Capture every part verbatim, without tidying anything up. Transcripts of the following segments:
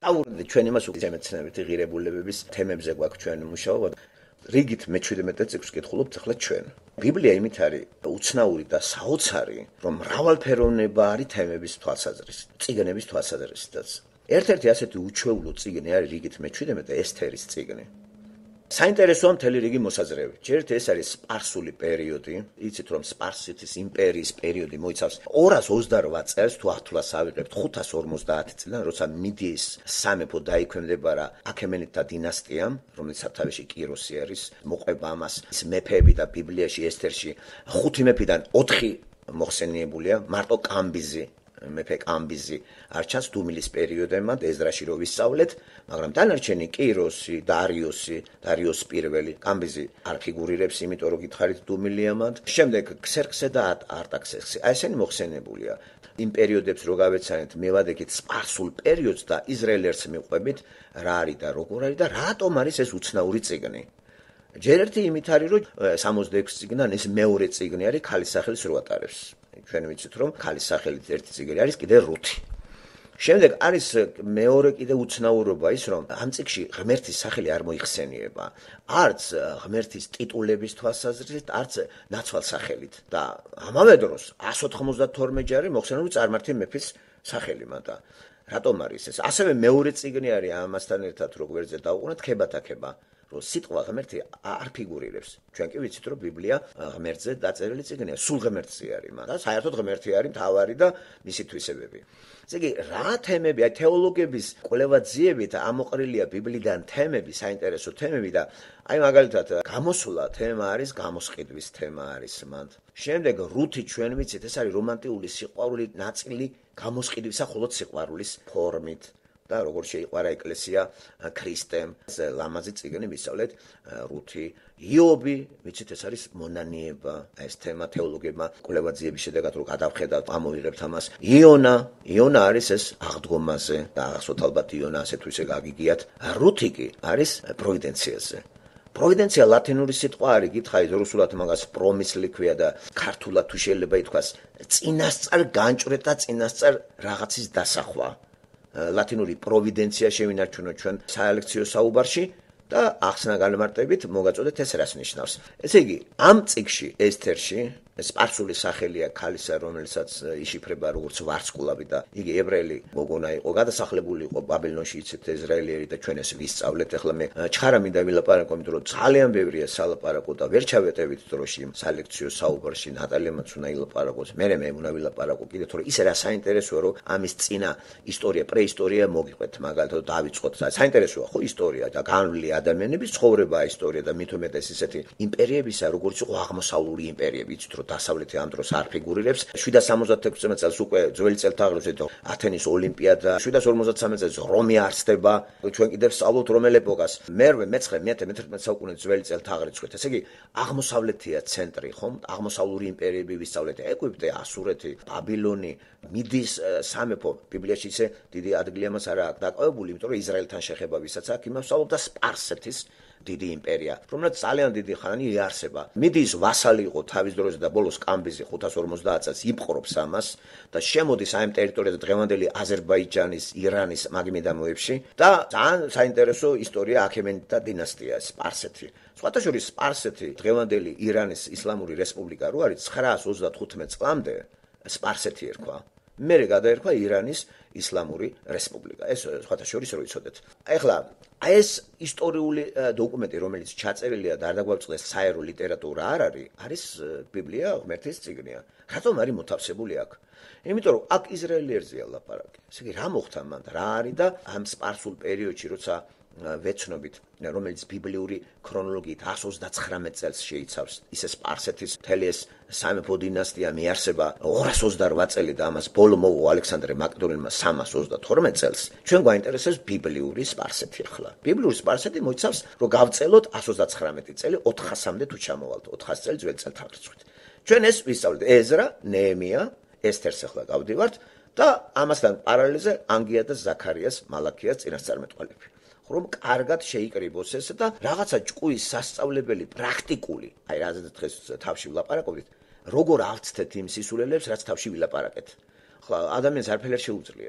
დავუბრუნდეთ ჩვენ იმას უცემეცნებითი ღირებულებების თემებზე გვაქვს ჩვენ მუშაობა. რიგით მეჩვიდმეტე წიგნს ვკითხულობთ ახლა ჩვენ. ბიბლია იმით არის უცნაური და საოცარი, რომ მრავალფეროვნება არის თემების თვალსაზრისით, წიგნების თვალსაზრისითაც. ერთ-ერთი ასეთი უჩვეულო წიგნი არის რიგით მეჩვიდმეტე ესთერის წიგნი. საინტერესოა მთელი რიგი მოსაზრებით. ჯერთ ეს არის სპარსული პერიოდი, იცით რომ სპარსეთის იმპერიის პერიოდი მოიცავს ორას ოცდარვა წელს თუ ათვლას ავიღებთ ხუთას ორმოცდაათი წლიდან, როცა მიდიის სამეფო დაიქვემდებარა აქემენიდთა დინასტიამ, რომელიც სათავეში კიროსი არის, მოყვება ამას ის მეფეები და ბიბლიაში ესთერში ხუთი მეფიდან ოთხი მოხსენიებულია, მარტო კამბიზი მეფე კამბიზი არ ჩანს დუმილის პერიოდემად ეზრაში რო ვისწავლეთ, მაგრამ დანარჩენი კიროსი, დარიოსი, დარიოს პირველი, კამბიზი არ ფიგურირებს, იმიტომ რომ გითხარით დუმილიამად. შემდეგ ქსერქსე და არტაქსერქსე. აი ესენი მოხსენებულია. იმ პერიოდებს რო გავეცანეთ, მევადექით სპარსულ პერიოდს და ისრაელერს მიყვებით, რა არის და როგორ არის და რატომ არის ეს უცნაური წიგნი. ჯერ ერთი იმით არის, რომ სამოცდაექვსი წიგნიდან ეს მეორე წიგნი არის ქალის სახელის რო ატარებს. ჩვენ ვიცით რომ ქალის სახელით ერთი წიგნი არის კიდე რუთი. შემდეგ არის მეორე კიდე უცნაურობა ის რომ ამ წიგნში ღმერთის სახელი არ მოიხსენიება. არც ღმერთის ტიტულების თვალსაზრისით, არც ნაცვალ სახელით და ამავე დროს εκατს ოთხმოცდათორმეტ ჯარი მოხსენებული წარმართი მეფის სახელი მათა. რატომ არის ეს? ასევე მეორე წიგნი არის ამასთან ერთად როგვერზე დავუყვნეთ ქებათაქება. რომ სიტყვა ღმერთი არ ფიგურირებს. ჩვენ კი ვიცით რომ ბიბლია ღმერთზე დაწერილი წიგნია, სულ ღმერთზე არის, მაგრამ საერთოდ ღმერთი არის მთავარი და მისი თვისებები. ესე იგი, რა თემები, აი თეოლოგების კვლევაძიებით ამოყრილია ბიბლიდან თემები, საინტერესო თემები და აი მაგალითად გამოსვლა თემა არის, გამოსყიდვის თემა არის მანდ. შემდეგ რუთი ჩვენ ვიცით, ეს არის რომანტიკული სიყვარული ნაწილი გამოსყიდვისა მხოლოდ სიყვარულის ფორმით. და როგორ შეიყვარა ეკლესია ქრისტემ, ლამაზი წიგნი ვისწავლეთ რუთი, იობი, ვიცით ეს არის მონანიება, ეს თემა თეოლოგებმა კვლევაძიების შედეგად რო გადავხედავთ, ამოვიღებთ ამას. იონა, იონა არის ეს აღდგომაზე და ახსოვთ ალბათ იონა ასე თუ ისე გაგიგიათ. რუთი კი არის პროვიდენციაზე. პროვიდენცია ლათინური სიტყვა არის, გითხარით რუსულად მაგას პრომისლი ქვია და ქართულად თუ შეიძლება ითქვას წინასწარ განჭვრეტ და წინასწარ რაღაცის დასახვა. ლათინური პროვიდენცია შევინარჩუნოთ ჩვენ საელექციო საუბარში და ახსნა განმარტებით მოგაწოდეთ ეს რას ნიშნავს. ესე იგი, ამ წიგნში ესთერში სპარსული სახელია ქალისა, რომელსაც იშიფრება როგორც ვარსკვლავი და იგი ებრაელი გოგონა იყო, გადასახლებული იყო ბაბილონში, იცით ეზრაელიერი და ჩვენ ეს ვისწავლეთ. ახლა მე ჩხარა მინდა ვილაპარაკო, იმიტომ რომ ძალიან ბევრია სალაპარაკო და ვერ ჩავეტევით დროში სალექციო საუბარში, ნატალიამაც უნდა ილაპარაკოს. მე მე უნდა ვილაპარაკო კიდე, თორე ისე რა საინტერესოა, რომ ამის წინა ისტორია, პრეისტორია მოგიყვეთ, მაგალითად დავიწყოთ. საინტერესოა ხო ისტორია და განვლილი ადამიანების ცხოვრება, ისტორია და მით უმეტეს ისეთი იმპერიებისა, როგორც იყო აღმოსავლური იმპერიები, იცით დასავლეთი ამ დროს არ ფიგურირებს. შვიდას სამოცდათექვსი წელს უკვე ძველი წელთაღრიცხვით ათენის ოლიმპიადა, შვიდას ორმოცდათსამეტ წელს რომი არსდება. ჩვენ კიდევ სწავლობთ რომელ ეპოქას. მერვე, მეცხრე, მეათე, მეთერთმეტე საუკუნის ძველი წელთაღრიცხვით. ესე იგი, აღმოსავლეთია ცენტრი, ხომ? აღმოსავლური იმპერიები ვისწავლეთ. ეგვიპტე, ასურეთი, ბაბილონი, მიდის სამეფო. ბიბლიაში ისე დიდი ადგილი ამას არ აქვს დაკავებული, იმიტომ რომ ისრაელთან შეხება ვისაც აქვს, იმას ვსწავლობთ და სპარსეთის დიდი იმპერია, რომელიც ძალიან დიდი ხანი იარსება. მიდის ვასალი იყო თავის დროზე და ბოლოს კამბიზი ხუთას ორმოცდაათ წელს იპყრობს ამას და შემოდის ამ ტერიტორიაზე დღევანდელი აზერბაიჯანის, ირანის მაგმიდამოებში და ძალიან საინტერესო ისტორია აქემენიდთა დინასტია, სპარსეთი. სხვათა შორის სპარსეთი დღევანდელი ირანის ისლამური რესპუბლიკა რო არის ცხრაას ოცდახუთმეტ წლამდე სპარსეთი ერქვა. მერე გადაერქვა ირანის ისლამური რესპუბლიკა. ეს სხვათა შორის რო იცოდეთ. ეხლა აი ეს ისტორიული დოკუმენტი, რომელიც ჩაწერილია და არ დაგვაწყდეს საერო ლიტერატურა არ არის, არის ბიბლია, ღმერთის წიგნია. რატომ არის მოთავსებული აქ? იმიტომ რომ აქ ისრაელიერზეა ლაპარაკი. ესე იგი, რა მოხდა მან, რა არის და ამ სპარსულ პერიოდში, როცა ვეცნობით, რომელიც ბიბლიური ქრონოლოგიით εκατს ოცდაცხრამეტ წელს შეიცავს, ისე სპარსეთის მთელი ეს სამეფო დინასტია მიარსება ორას ოცდარვა წელი და ამას ბოლო მოუღო ალექსანდრე მაკედონელმა სამას ოცდათორმეტ წელს. ჩვენ გვაინტერესებს ბიბლიური სპარსეთი ახლა. ბიბლიური სპარსეთი მოიცავს, რომ გავწელოთ εκατს ოცდაცხრამეტი წელი ოთხასამდე თუ ჩამოვალთ, ოთხას წელი ძველი წელთაღრიცხვით. ჩვენ ეს ვისწავლეთ ეზრა, ნეემია, ესთერს ახლა გავდივართ და ამასთან პარალელზე ანგია და ზაქარიას, მალაქიას წინასწარმეტყველები. რომ კარგად შეიკრიბოს ეს და რაღაცა ჭკუის სასწავლებელი პრაქტიკული, აი რაზეც დღეს თავში ვლაპარაკობთ, როგორ ავწთეთ იმ სისულელებს, რაც თავში ვილაპარაკეთ. ხო, ადამიანს არაფერი შეუძლია.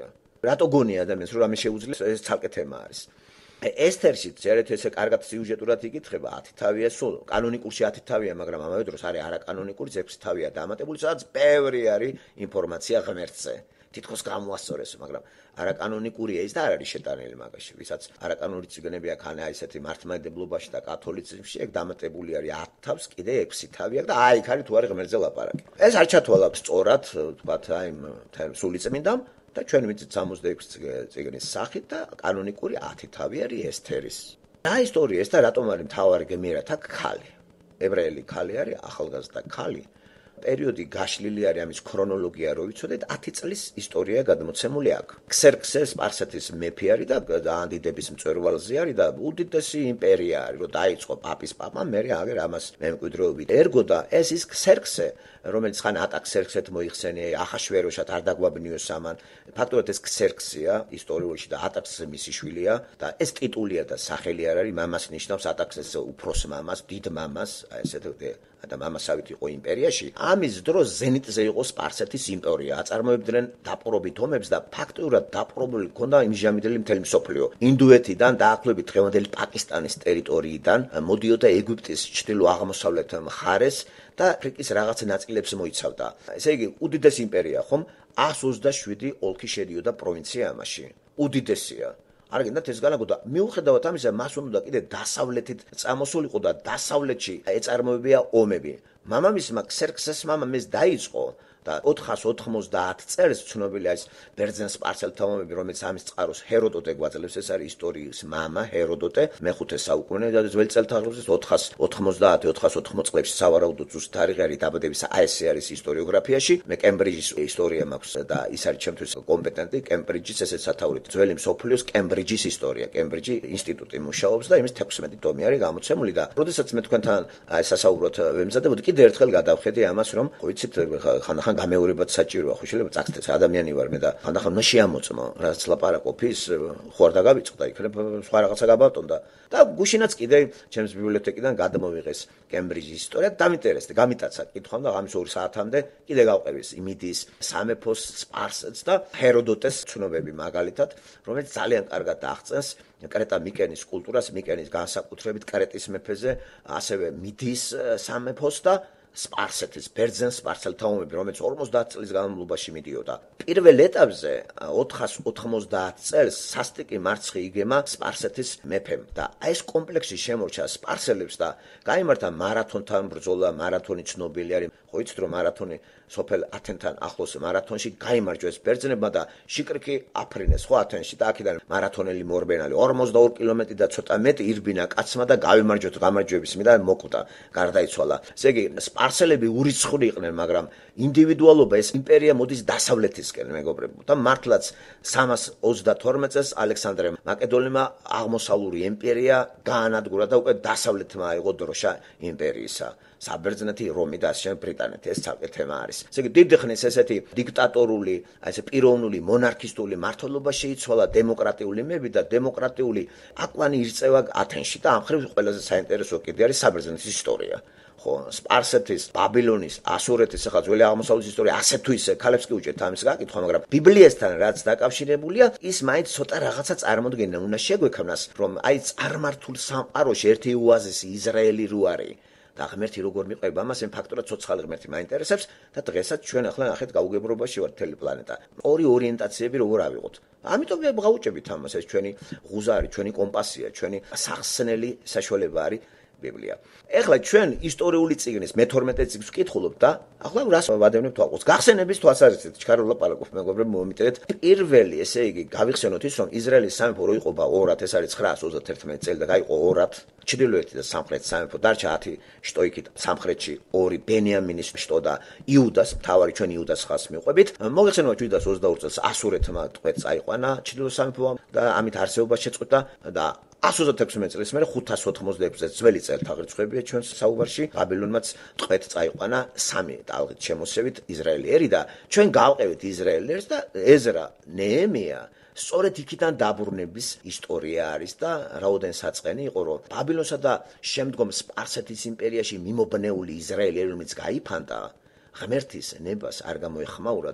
რატო გონია ადამიანს რომ რამე შეუძლეს, ეს ცალკე თემა არის. ესთერში წერეთ ესე კარგად სიუჟეტურად იკითხება, ათი თავია სულ, კანონიკურში ათი თავია, მაგრამ ამავე დროს არის არაკანონიკური ექვსი თავია დამატებული, სადაც ბევრი არის ინფორმაცია ღმერთზე. თითქოს გამოასწორეს, მაგრამ არაკანონიკურია ის და არ არის შეტანილი მაგაში, ვისაც არაკანონური წიგნები აქვს ან ესეთი მართლმადიდებლობაში და კათოლიციზმში, ეგ დამატებული არის ათი თავს, კიდე ექვსი თავი აქვს და აი იქ არის თუ არის ღმერთზე ლაპარაკი. ეს არ ჩათვალა სწორად, თქვათ, აი სული წმინდამ და ჩვენ ვიცით სამოცდაექვსი წიგნის სახით და კანონიკური ათი თავი არის ესთერის. რა ისტორია ეს და რატომ არის მთავარი გმირათა ქალი? ებრაელი ქალი არის, ახალგაზრდა ქალი. პერიოდი გაშლილი არის ამის ქრონოლოგია რო ვიცოდეთ, ათი წლის ისტორია გადმოცემული აქვს. ქსერქსე სპარსეთის მეფე არის და ძალიან დიდების მწვერვალზე არის და უდიდესი იმპერია არის, რომ დაიწყო პაპის პაპა, მერე აგერ ამას მემკვიდრეობით ერგო და ეს ის ქსერქსე, რომელიც ხან ატაქსერქსეთ მოიხსენია, ახაშვეროშად არ დაგვაბნიოს ამან. ფაქტობრივად ეს ქსერქსია ისტორიაში და ატაქსე მისი შვილია და ეს ტიტულია და სახელი არ არის, მამას ნიშნავს ატაქსეს უფროს მამას, დიდ მამას, ესეთ და მამასავით იყო იმპერიაში. ამის დროს ზენიტზე იყო სპარსეთის იმპერია. აწარმოებდნენ დაპყრობით ომებს და ფაქტურად დაპყრობილი ჰქონდა იმჟამებელი მთელი მსოფლიო. ინდუეთიდან დაახლოებით დღევანდელი პაკისტანის ტერიტორიიდან მოდიოდა ეგვიპტის ჩრდილო-აღმოსავლეთ მხარეს და აფრიკის რაღაც ნაწილებს მოიცავდა. ესე იგი, უდიდესი იმპერია, ხომ? ათს ოცდაშვიდი ოლქი შედიოდა პროვინცია ამაში. უდიდესია. არ გინდათ ეს განაგო და მიუხედავად ამისა, მას უნდა კიდე დასავლეთით წამოსულიყო და დასავლეთში ეწარმოებია ომები. მამამისმა ქსერქსეს მამამ ეს დაიწყო და ოთხას ოთხმოცდაათ წელს ცნობილია ეს ბერძენ სპარსელთა ომები, რომელიც ამის წყაროს ჰეროდოტე გვაძლევს, ეს არის ისტორიის მამა ჰეროდოტე, მეხუთე საუკუნე და ძველი წელთა აღრუვის ოთხას ოთხმოცდაათი ოთხას ოთხმოცდაათი წლებში სავარაუდოდ ზუსტ თარიღი არის დაბადების, აი ესე არის ისტორიოგრაფიაში. მე კემბრიჯის ისტორია მაქვს და ის არის ჩემთვის კომპეტენტი, კემბრიჯის ესეც სათაური ძველი მსოფლიოს კემბრიჯის ისტორია, კემბრიჯი ინსტიტუტი მუშაობს და იმის თექვსმეტი ტომი არის გამოცემული და როდესაც მე თქვენთან სასაუბროთ ვემზადებოდი, კიდე ერთხელ გადავხედე ამას, რომ ხო იცით, ხანდახან გამეორებად საჭიროა, ხო შეიძლება წახდეთ, ადამიანი ვარ მე და ხანდახან უნდა შეამოწმო, რაც ლაპარაკობ ის ხო არ დაგავიწყდა, იქნებ სხვა რაღაცა გაბატონდა და გუშინაც კიდე ჩემს ბიბლიოთეკიდან გადმოვიღეს კემბრიჯის ისტორია, დამინტერესდა, გამიტაცა კითხვა და ამის ორი საათამდე კიდე გავყევის იმიდის სამეფოს სპარსეთს და ჰეროდოტეს ცნობები მაგალითად, რომელიც ძალიან კარგად აღწევს კრეტა მიკენის კულტურას, მიკენის განსაკუთრებით კრეტის მეფეზე, ასევე მიდის სამეფოს და სპარსეთის ბერძენ სპარსელთა ომები, რომელიც ორმოცდაათ წლის განმავლობაში მიდიოდა. პირველ ეტაპზე ოთხას ოთხმოცდაათ წელს სასტიკი მარცხი იგემა სპარსეთის მეფემ და ეს კომპლექსი შემორჩა სპარსელებს და გაიმართა მარათონთან ბრძოლა, მარათონი ცნობილი არის. ხო იცით რომ მარათონი სოფელ ათენთან ახლოს მარათონში გაიმარჯვეს ბერძნებმა და შიკრიკი აფრინეს ხო ათენში და აქედან მარათონელი მორბენალი ორმოცდაორი კილომეტრი და ცოტა მეტი ირბინა კაცმა და გავიმარჯვეთ გამარჯვების მიდა მოკვდა, გარდაიცვალა. ესე იგი სპარსელები ურიცხული იყვნენ, მაგრამ ინდივიდუალობა ეს იმპერია მოდის დასავლეთისკენ, მეგობრებო. და მართლაც სამას ოცდათორმეტ წელს ალექსანდრე მაკედონელმა აღმოსავლური იმპერია გაანადგურა და უკვე დასავლეთმა აიღო დროშა იმპერიისა. საბერძნეთი, რომი და ასე ბრიტანეთი, ეს ცალკე თემა არის. ესე იგი დიდი ხნის ესეთი დიქტატორული, ესე პიროვნული, მონარქისტული მართლობა შეიცვალა დემოკრატიული მები და დემოკრატიული აკვანი ირწევა ათენში და ამ ხრივ ყველაზე საინტერესო კიდე არის საბერძნეთის ისტორია. ხო, სპარსეთის, ბაბილონის, ასურეთის, ახლა ძველი აღმოსავლეთის ისტორია ასე თუ ისე ქალებს კი უჭერთ ამის გაკითხვა, მაგრამ ბიბლიასთან რაც დაკავშირებულია, ის მაინც ცოტა რაღაცა წარმოდგენა უნდა შეგვექმნას, რომ აი წარმართულ სამყაროში ერთი ოაზისი ისრაელი რო არის. და ღმერთი როგორ მიყვება ამას, იმ ფაქტორად ცოცხალი ღმერთი მაინტერესებს და დღესაც ჩვენ ახლა ნახეთ გაუგებრობაში ვართ მთელი პლანეტა. ორი ორიენტაციები როგორ ავიღოთ. ამიტომ გავუჭებით ამას, ეს ჩვენი ღუზა არის, ჩვენი კომპასია, ჩვენი სახსნელი საშუალება არის ბიბლია. ეხლა ჩვენ ისტორიული წიგნის მეთორმეტე წიგნს ვკითხულობთ და ახლა რას ვადევნებთ თვალყოს. გახსენების თვალსაზრისით ჩქარულ ლაპარაკობ მეგობრებო, მომიტევეთ. პირველი, ესე იგი, გავიხსენოთ ის, რომ ისრაელის სამეფო რო იყოფა ორად, ეს არის ცხრაას ოცდაათერთმეტი წელი და გაიყო ორად. ჩრდილოეთი და სამხრეთი სამეფო დარჩა ათი შტო იქით, სამხრეთში ორი ბენიამინის შტო და იუდას, მთავარი ჩვენ იუდას ხაზს მიყვებით. მოგეხსენოთ იუდას ოცდაორი წელს ასურეთმა ტყვედ წაიყვანა ჩრდილო სამეფომ და ამით არსებობა შეწყვეტა და ათს ოცდათექვსმეტ წელს მერე ხუთას ოთხმოცდაექვსზე ძველი წელთაღრიცხვებია ჩვენს საუბარში, ბაბილონმაც ტყვედ წაიყვანა სამი ტალღით შემოსევით ისრაელიერი და ჩვენ გავყევით ისრაელიერს და ეზრა, ნეემია სწორედ იქიდან დაბრუნების ისტორია არის და რაოდენ საწყენი იყო, რომ ბაბილონსა და შემდგომ სპარსეთის იმპერიაში მიმობნეული ისრაელიერი, რომელიც გაიფანტა, ღმერთის ნებას არ გამოეხმაურა და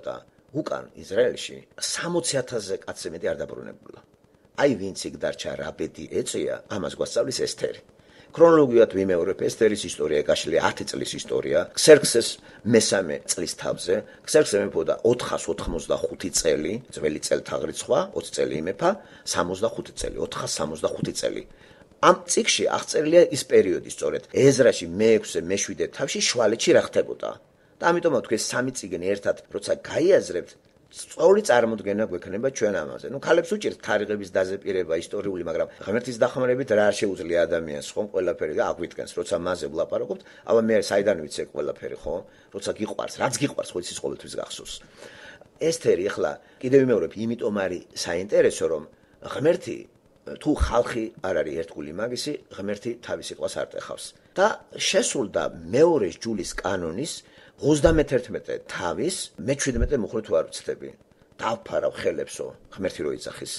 უკან ისრაელში სამოცი ათასზე კაცზე მეტი არ დაბრუნებულა. აი ვინც იქ დარჩა რა ბედი ეწია, ამას გვასწავლის ესთერი. ქრონოლოგიურად ვიმეორებ ესთერის ისტორია, გაშლილი ათი წლის ისტორია, ქსერქსეს მესამე წლის თავზე, ქსერქსე მეფობდა ოთხას ოთხმოცდახუთი წელი, ძველი წელთაღრიცხვა, ოცი წელი იმეფა, სამოცდახუთი წელი, ოთხას სამოცდახუთი წელი. ამ წიგნში აღწერილია ის პერიოდი სწორედ ეზრაში მეექვსე მეშვიდე თავში შვალეთში რა ხდებოდა. და ამიტომაც თქვენ სამი წიგნი ერთად როცა გაიაზრებთ, სწორი წარმოდგენა გვექნება ჩვენ ამაზე. ნუ ქალებს უჭირთ თარიღების დაზეპირება ისტორიული, მაგრამ ღმერთის დახმარებით რა არ შეუძლია ადამიანს ხომ ყველაფერი და აგვიტკენს, როცა მასზე ვლაპარაკობთ, აბა მე საიდან ვიცი ყველაფერი, ხო? როცა გიყვარს, რაც გიყვარს, ხო იცის ყოველთვის გახსოვს. ესთერი ახლა კიდევ ვიმეორებ, იმიტომ არის საინტერესო, რომ ღმერთი თუ ხალხი არ არის ერთგული მაგისი, ღმერთი თავის სიტყვას არ ტეხავს. და შესრულდა მეორე ჯულის კანონის ოცდამეთერთმეტე თავის მეჩვიდმეტე მუხლი თუ არ ვცდები. დავფარავ ხელებსო, ღმერთი რო იცახის.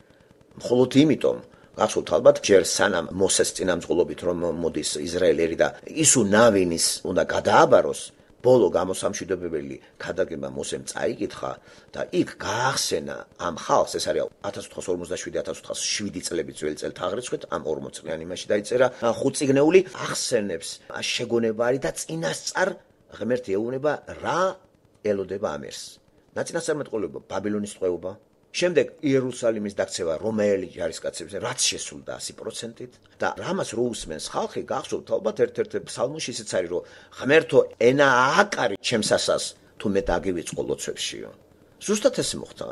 მხოლოდ იმიტომ გახსოვთ ალბათ ჯერ სანამ მოსეს წინამძღოლობით რომ მოდის ისრაელერი და ისუ ნავინის უნდა გადააბაროს, ბოლო გამოსამშვიდობებელი ქადაგება მოსემ წაიკითხა და იქ გაახსენა ამ ხალხს, ეს არის ათას ოთხას ორმოცდაშვიდი ათას ოთხას შვიდი წლები ძველი წელთაღრიცხვით, ამ ორმოც წლიანი იმაში დაიწერა ხუთწიგნეული, ახსენებს შეგონება არის და წინასწარ ღმერთი ეუბნება რა ელოდება ამერს. ნაწინასწარმეტყველება ბაბილონის ტყვეობა, შემდეგ იერუსალიმის დაქცევა რომაელი ჯარისკაცებზე, რაც შესულდა ასი პროცენტით და რამას რო უსმენს ხალხი, გახსოვთ ალბათ ერთ-ერთ ფსალმოში ისიც არის, რომ ღმერთო ენა ააკარი ჩემს ასას, თუ მე დაგივიწყო ლოცვებშიო. ზუსტად ეს მოხდა.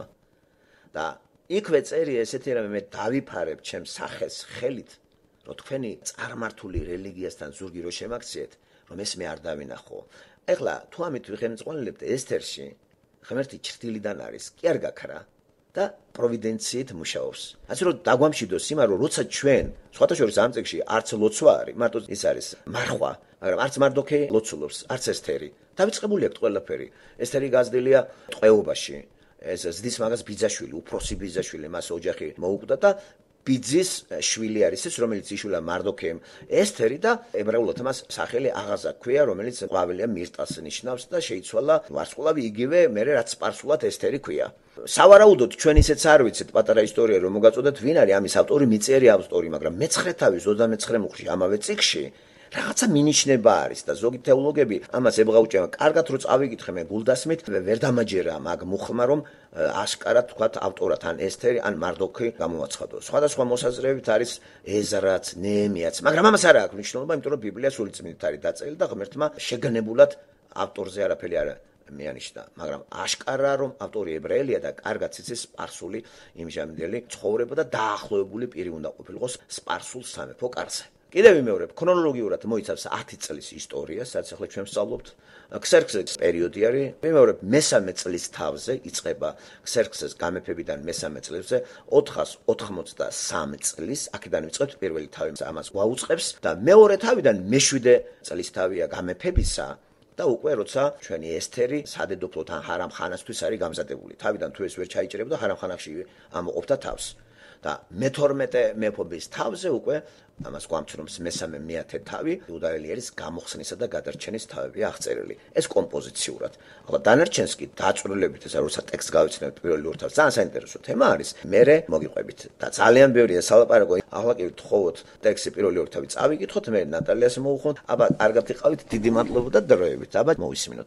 და იქვე წერია ესეთი რამე, მე დავიფარებ ჩემს სახელს ხელით, რომ თქვენი წარმართული რელიგიასთან ზურგი რო შემაქციეთ, რომ ეს მე არ დავინახო. ეხლა თუ ამით ვიხელმძღვანელებთ ესთერში, ღმერთი ჩრდილიდან არის, კი არ გაქრა და პროვიდენციით მუშაობს. ასე რომ დაგვამშვიდოს იმან, რომ როცა ჩვენ, სხვათა შორის ამ წიგნში არც ლოცვა არის, მარტო ის არის მარხვა, მაგრამ არც მარდოქე ლოცულობს, არც ესთერი. დავიწყებული აქვს ყველაფერი. ესთერი გაზრდილია ტყვეობაში. ეს ზდის მაგას ბიძაშვილი, უფროსი ბიძაშვილი, მას ოჯახი მოუკვდა და ბიძის შვილი არის ეს, რომელიც იშვილა მარდოქემ ესთერი და ებრაულად მას სახელი აღაზა ქვია, რომელიც ყვავილია მირტას ნიშნავს და შეიცვალა ვარსკვლავი იგივე, მერე რაც სპარსულად ესთერი ქვია. სავარაუდოდ ჩვენ ისეც არ ვიცით პატარა ისტორია რომ მოგაწოდეთ ვინ არის ამის ავტორი, მიწერი ავტორი, მაგრამ მეცხრე თავის ოცდამეცხრე მუხლში ამავე წიგნში რაღაცა მინიშნება არის და ზოგი თეოლოგები ამას ებღაუჭება. კარგად რო წავიკითხე მე გულდასმით, ვერ დამაჯერა მაგ მუხლმა რომ აშკარად თქვათ ავტორად ან ესთერი ან მარდოქი გამოაცხადო. სხვადასხვა მოსაზრებით არის ეზრაც, ნეემიაც, მაგრამ ამას არ აქვს მნიშვნელობა, იმიტომ რომ ბიბლია სულიწმინდით არის დაწერილი და ღმერთმა შეგნებულად ავტორზე არაფერი არ მეანიშნა, მაგრამ აშკარაა რომ ავტორი ებრაელია და კარგად იცის სპარსული იმჟამდელი ცხოვრება და დაახლოებული პირი უნდა ყოფილიყოს სპარსულ სამეფო კარზე. კიდევ ვიმეორებ, ქრონოლოგიურად მოიცავს ათი წლის ისტორიას, სადაც ახლა ჩვენ ვსწავლობთ. ქსერქსეს პერიოდი არის, ვიმეორებ, მესამე წლის თავზე იწყება ქსერქსეს გამეფებიდან მესამე წლებზე ოთხას ოთხმოცდასამი წლის, აქედან ვიწყებთ პირველი თავი ამას გვაუწყებს და მეორე თავიდან მეშვიდე წლის თავია გამეფებისა და უკვე როცა ჩვენი ესთერი სადედოფლოთ ან ჰარამხანასთვის არის გამზადებული. თავიდან თუ ეს ვერ ჩაიჭრებოდა, ჰარამხანაში ამოყოფდა თავს. და მეთორმეტე მეფობის თავზე უკვე ამას გვამცნობს მესამე მეათე თავი, იუდაელიერის გამოხსნისა და გადარჩენის თავებია აღწერილი. ეს კომპოზიციურად. ახლა დანარჩენს კი დაწვრილებით ესა როცა ტექსტს გავიცნობთ პირველი ორ თავს, ძალიან საინტერესო თემა არის. მერე მოგიყვებით და ძალიან ბევრია სალაპარაკო. ახლა კი ვთხოვოთ ტექსტი პირველი ორ თავი წავიკითხოთ, მე ნატალიას მოუხმოთ. აბა კარგად იყავით, დიდი მადლობა და დროებით. აბა მოვისმინოთ.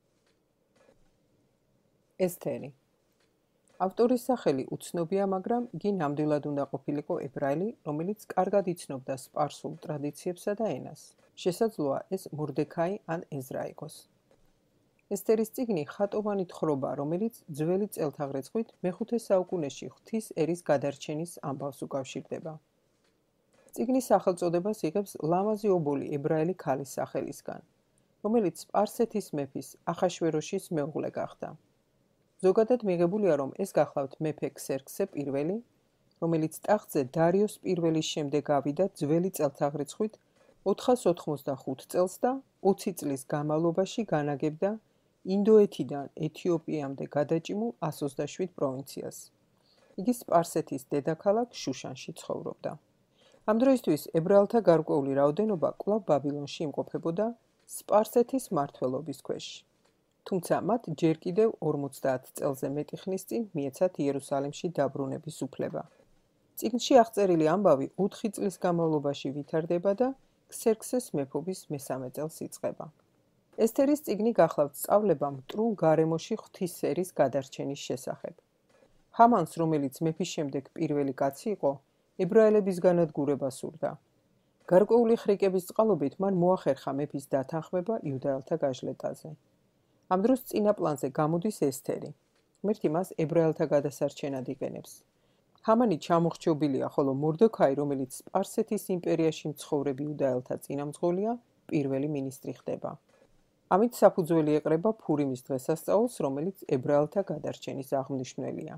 ესთერი ავტორის სახელი უცნობია, მაგრამ იგი ნამდვილად უნდა ყოფილიყო ებრაელი, რომელიც კარგად იცნობდა სპარსულ ტრადიციებსა და ენას. შესაძლოა ეს მორდექაი ან ეზრა იყოს. ესთერის წიგნი ხატოვანი თხრობა, რომელიც ძველი წელთაღრიცხვით მეხუთე საუკუნეში ღვთის ერის გადარჩენის ამბავს უკავშირდება. წიგნის სახელწოდებას იღებს ლამაზი ობოლი ებრაელი ქალის სახელისგან, რომელიც სპარსეთის მეფის ახაშვეროშის მეუღლე გახდა. ზოგადად მიღებულია, რომ ეს გახლავთ მეფე ქსერქსე პირველი, რომელიც ტახტზე დარიოს პირველის შემდეგ გავიდა ძველი წელთაღრიცხვით ოთხას ოთხმოცდახუთ წელს და ოცი წლის განმავლობაში განაგებდა ინდოეთიდან ეთიოპიამდე გადაჭიმულ ას ოცდაშვიდ პროვინციას. იგი სპარსეთის დედაქალაქ შუშანში ცხოვრობდა. ამ დროისთვის ებრაელთა გარკვეული რაოდენობა კვლავ ბაბილონში იმყოფებოდა სპარსეთის მმართველობის ქვეშ. თუმცა მათ ჯერ კიდევ ორმოცდაათ წელზე მეტი ხნის წინ მიეცათ იერუსალიმში დაბრუნების უფლება. წიგნში აღწერილი ამბავი ოთხი წლის განმავლობაში ვითარდება და ქსერქსეს მეფობის მესამე წელს იწყება. ესთერის წიგნი გახლავთ სწავლება მტრულ გარემოში ღვთისერის გადარჩენის შესახებ. ჰამანს, რომელიც მეფის შემდეგ პირველი კაცი იყო, ებრაელების განადგურება სურდა. გარკვეული ხრიკების წყალობით მან მოახერხა მეფის დათანხმება იუდაელთა გაჟლეტაზე. ამ დროს წინა პლანზე გამოდის ესთერი. ღმერთი მას ებრაელთა გადასარჩენად იყენებს. ჰამანი ჩამოხრჩობილია, ხოლო მორდექაი, რომელიც სპარსეთის იმპერიაში მცხოვრები იუდაელთა წინამძღოლია, პირველი მინისტრი ხდება. ამით საფუძველი ეყრება ფურიმის დღესასწაულს, რომელიც ებრაელთა გადარჩენის აღმნიშვნელია.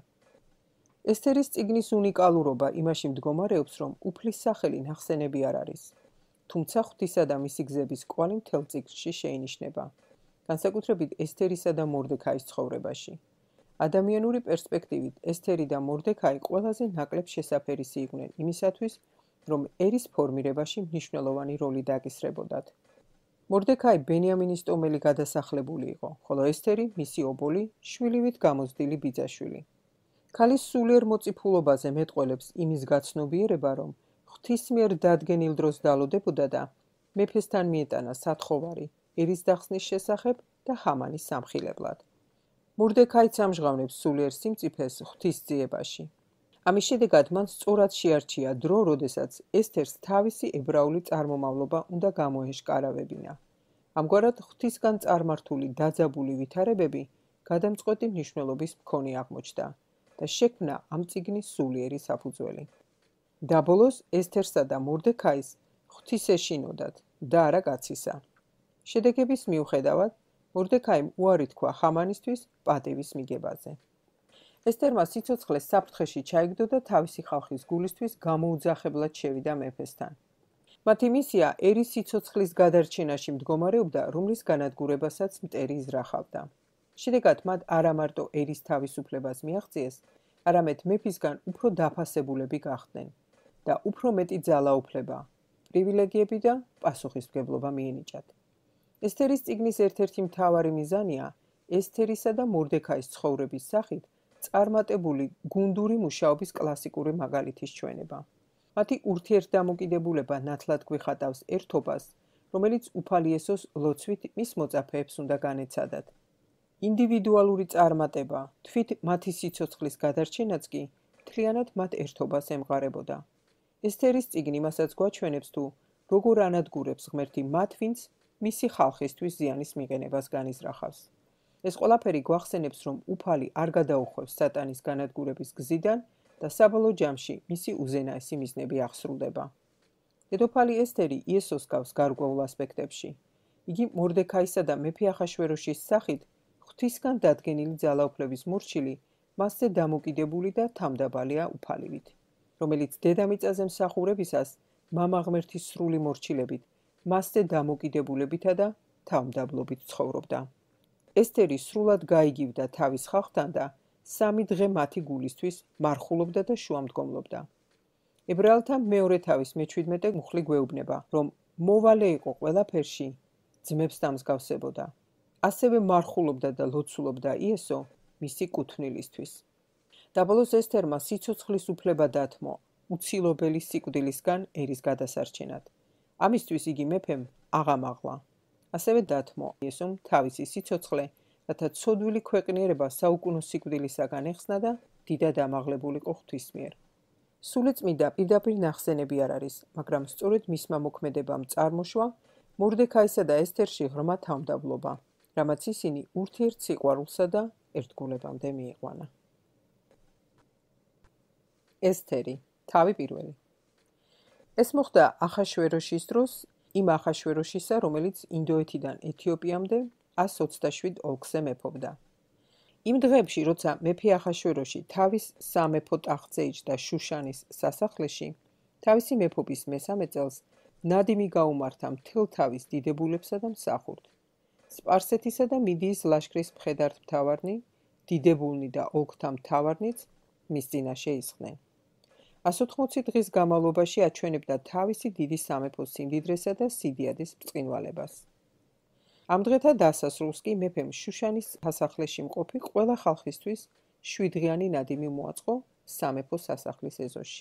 ესთერის წიგნის უნიკალურობა იმაში მდგომარეობს, რომ უფლის სახელი ნახსენები არ არის, თუმცა ღვთისა და მისი გზების კვალი მთელ წიგნში შეინიშნება, განსაკუთრებით ესთერისა და მორდექაის ცხოვრებაში. ადამიანური პერსპექტივით ესთერი და მორდექაი ყველაზე ნაკლებ შესაფერისი იყვნენ იმისათვის, რომ ერის ფორმირებაში მნიშვნელოვანი როლი დაკისრებოდათ. მორდექაი ბენიამინის ტომელი გადასახლებული იყო, ხოლო ესთერი მისი ობოლი, შვილივით გამოცდილი ბიძაშვილი. ქალის სულიერ მოწიფულობაზე მეტყველებს იმის გაცნობიერება, რომ ღვთის მიერ დადგენილ დროს დალოდებოდა და მეფესთან მიეტანა სათხოვარი ერის დახსნის შესახებ და ჰამანის სამხილებლად. მორდექაიც ამჟღავნებს სულიერ სიმწიფეს ღვთის ძიებაში. ამის შედეგად მან სწორად შეარჩია დრო, როდესაც ესთერს თავისი ებრაული წარმომავლობა უნდა გამოეშკარავებინა. ამგვარად ღვთისგან წარმართული დაძაბული ვითარებები გადამწყვეტი მნიშვნელობის მქონე აღმოჩნდა და შექმნა ამ წიგნის სულიერი საფუძველი. დაბოლოს ესთერსა და მორდექაის ღვთის ეშინოდათ და არა კაცისა. შედეგების მიუხედავად, მორდექაიმ უარი თქვა ჰამანისთვის პატივის მიგებაზე. ესთერმა სიცოცხლე საფრთხეში ჩაიგდო და თავისი ხალხის გულისთვის გამოუძახებლად შევიდა მეფესთან. მათი მისია ერის სიცოცხლის გადარჩენაში მდგომარეობდა, რომლის განადგურებასაც მტერი იზრახავდა. შედეგად მათ არა მარტო ერის თავისუფლებას მიაღწიეს, არამედ მეფისგან უფრო დაფასებულები გახდნენ და უფრო მეტი ძალაუფლება, პრივილეგიები და პასუხისმგებლობა მიენიჭათ. ესთერის წიგნის ერთ-ერთი მთავარი მიზანია ესთერისა და მორდექაის ცხოვრების სახით წარმატებული გუნდური მუშაობის კლასიკური მაგალითის ჩვენება. მათი ურთიერთდამოკიდებულება ნათლად გვიხატავს ერთობას, რომელიც უფალი იესოს ლოცვით მის მოწაფეებს უნდა განეცადათ. ინდივიდუალური წარმატება, თვით მათი სიცოცხლის გადარჩენაც კი მთლიანად მათ ერთობას ემყარებოდა. ესთერის წიგნი მასაც გვაჩვენებს თუ როგორ ანადგურებს ღმერთი მათ, ვინც მისი ხალხისთვის ზიანის მიღენებას განიზრახავს. ეს ყველაფერი გვახსენებს, რომ უფალი არ გადაუხვევს სატანის განადგურების გზიდან და საბოლოო ჯამში მისი უზენაესი მიზნები აღსრულდება. დედოფალი ესთერი იესოს გავს გარკვეულ ასპექტებში. იგი მორდექაისა და მეფე ახაშვეროშის სახით ღვთისგან დადგენილი ძალაუფლების მორჩილი, მასზე დამოკიდებული და თავმდაბალია უფალივით, რომელიც დედამიწაზე მსახურებისას მამა ღმერთის სრული მორჩილებით, მასზე დამოკიდებულებითა და თავმდაბლობით ცხოვრობდა. ესთერი სრულად გაიგივდა თავის ხალხთან და სამი დღე მათი გულისთვის მარხულობდა და შუამდგომლობდა. ებრაელთა მეორე თავის მეჩვიდმეტე მუხლი გვეუბნება, რომ მოვალე იყო ყველაფერში, ძმებს დამსგავსებოდა. ასევე მარხულობდა და ლოცულობდა იესო მისი კუთვნილისთვის. დაბოლოს ესთერმა სიცოცხლის უფლება დათმო უცილობელი სიკვდილისგან ერის გადასარჩენად. ამისთვის იგი მეფემ აღამაღლა. ასევე დათმო იესომ თავისი სიცოცხლე, რათა ცოდვილი ქვეყნიერება საუკუნო სიკვდილისაგან ეხსნა და დიდად ამაღლებულიყო ღვთის მიერ. სულიწმიდა პირდაპირ ნახსენები არ არის, მაგრამ სწორედ მისმა მოქმედებამ წარმოშვა მორდექაისა და ესთერში ღრმა თავმდაბლობა, რამაც ისინი ურთიერთ სიყვარულსა და ერთგულებამდე მიიყვანა. ესთერი, თავი პირველი. ეს მოხდა ახაშვეროშის დროს, იმ ახაშვეროშისა, რომელიც ინდოეთიდან ეთიოპიამდე ას ოცდაშვიდ ოლქზე მეფობდა. იმ დღეებში, როცა მეფე ახაშვეროში თავის სამეფო ტახტზე იჯდა შუშანის სასახლეში, თავისი მეფობის მესამე წელს ნადიმი გაუმართა მთელ თავის დიდებულებსა და მსახურთ. სპარსეთისა და მიდიის ლაშქრის მხედართმთავარნი, დიდებულნი და ოლქთა მთავარნიც მის წინაშე ისხდნენ. ას ოთხმოცი დღის განმავლობაში აჩვენებდა თავისი დიდი სამეფოს სიმდიდრესა და სიდიადის ბრწყინვალებას. ამ დღეთა დასასრულს კი მეფემ შუშანის სასახლეში მყოფი ყველა ხალხისთვის შვიდღიანი ნადიმი მოაწყო სამეფო სასახლის ეზოში.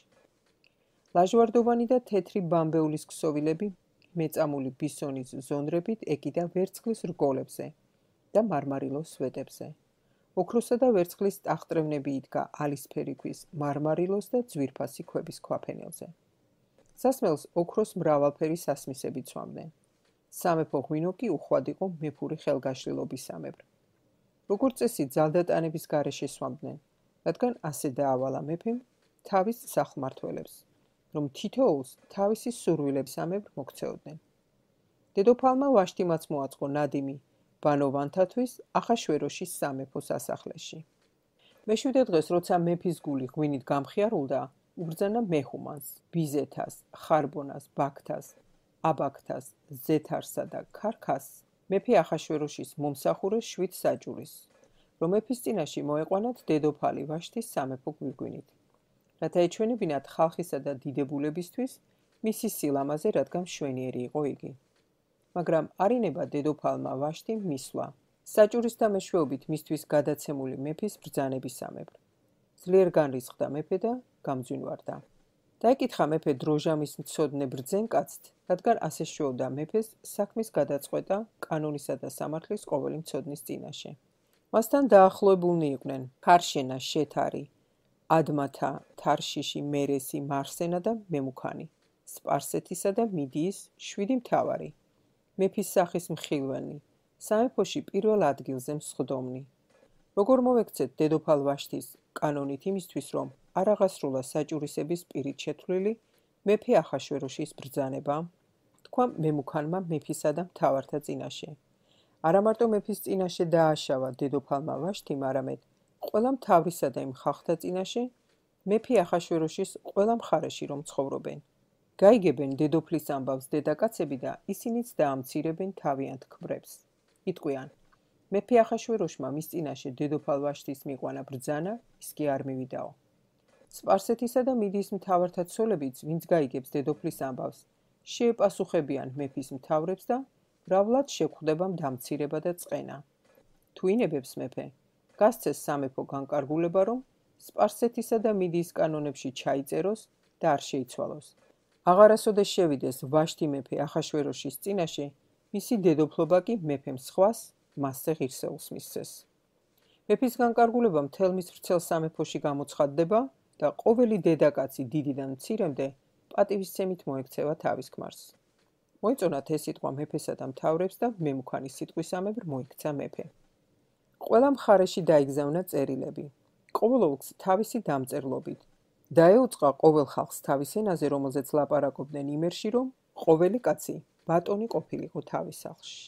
ლაჟვარდოვანი და თეთრი ბამბეულის ქსოვილები მეწამული ბისონის ზონდრებით ეკიდა ვერცხლის რგოლებზე და მარმარილოს სვეტებზე. ოქროსა და ვერცხლის ტახტრევნები იდგა ალისფერი ქვის მარმარილოს და ძვირფასი ქვების ქვაფენელზე. სასმელს ოქროს მრავალფერი სასმისები ცვამდნენ. სამეფო ღვინო კი უხვად იყო მეფური ხელგაშლილობისამებრ. როგორც წესი ძალდატანების გარეშე სვამდნენ, რადგან ასე დაავალა მეფემ თავის სახლმმართველებს, რომ თითოეულს თავისი სურვილებისამებრ მოქცეოდნენ. დედოფალმა ვაშტიმაც მოაწყო ნადიმი ბანოვანთათვის ახაშვეროშის სამეფო სასახლეში. მეშვიდე დღეს, როცა მეფის გული ღვინით გამხიარულდა, უბრძანა მეჰუმანს, ბიზეთას, ხარბონას, ბაქთას, აბაქთას, ზეთარსა და ქარქას, მეფე ახაშვეროშის მომსახურე შვიდ საჭურის, რომ მეფის წინაშე მოეყვანათ დედოფალი ვაშტის სამეფო გვირგვინით, რათა ეჩვენებინათ ხალხისა და დიდებულებისთვის მისი სილამაზე, რადგან მშვენიერი იყო იგი. მაგრამ არინება დედოფალმა ვაშტიმ მისვლა, საჭურისთა მეშვეობით მისთვის გადაცემული მეფის ბრძანებისამებრ. ძლიერ განრისხდა მეფე და გამძვინვარდა. დაეკითხა მეფე დროჟამის მცოდნე ბრძენკაცთ, რადგან ასე შეობდა მეფეს საქმის გადაწყვეტა კანონისა და სამართლის ყოველი მცოდნის წინაშე. მასთან დაახლოებულნი იყვნენ ქარშენა, შეთარი, ადმათა, თარშიში, მერესი, მარსენა და მემუქანი, სპარსეთისა და მიდიის შვიდი მთავარი, მეფის სახის მხილვენი, სამეფოში პირველ ადგილზე მსხდომნი. როგორ მოვექცეთ დედოფალ ვაშტის კანონით იმისთვის, რომ არ აღასრულა საჭურისების პირით შეთვლილი მეფე ახაშვეროშის ბრძანება, თქვა მემუქანმა მეფისა და მთავართა წინაშე. არა მარტო მეფის წინაშე დააშავა დედოფალმა ვაშტიმ, არამედ ყველა მთავრისა და იმ ხალხთა წინაშე მეფე ახაშვეროშის ყველა მხარეში რომ ცხოვრობენ. გაიგებენ დედოფლის ამბავს დედაკაცები და ისინიც დაამცირებენ თავიანთ ქმრებს. იტყვიან, მეფე ახაშვეროშმა მის წინაშე დედოფალ ვაშტის მიყვანა ბრძანა, ის კი არ მივიდაო. სპარსეთისა და მიდიის მთავართა ცოლებიც, ვინც გაიგებს დედოფლის ამბავს, შეეპასუხებიან მეფის მთავრებს და მრავლად შეგვხვდება დამცირება და წყენა. თუ ინებებს მეფე, გასცეს სამეფო განკარგულება, რომ სპარსეთისა და მიდიის კანონებში ჩაიწეროს და არ შეიცვალოს. აღარასოდეს შევიდეს ვაშტი მეფე ახაშვეროშის წინაშე, მისი დედოფლობა კი მეფემ სხვას მასზე ღირსეულს მისცეს. მეფის განკარგულება მთელ მის ვრცელ სამეფოში გამოცხადდება და ყოველი დედაკაცი დიდიდან მცირემდე პატივისცემით მოექცევა თავის ქმარს. მოიწონათ ეს სიტყვა მეფესა და მთავრებს და მემუქანის სიტყვისამებრ მოიქცა მეფე. ყველა მხარეში დაიგზავნა წერილები, ყოველს თავისი დამწერლობით. დაეუწყა ყოველ ხალხს თავის ენაზე, რომელზეც ლაპარაკობდნენ იმერში, რომ ყოველი კაცი ბატონი ყოფილიყო თავის სახლში.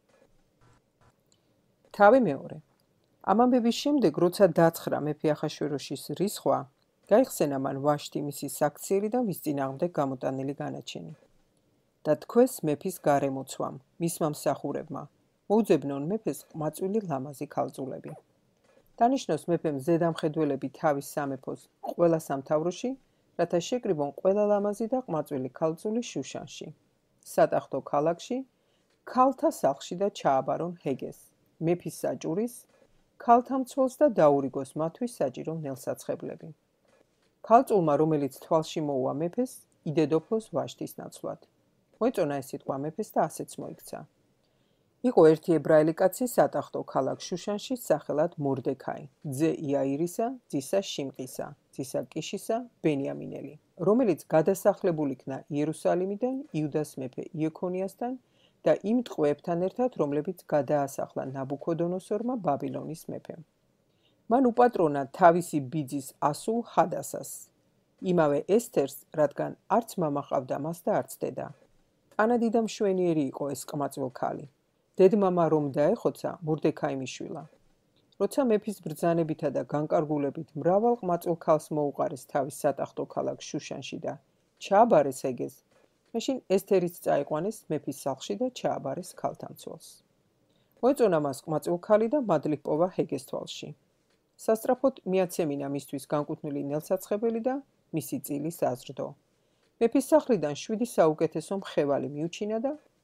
თავი მეორე. ამ ამბების შემდეგ, როცა დაცხრა მეფე ახაშვეროშის რისხვა, გაიხსენა მან ვაშტი მისი საქციელი და მის წინააღმდეგ გამოტანილი განაჩენი. და თქვეს მეფის გარემოცვამ, მისმა მსახურებმა, მოუძებნონ მეფეს ყმაწვილი ლამაზი ქალწულები. დანიშნოს მეფემ ზედამხედველები თავის სამეფოს ყველა სამთავროში, რათა შეკრიბონ ყველა ლამაზი და ყმაწვილი ქალწული შუშანში, სატახტო ქალაქში, ქალთა სახლში და ჩააბარონ ჰეგეს, მეფის საჭურის, ქალთა მცველს და დაურიგოს მათთვის საჭირო ნელსაცხებლები. ქალწულმა, რომელიც თვალში მოუვა მეფეს, იდედოფლოს ვაშტის ნაცვლად. მოეწონა ეს სიტყვა მეფეს და ასეც მოიქცა. იყო ერთი ებრაელი კაცი სატახტო ქალაქ შუშანში სახელად მორდექაი, ძე იაირისა, ძისა შიმყისა, ძისა კიშისა, ბენიამინელი, რომელიც გადასახლებულ იქნა იერუსალიმიდან იუდას მეფე იექონიასთან და იმ ტყვეებთან ერთად, რომლებიც გადაასახლა ნაბუქოდონოსორმა ბაბილონის მეფემ. მან უპატრონა თავისი ბიძის ასულ ჰადასას, იმავე ესთერს, რადგან არც მამა ჰყავდა მას და არც დედა. ტანადი და მშვენიერი იყო ეს ყმაწვილ ქალი. დედმამა რომ დაეხოცა, მორდექაი მიშვილა. როცა მეფის ბრძანებითა და განკარგულებით მრავალ ყმაწვილ ქალს მოუყარეს თავის სატახტო ქალაქ შუშანში და ჩააბარეს ჰეგეს, მაშინ ესთერიც წაიყვანეს მეფის სახლში და ჩააბარეს ქალთამცველს. მოეწონა მას ყმაწვილ ქალი და მადლი ჰპოვა ჰეგეს თვალში. სასწრაფოდ მიაცემინა მისთვის განკუთვნილი ნელსაცხებელი და მისი წილი საზრდო. მეფის სახლიდან შვიდი საუკეთესო მხევალი მიუჩინა და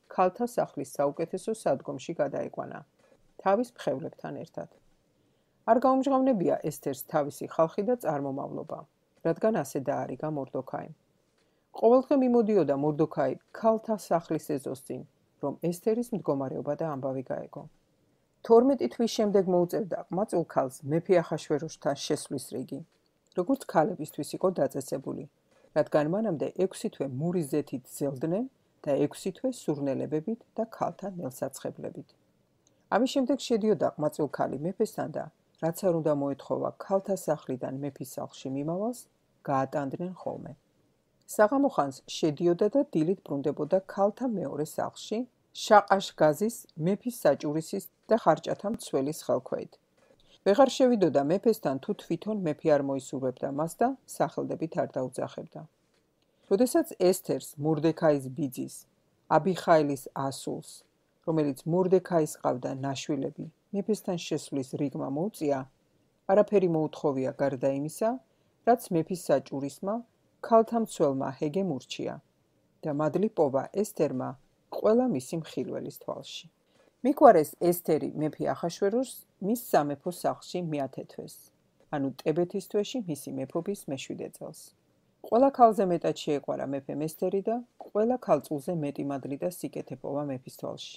ქალთა სახლის საუკეთესო სადგომში გადაეყვანა, თავის მხევლებთან ერთად. არ გაუმჟღავნებია ესთერს თავისი ხალხი და წარმომავლობა, რადგან ასე დაარიგა მორდოქაიმ. ყოველდღე მიმოდიოდა მორდოქაი ქალთა სახლის ეზოსწინ, რომ ესთერის მდგომარეობა და ამბავი გაეგო. თორმეტი თვის შემდეგ მოუწევდა ყმაწვილ ქალს მეფე ახაშვეროშთან შესვლის რიგი, როგორც ქალებისთვის იყო დაწესებული, რადგან მანამდე ექვსი თვე მურის ზეთით ზელდნენ და ექვსი თვე სურნელებებით და ქალთა ნელსაცხებლებით. ამის შემდეგ შედიოდა ყმაწვილ ქალი მეფესთან და რაც არ უნდა მოეთხოვა ქალთა სახლიდან მეფის სახლში მიმავალს, გაატანდნენ ხოლმე. საღამო ხანს შედიოდა და დილით ბრუნდებოდა ქალთა მეორე სახლში, შაყაშგაზის, მეფის საჭურისის და ხარჭათა მცველის ხელქვეით. ვეღარ შევიდოდა მეფესთან თუ თვითონ მეფე არ მოისურვებდა მას და სახელდებით არ დაუძახებდა. როდესაც ესთერს, მორდექაის ბიძის, აბიხაილის ასულს, რომელიც მორდექაის ყავდა ნაშვილები, მეფესთან შესვლის რიგმა მოუწია, არაფერი მოუთხოვია გარდა იმისა, რაც მეფის საჭურისმა, ქალთა მცველმა ჰეგემ ურჩია და მადლი პოვა ესთერმა ყველა მისი მხილველის თვალში. მიგვარეს ესთერი მეფე ახაშვეროს მის სამეფო სახლში მეათე თვეს, ანუ ტებეთის თვეში მისი მეფობის მეშვიდე წელს. ყველა ქალზე მეტად შეეყვარა მეფემ ესთერი და ყველა ქალწულზე მეტი მადლი და სიკეთე პოვა მეფის თვალში.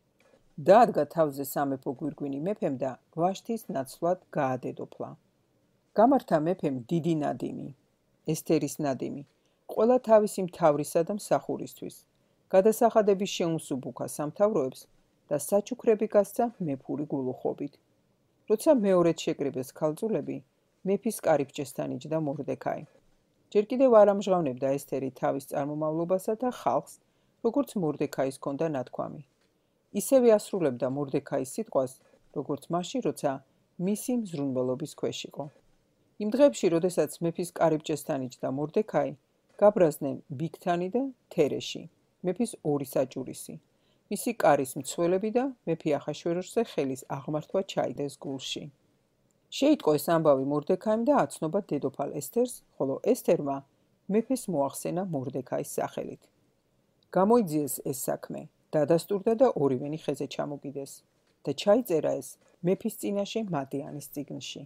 დაადგა თავზე სამეფო გვირგვინი მეფემ და ვაშთის ნაცვლად გაადედოფლა. გამართა მეფემ დიდი ნადიმი, ესთერის ნადიმი, ყველა თავისი მთავრისა და მსახურისთვის, გადასახადების შეუნსუბუქა სამთავროებს და საჩუქრები გასცა მეფური გულუხობით. როცა მეორედ შეკრიბეს ქალწულები, მეფის კარიბჭესთან იჯდა მორდექაი. ჯერ კიდევ არ ამჟღავნებდა ესთერი თავის წარმომავლობასა და ხალხს, როგორც მორდექაის ჰქონდა ნათქვამი. ისევე ასრულებდა მორდექაის სიტყვას, როგორც მაშინ, როცა მისი მზრუნველობის ქვეშ იყო. იმ დღეებში, როდესაც მეფის კარიბჭესთან იჯდა მორდექაი, გაბრაზდნენ ბიგთანი და თერეში, მეფის ორი საჭურისი, მისი კარის მცველები და მეფე ახაშვეროსზე ხელის აღმართვა ჩაიდეს გულში. შეიტყო ეს ამბავი მორდექაიმ და აცნობა დედოფალ ესთერს, ხოლო ესთერმა მეფეს მოახსენა მორდექაის სახელით. გამოიძიეს ეს საქმე, დადასტურდა და ორივენი ხეზე ჩამოგიდეს და ჩაიწერა ეს მეფის წინაშე მადიანის წიგნში.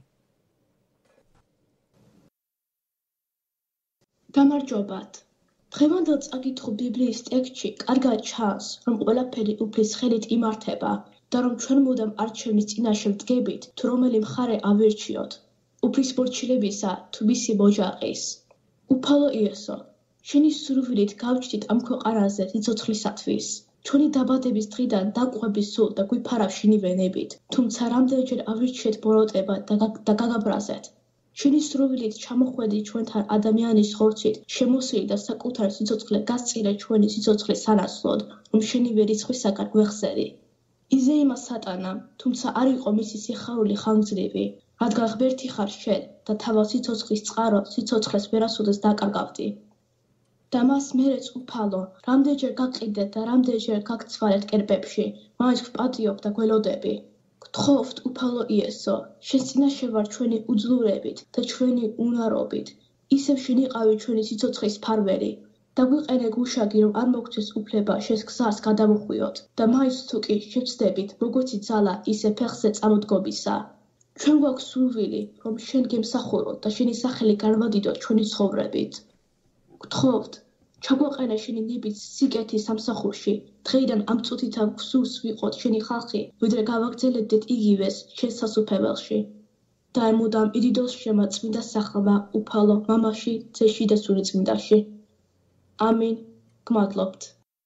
გამარჯობათ. დღევანდელ წაკითხულ ბიბლიის ტექსტში კარგად ჩანს, რომ ყველაფერი უფლის ხელით იმართება და რომ ჩვენ მუდამ არჩევნის წინაშე ვდგებით, თუ რომელი მხარე ავირჩიოთ, უფლის მორჩილებისა თუ მისი მოჯაყის. უფალო იესო, შენი სურვილით გავჩნდით ამ ქვეყანაზე სიცოცხლისათვის. ჩვენი დაბადების დღიდან დაკვების სულ და გვიფარავ შენი ვენებით, თუმცა რამდენჯერ ავირჩიეთ ბოროტება და გაგაბრაზეთ. შენი სურვილით ჩამოხვედი ჩვენთან ადამიანის ხორცით, შემოსილი და საკუთარ სიცოცხლე გასწირე ჩვენი სიცოცხლის სანაცვლოდ, რომ შენი ვერიცხვისაგან გვეხსენი. იზეიმა სატანამ, თუმცა არ იყო მისი სიხარული ხანგრძლივი, რადგან ღმერთი ხარ შენ და თავად სიცოცხლის წყარო სიცოცხლეს ვერასოდეს დაკარგავდი. და მას მერეც უფალო, რამდენჯერ გაყიდეთ და რამდენჯერ გაგცვალეთ კერპებში, მაინც ვპატიობ და გველოდები. გთხოვთ უფალო იესო, შენ წინაშე ვარ ჩვენი უძლურებით და ჩვენი უნარობით, ისევ შენ იყავი ჩვენი სიცოცხლის ფარველი. დაგვიყენე გუშაგი, რომ არ მოგცეს უფლება შენს გზას გადამოხვიოთ და მაინც თუ კი შევცდებით, როგორც ძალა, ისე ფეხზე წამოდგომისა. ჩვენ გვაქვს სურვილი, რომ შენ გემსახუროთ და შენი სახელი განვადიდოთ ჩვენი ცხოვრებით. გთხოვთ, ჩაგვაყენე შენი ნებით სიკეთის სამსახურში, დღეიდან ამ წუთიდან გვსურს ვიყოთ შენი ხალხი, ვიდრე გავაგრძელებდეთ იგივეს შენ სასუფეველში. და არ მუდამ იდიდოს შემა წმინდა სახელმა, უფალო მამაში, ძეში და სულიწმინდაში. ამინ. გმადლობთ.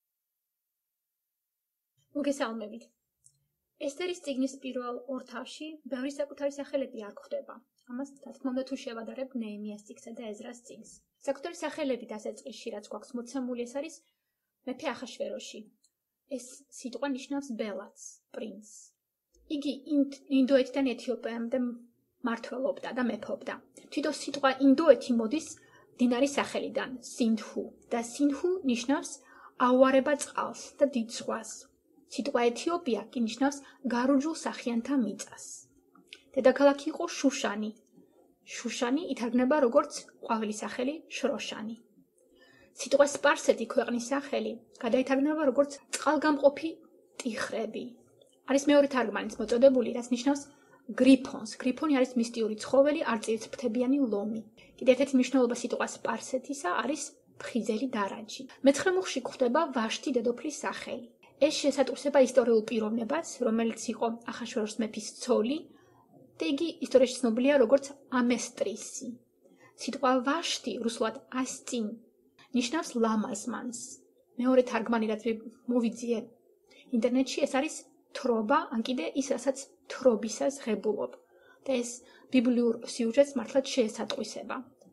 მოგესალმებით. ესთერის წიგნის პირველ ორ თავში ბევრი საკუთარი სახელები არ გვხვდება. ამას რა თქმა უნდა თუ შევადარებთ ნეემიას წიგნსა და ეზრას წიგნს. საკუთარი სახელები დასაწყისში რაც გვაქვს მოცემული ეს არის მეფე ახაშვეროში. ეს სიტყვა ნიშნავს ბელადს, პრინცს. იგი ინდოეთიდან ეთიოპიამდე მმართველობდა და მეფობდა. თვითონ სიტყვა ინდოეთი მოდის დინარის სახელიდან, სინდჰუ და სინდჰუ ნიშნავს აუარება წყალს და დიდ ზღვას. სიტყვა ეთიოპია კი ნიშნავს გარუჯულ სახიანთა მიწას. დედაქალაქი იყო შუშანი. შუშანი ითარგმნება როგორც ყვავილი სახელი შროშანი. სიტყვა სპარსეთი ქვეყნის სახელი გადაითარგმნება როგორც წყალგამყოფი ტიხრები. არის მეორე თარგმანიც მოწოდებული, რაც ნიშნავს გრიფონს. გრიფონი არის მისტიური ცხოველი, არწივთფრთებიანი ლომი. კიდევ ერთი მნიშვნელობა სიტყვას სპარსეთისა არის ფხიზელი დარაჯი. მეცხრე მუხლში გვხვდება ვაშტი დედოფლის სახელი. ეს შესატყვისება ისტორიულ პიროვნებას, რომელიც იყო ახაშვეროს მეფის ცოლი და იგი ისტორიაში ცნობილია როგორც ამესტრისი. სიტყვა ვაშტი რუსულად ასწინ ნიშნავს ლამაზმანს. მეორე თარგმანი რაც მოვიძიე ინტერნეტში ეს არის თრობა, ან კიდე ის რასაც თრობისას ღებულობ. და ეს ბიბლიურ სიუჟეტს მართლაც შეესატყვისება.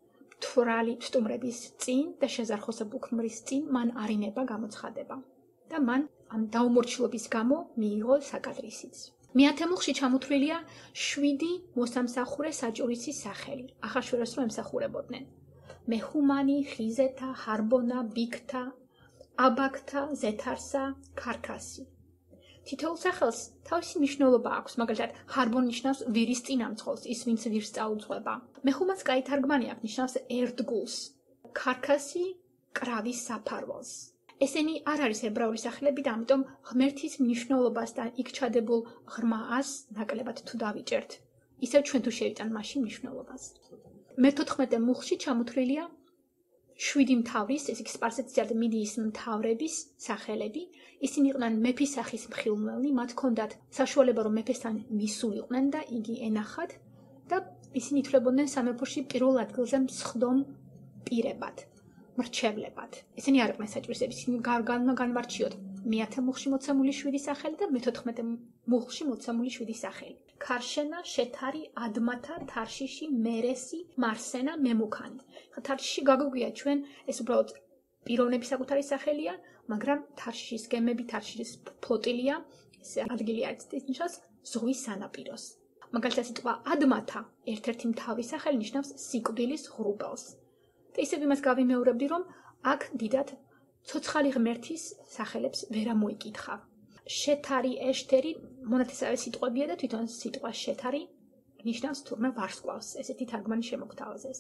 თვრალი სტუმრების წინ და შეზარხოსებულ ქმრის წინ მან არინება გამოცხადება და მან ამ დაუმორჩილობის გამო მიიღო საკადრისიც. მეათე მუხლში ჩამოთვლილია შვიდი მოსამსახურე საჭურისის სახელი. ახაშვეროს რო ემსახურებოდნენ. მეჰუმანი, ხიზეთა, ჰარბონა, ბიქთა, აბაქთა, ზეთარსა, ქარქასი. თითოეულ სახელს თავისი მნიშვნელობა აქვს, მაგალითად, ჰარბონ ნიშნავს ვირის წინამძღოლს, ის ვინც ვირს წაუძღვება. მეჰუმანს კაი თარგმანი აქვს, ნიშნავს ერთგულს. ქარქასი კრავის საფარველს. ესენი არ არის ებრაული სახელები და ამიტომ ღმერთის მნიშვნელობას და იქ ჩადებულ ღრმა ას ნაკლებად თუ დავიჭერთ. ისევ ჩვენ თუ შევიტან მაშინ მნიშვნელობას. მეთოთხმეტე მუხლში ჩამოთვლილია შვიდი მთავრის, ეს იქ სპარსეთის და მიდიის მთავრების სახელები. ისინი იყვნენ მეფის სახის მხილმველნი, მათ ჰქონდათ საშუალება რომ მეფესთან მისულიყვნენ და იგი ენახათ და ისინი ითვლებოდნენ სამეფოში პირველ ადგილზე მსხდომ პირებად, მრჩევლებად. ესენი არ იყვნენ საჭიროები, ისინი გარგანმა განვარჩიოთ. მეათე მუხლში მოცემული შვიდი სახელი და მეთოთხმეტე მუხლში მოცემული შვიდი სახელი. ქარშენა, შეთარი, ადმათა, თარშიში, მერესი, მარსენა, მემუქანი. ხა თარშიში გაგოგვია ჩვენ ეს უბრალოდ პიროვნების საკუთარი სახელია, მაგრამ თარშიშის გემები, თარშიშის ფლოტილია, ეს ადგილი არის ის ნიშნავს ზღვის სანაპიროს. მაგალითად სიტყვა ადმათა ერთ-ერთი მთავრი სახელი ნიშნავს სიკვდილის ღრუბელს. და ისევ იმას გავიმეორებდი, რომ აქ დიდად ცოცხალი ღმერთის სახელებს ვერ ამოიკითხავ. შეთარი, ეშთერი, მონათესავე სიტყვებია და თვითონ სიტყვა შეთარი ნიშნავს თურმე ვარსკვლავს. ესეთი თარგმანი შემოგთავაზეს.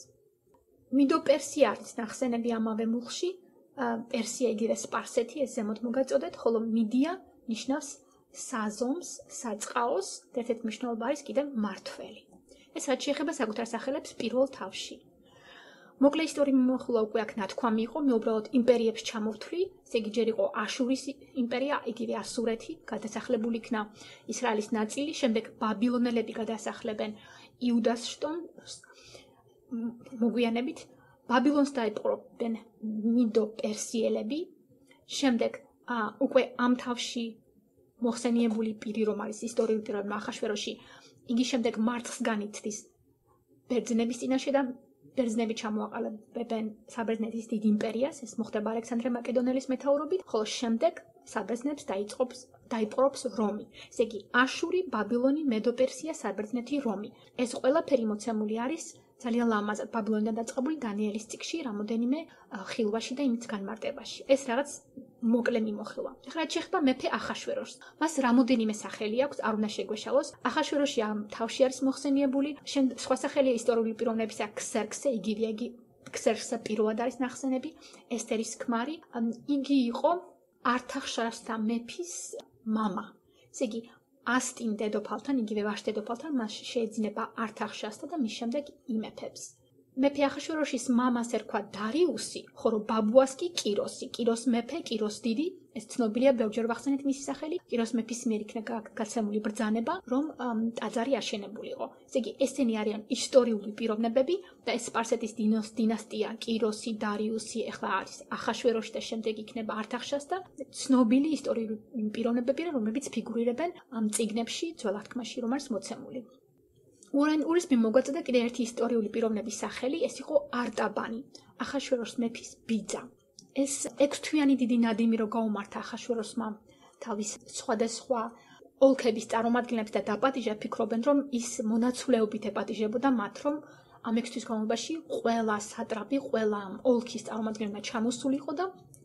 მიდო პერსია არის ნახსენები ამავე მუხლში, პერსია იგივე სპარსეთი, ეს ზემოთ მოგაწოდეთ, ხოლო მიდია ნიშნავს საზომს, საწყაოს, და ერთ-ერთი მნიშვნელობა არის კიდევ მართველი. ეს რაც შეეხება საკუთარ სახელებს პირველ თავში. მოკლე ისტორიული მიმოხილვა უკვე აქ ნათქვამი იყო, მე უბრალოდ იმპერიებს ჩამოვთვლი, ესე იგი ჯერ იყო აშურის იმპერია, იგივე ასურეთი, გადასახლებული იქნა ისრაელის ნაწილი, შემდეგ ბაბილონელები გადასახლებენ იუდას შტოს მოგვიანებით, ბაბილონს დაიპყრობენ მიდო პერსიელები, შემდეგ უკვე ამ თავში მოხსენიებული პირი რომ არის ისტორიული პიროვნება ახაშვეროში, იგი შემდეგ მარცხს განიცდის ბერძნების წინაშე და ბერძნები ჩამოაყალიბებენ საბერძნეთის დიდ იმპერიას, ეს მოხდება ალექსანდრე მაკედონელის მეთაურობით, ხოლო შემდეგ საბერძნებს დაიწყობს დაიპყრობს რომი. ესე იგი, აშური, ბაბილონი, მედო-პერსია, საბერძნეთი, რომი. ეს ყველაფერი მოცემული არის ძალიან ლამაზად ბაბილონიდან დაწყებული დანიელის წიგნში, რამოდენიმე ხილვაში და იმის განმარტებაში. ეს რაღაც მოკლე მიმოხილვა. ახლა რაც შეეხება მეფე ახაშვეროს. მას რამოდენიმე სახელი აქვს, არ უნდა შეგვეშალოს. ახაშვეროში ამ თავში არის მოხსენიებული, სხვა სახელია ისტორიული პიროვნებისა ქსერქსე, იგივე იგი ქსერქსა პირველად არის ნახსენები, ესთერის ქმარი. იგი იყო ართახშასთა მეფის მამა. ესე იგი, ასტინ დედოფალთან, იგივე ვაშტი დედოფალთან მას შეეძინება ართახშასთა და მის შემდეგ იმეფებს. მეფე ახაშვეროშის მამას ერქვა დარიუსი, ხოლო ბაბუას კი კიროსი. კიროს მეფე, კიროს დიდი, ეს ცნობილია, ბევრჯერ ვახსენეთ მისი სახელი. კიროს მეფის მიერ იქნა გაცემული ბრძანება, რომ ტაძარი აშენებულიყო. ესე იგი, ესენი არიან ისტორიული პიროვნებები და ეს სპარსეთის დინასტია, კიროსი, დარიუსი, ეხლა არის ახაშვეროში და შემდეგ იქნება ართახშასთა, ცნობილი ისტორიული პიროვნებები, რომლებიც ფიგურირებენ ამ წიგნებში, ძველ აღთქმაში, რომ არის მოცემული. უორენ ურის მიმოგვაწოდა კიდევ ერთი ისტორიული პიროვნების სახელი, ეს იყო არტაბანი, ახაშვეროს მეფის ბიძა. ეს ექვსთვიანი დიდი ნადიმი რო გაუმართა ახაშვეროსმა თავის სხვადასხვა ოლქების წარმომადგენლებს და დაპატიჟა, ფიქრობენ, რომ ის მონაცვლეობით ეპატიჟებოდა მათ, რომ ამ ექვსთვის განმავლობაში ყველა სატრაპი, ყველა ოლქის წარმომადგენელმა ჩამოსულიყო და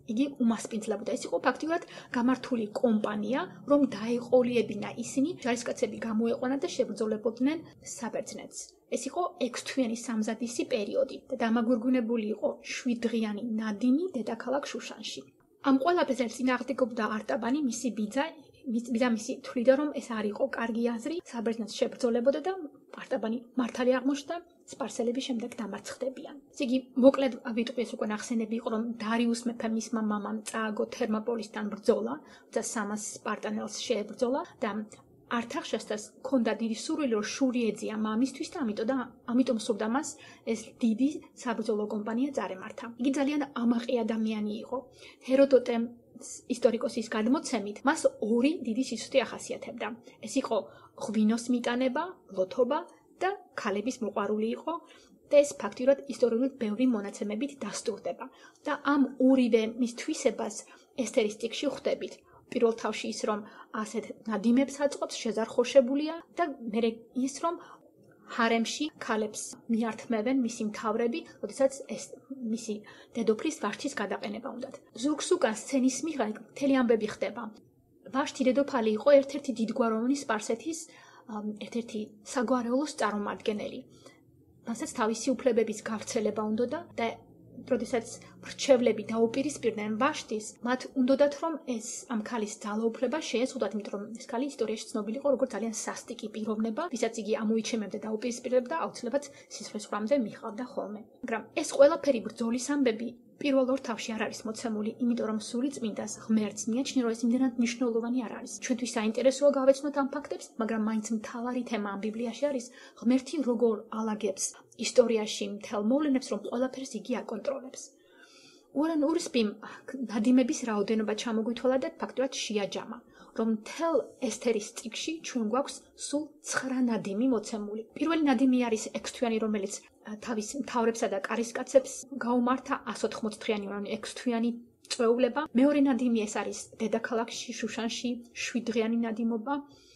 იგი უმასპინძლებოდა. ეს იყო ფაქტიურად გამართული კომპანია, რომ დაეყოლიებინა ისინი, ჯარისკაცები გამოეყვანა და შებრძოლებოდნენ საბერძნეთს. ეს იყო ექვსთვიანი სამზადისი პერიოდი და დამაგვირგვინებული იყო შვიდდღიანი ნადიმი დედაქალაქ შუშანში. ამ ყველაფერს წინააღმდეგობდა არტაბანი, მისი ბიძა, ბიძა მისი თვლიდა, რომ ეს არ იყო კარგი აზრი, საბერძნეთს შებრძოლებოდა და არტაბანი მართალი აღმოჩნდა, სპარსელები შემდეგ დამარცხდებიან. ესე იგი, მოკლედ ვიტყვი ეს უკვე ნახსენები იყო, რომ დარიუს მეფემ მისმა მამამ წააგო თერმოპოლისთან ბრძოლა, და სამას სპარტანელს შეებრძოლა და არტახშასთას ჰქონდა დიდი სურვილი, რომ შური ეძია მამისთვის და ამიტომ და ამიტომ სურდა მას ეს დიდი საბრძოლო კომპანია წარემართა. იგი ძალიან ამაყი ადამიანი იყო. ჰეროდოტე ისტორიკოსის გადმოცემით, მას ორი დიდი სისუსტე ახასიათებდა. ეს იყო ღვინოს მიტანება, ლოთობა და ქალების მოყვარული იყო და ეს ფაქტიურად ისტორიულად ბევრი მონაცემებით დასტურდება. და ამ ორივე მის თვისებას ესთერის ტექსტში ხვდებით. პირველ თავში ის, რომ ასეთ ნადიმებს აწყობს, შეზარხოშებულია და მერე ის, რომ ჰარემში ქალებს მიართმევენ მისი მთავრები, როდესაც ეს მისი დედოფლის ვაჟთის გადაყენება უნდათ. ზოგს უკან სცენის მიღება მთელი ამბები ხდება. ვაჟთი დედოფალი იყო ერთ-ერთი დიდგვაროვანი სპარსეთის ერთ-ერთი საგვარეულოს წარმომადგენელი. მასაც თავისი უფლებების გავრცელება უნდოდა და როდესაც მრჩევლები დაუპირისპირდნენ ვაჟთის, მათ უნდოდათ რომ ეს ამ ქალის ძალაუფლება შეეზღუდათ, იმიტომ რომ ეს ქალი ისტორიაში ცნობილი იყო როგორც ძალიან სასტიკი პიროვნება, ვისაც იგი ამოიჩემებდა და დაუპირისპირებდა, აუცილებლად სიცოცხლესვრამდე მიჰყავდა ხოლმე. მაგრამ ეს ყველაფერი ბრძოლის ამბები პირველ ორ თავში არ არის მოცემული, იმიტომ რომ სული წმინდას ღმერთს მიაჩნია, რომ ეს იმდენად მნიშვნელოვანი არ არის. ჩვენთვის საინტერესოა გავეცნოთ ამ ფაქტებს, მაგრამ მაინც მთავარი თემა ამ ბიბლიაში არის ღმერთი როგორ ალაგებს ისტორიაში მთელ მოვლენებს, რომ ყველაფერს იგი აკონტროლებს. უორენ ურსპიმ ნადიმების რაოდენობა ჩამოგვითვალა და ფაქტურად შეაჯამა, რომ მთელ ესთერის წიგნში ჩვენ გვაქვს სულ ცხრა ნადიმი მოცემული. პირველი ნადიმი არის ექვსთვიანი, რომელიც თავის მთავრებსა და კარისკაცებს გაუმართა ას ოთხმოც დღიანი, ანუ ექვსთვიანი წვეულება. მეორე ნადიმი ეს არის დედაქალაქში შუშანში შვიდდღიანი ნადიმობა.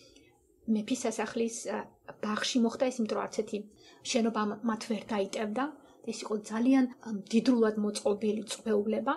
მეფის სასახლის ბაღში მოხდა ეს, იმიტომ რომ არც ერთი შენობა მათ ვერ დაიტევდა. ეს იყო ძალიან დიდრულად მოწყობილი წვეულება.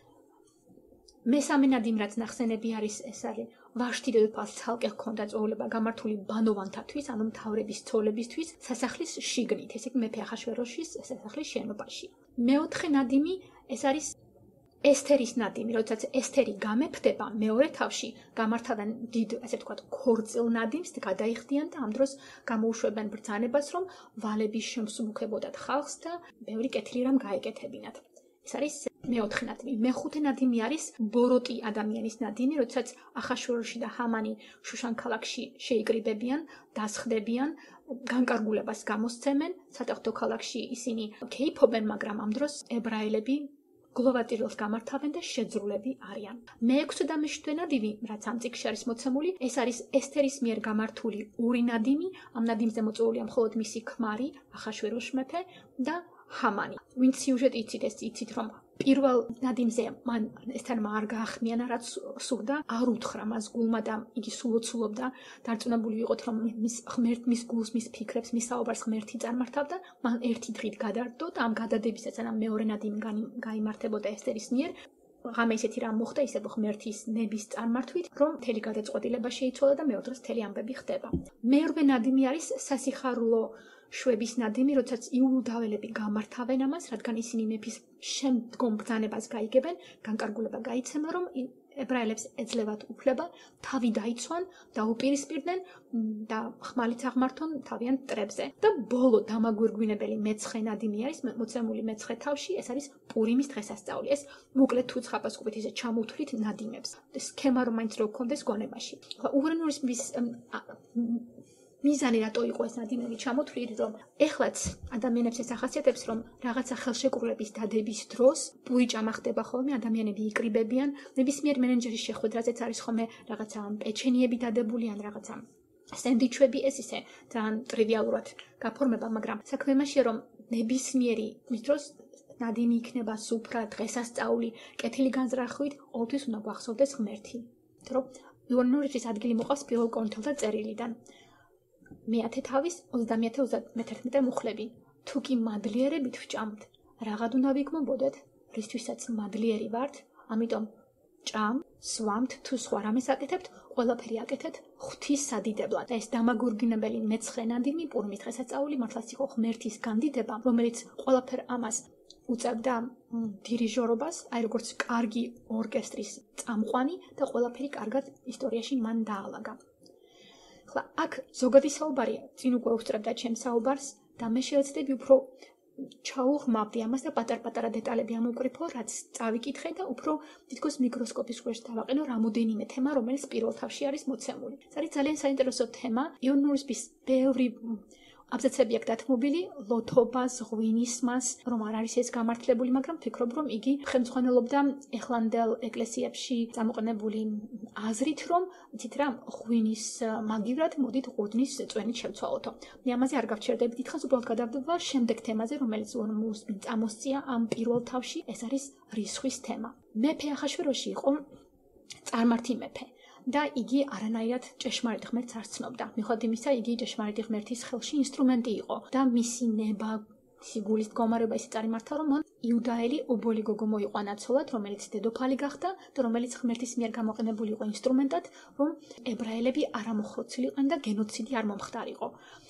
მესამე ნადიმი, რაც ნახსენები არის, ეს არის ვაჟთი დედოფალს ცალკე ჰქონდა წვეულება გამართული ბანოვანთათვის, ანუ მთავრების ცოლებისთვის, სასახლის შიგნით, ესე იგი მეფე ახაშვეროშის სასახლის შენობაში. მეოთხე ნადიმი ეს არის ესთერის ნადიმი, როდესაც ესთერი გამეფდება, მეორე თავში გამართავენ დიდ, ასე ვთქვათ, ქორწილ ნადიმს, გადაიხდიან და ამ დროს გამოუშვებენ ბრძანებას, რომ ვალების შემსუბუქებოდათ ხალხს და ბევრი კეთილი რამ გაეკეთებინათ. ეს არის მეოთხე ნადიმი. მეხუთე ნადიმი არის ბოროტი ადამიანის ნადიმი, როდესაც ახაშვეროში და ჰამანი შუშან ქალაქში შეიკრიბებიან, დასხდებიან, განკარგულებას გამოსცემენ, სატახტო ქალაქში ისინი ქეიფობენ, მაგრამ ამ დროს ებრაელები გლოვატირილს გამართავენ და შეძრულები არიან. მეექვსე და მეშვიდე ნადიმი, რაც ამ წიგნში არის მოცემული, ეს არის ესთერის მიერ გამართული ორი ნადიმი, ამ ნადიმზე მოწვეულია მხოლოდ მისი ქმარი, ახაშვეროშ მეფე და ჰამანი. ვინც სიუჟეტი იცით, ეს იცით, რომ პირველ ნადიმზე მან ესთანმა არ გაახმიანა, რაც სურდა, არ უთხრა მას გულმა და იგი სულოცულობდა, დარწმუნებული ვიყოთ, რომ მის ღმერთ მის გულს, მის ფიქრებს, მის საუბარს ღმერთი წარმართავდა, მან ერთი დღით გადარდო და ამ გადადებისაც, სანამ მეორე ნადიმი გაიმართებოდა ესთერის მიერ, ღამე ისეთი რამ მოხდა, ისევ ღმერთის ნების წარმართვით, რომ მთელი გადაწყვეტილება შეიცვალა და მეორე დღეს მთელი ამბები ხდება. მერვე ნადიმი არის სასიხარულო შვების ნადიმი, როდესაც იუდაველები გამართავენ ამას, რადგან ისინი მეფის შემდგომ ბრძანებას გაიგებენ, განკარგულება გაიცემა, რომ ებრაელებს ეძლევათ უფლება, თავი დაიცვან, დაუპირისპირდნენ და ხმალით აღმართონ თავიანთ მტრებზე. და ბოლო დამაგვირგვინებელი მეცხრე ნადიმი არის მოცემული მეცხრე თავში, ეს არის პურიმის დღესასწაული. ეს მოკლედ თუ ცხაპას ყვით ისე ჩამოვთვლით ნადიმებს. სქემა რომ მაინც რო გქონდეს გონებაში. უგრენურის მის მიზანი რატო იყო ეს ნადიმები ჩამოთვლილი, რომ ეხლაც ადამიანებს ეს ახასიათებს, რომ რაღაცა ხელშეკრულების დადების დროს პური ჭამა ხდება ხოლმე, ადამიანები იკრიბებიან, ნებისმიერ მენეჯერის შეხვედრაზეც არის ხოლმე რაღაცა პეჩენიები დადებული ან რაღაცა სენდვიჩები, ეს ისე ძალიან ტრივიალურად გაფორმება, მაგრამ საქმე იმაშია, რომ ნებისმიერი მის დროს ნადიმი იქნება სუფრა, დღესასწაული, კეთილი განზრახვით, ყოველთვის უნდა გვახსოვდეს ღმერთი. იმიტომ რომ იოანნურისთვის ადგილი მოყავს პირველ კორინთელთა წერილიდან. მეათე თავის ოცდამეათე ოცდამეთერთმეტე მუხლები. თუ კი მადლიერებით ვჭამთ, რაღად უნდა ვიგმობოდეთ, რისთვისაც მადლიერი ვართ, ამიტომ ჭამ, სვამთ თუ სხვა რამეს აკეთებთ, ყველაფერი აკეთეთ ღვთის სადიდებლად. და ეს დამაგურგინებელი მეცხენადიმი პურმის დღესასწაული მართლაც იყო ღმერთის განდიდება, რომელიც ყველაფერ ამას უწევდა დირიჟორობას, აი როგორც კარგი ორკესტრის წამყვანი და ყველაფერი კარგად ისტორიაში მან დაალაგა. ხლა აქ ზოგადი საუბარია, წინ უკვე უსწრებდა ჩემს საუბარს და მე შევეცდები უფრო ჩაუღმავდი ამას და პატარ-პატარა დეტალები ამოვკრიფო, რაც წავიკითხე და უფრო თითქოს მიკროსკოპის ქვეშ დავაყენო რამოდენიმე თემა, რომელიც პირველ თავში არის მოცემული. ეს არის ძალიან საინტერესო თემა, იონურისპის ბევრი აბზაცები აქ დათმობილი, ლოთობას, ღვინისმას, რომ არ არის ეს გამართლებული, მაგრამ ვფიქრობ, რომ იგი ხელმძღვანელობდა ეხლანდელ ეკლესიებში წამოყენებული აზრით, რომ იცით რა, ღვინის მაგივრად მოდით ყურძნის წვენით შევცვალოთო. მე ამაზე არ გავჩერდები დიდხანს, უბრალოდ გადავდება შემდეგ თემაზე, რომელიც წამოსწია ამ პირველ თავში, ეს არის რისხვის თემა. მეფე ახაშვეროში იყო წარმართი მეფე. და იგი არანაირად ჭეშმარიტ ღმერთს არ ცნობდა. მიუხედავად იმისა, იგი ჭეშმარიტი ღმერთის ხელში ინსტრუმენტი იყო და მისი ნება, მისი გულის მდგომარეობა ისე წარიმართა, რომ მან იუდაელი ობოლი გოგო მოიყვანა ცოლად, რომელიც დედოფალი გახდა და რომელიც ღმერთის მიერ გამოყენებული იყო ინსტრუმენტად, რომ ებრაელები არ ამოხოცილიყენ და გენოციდი არ მომხდარიყო.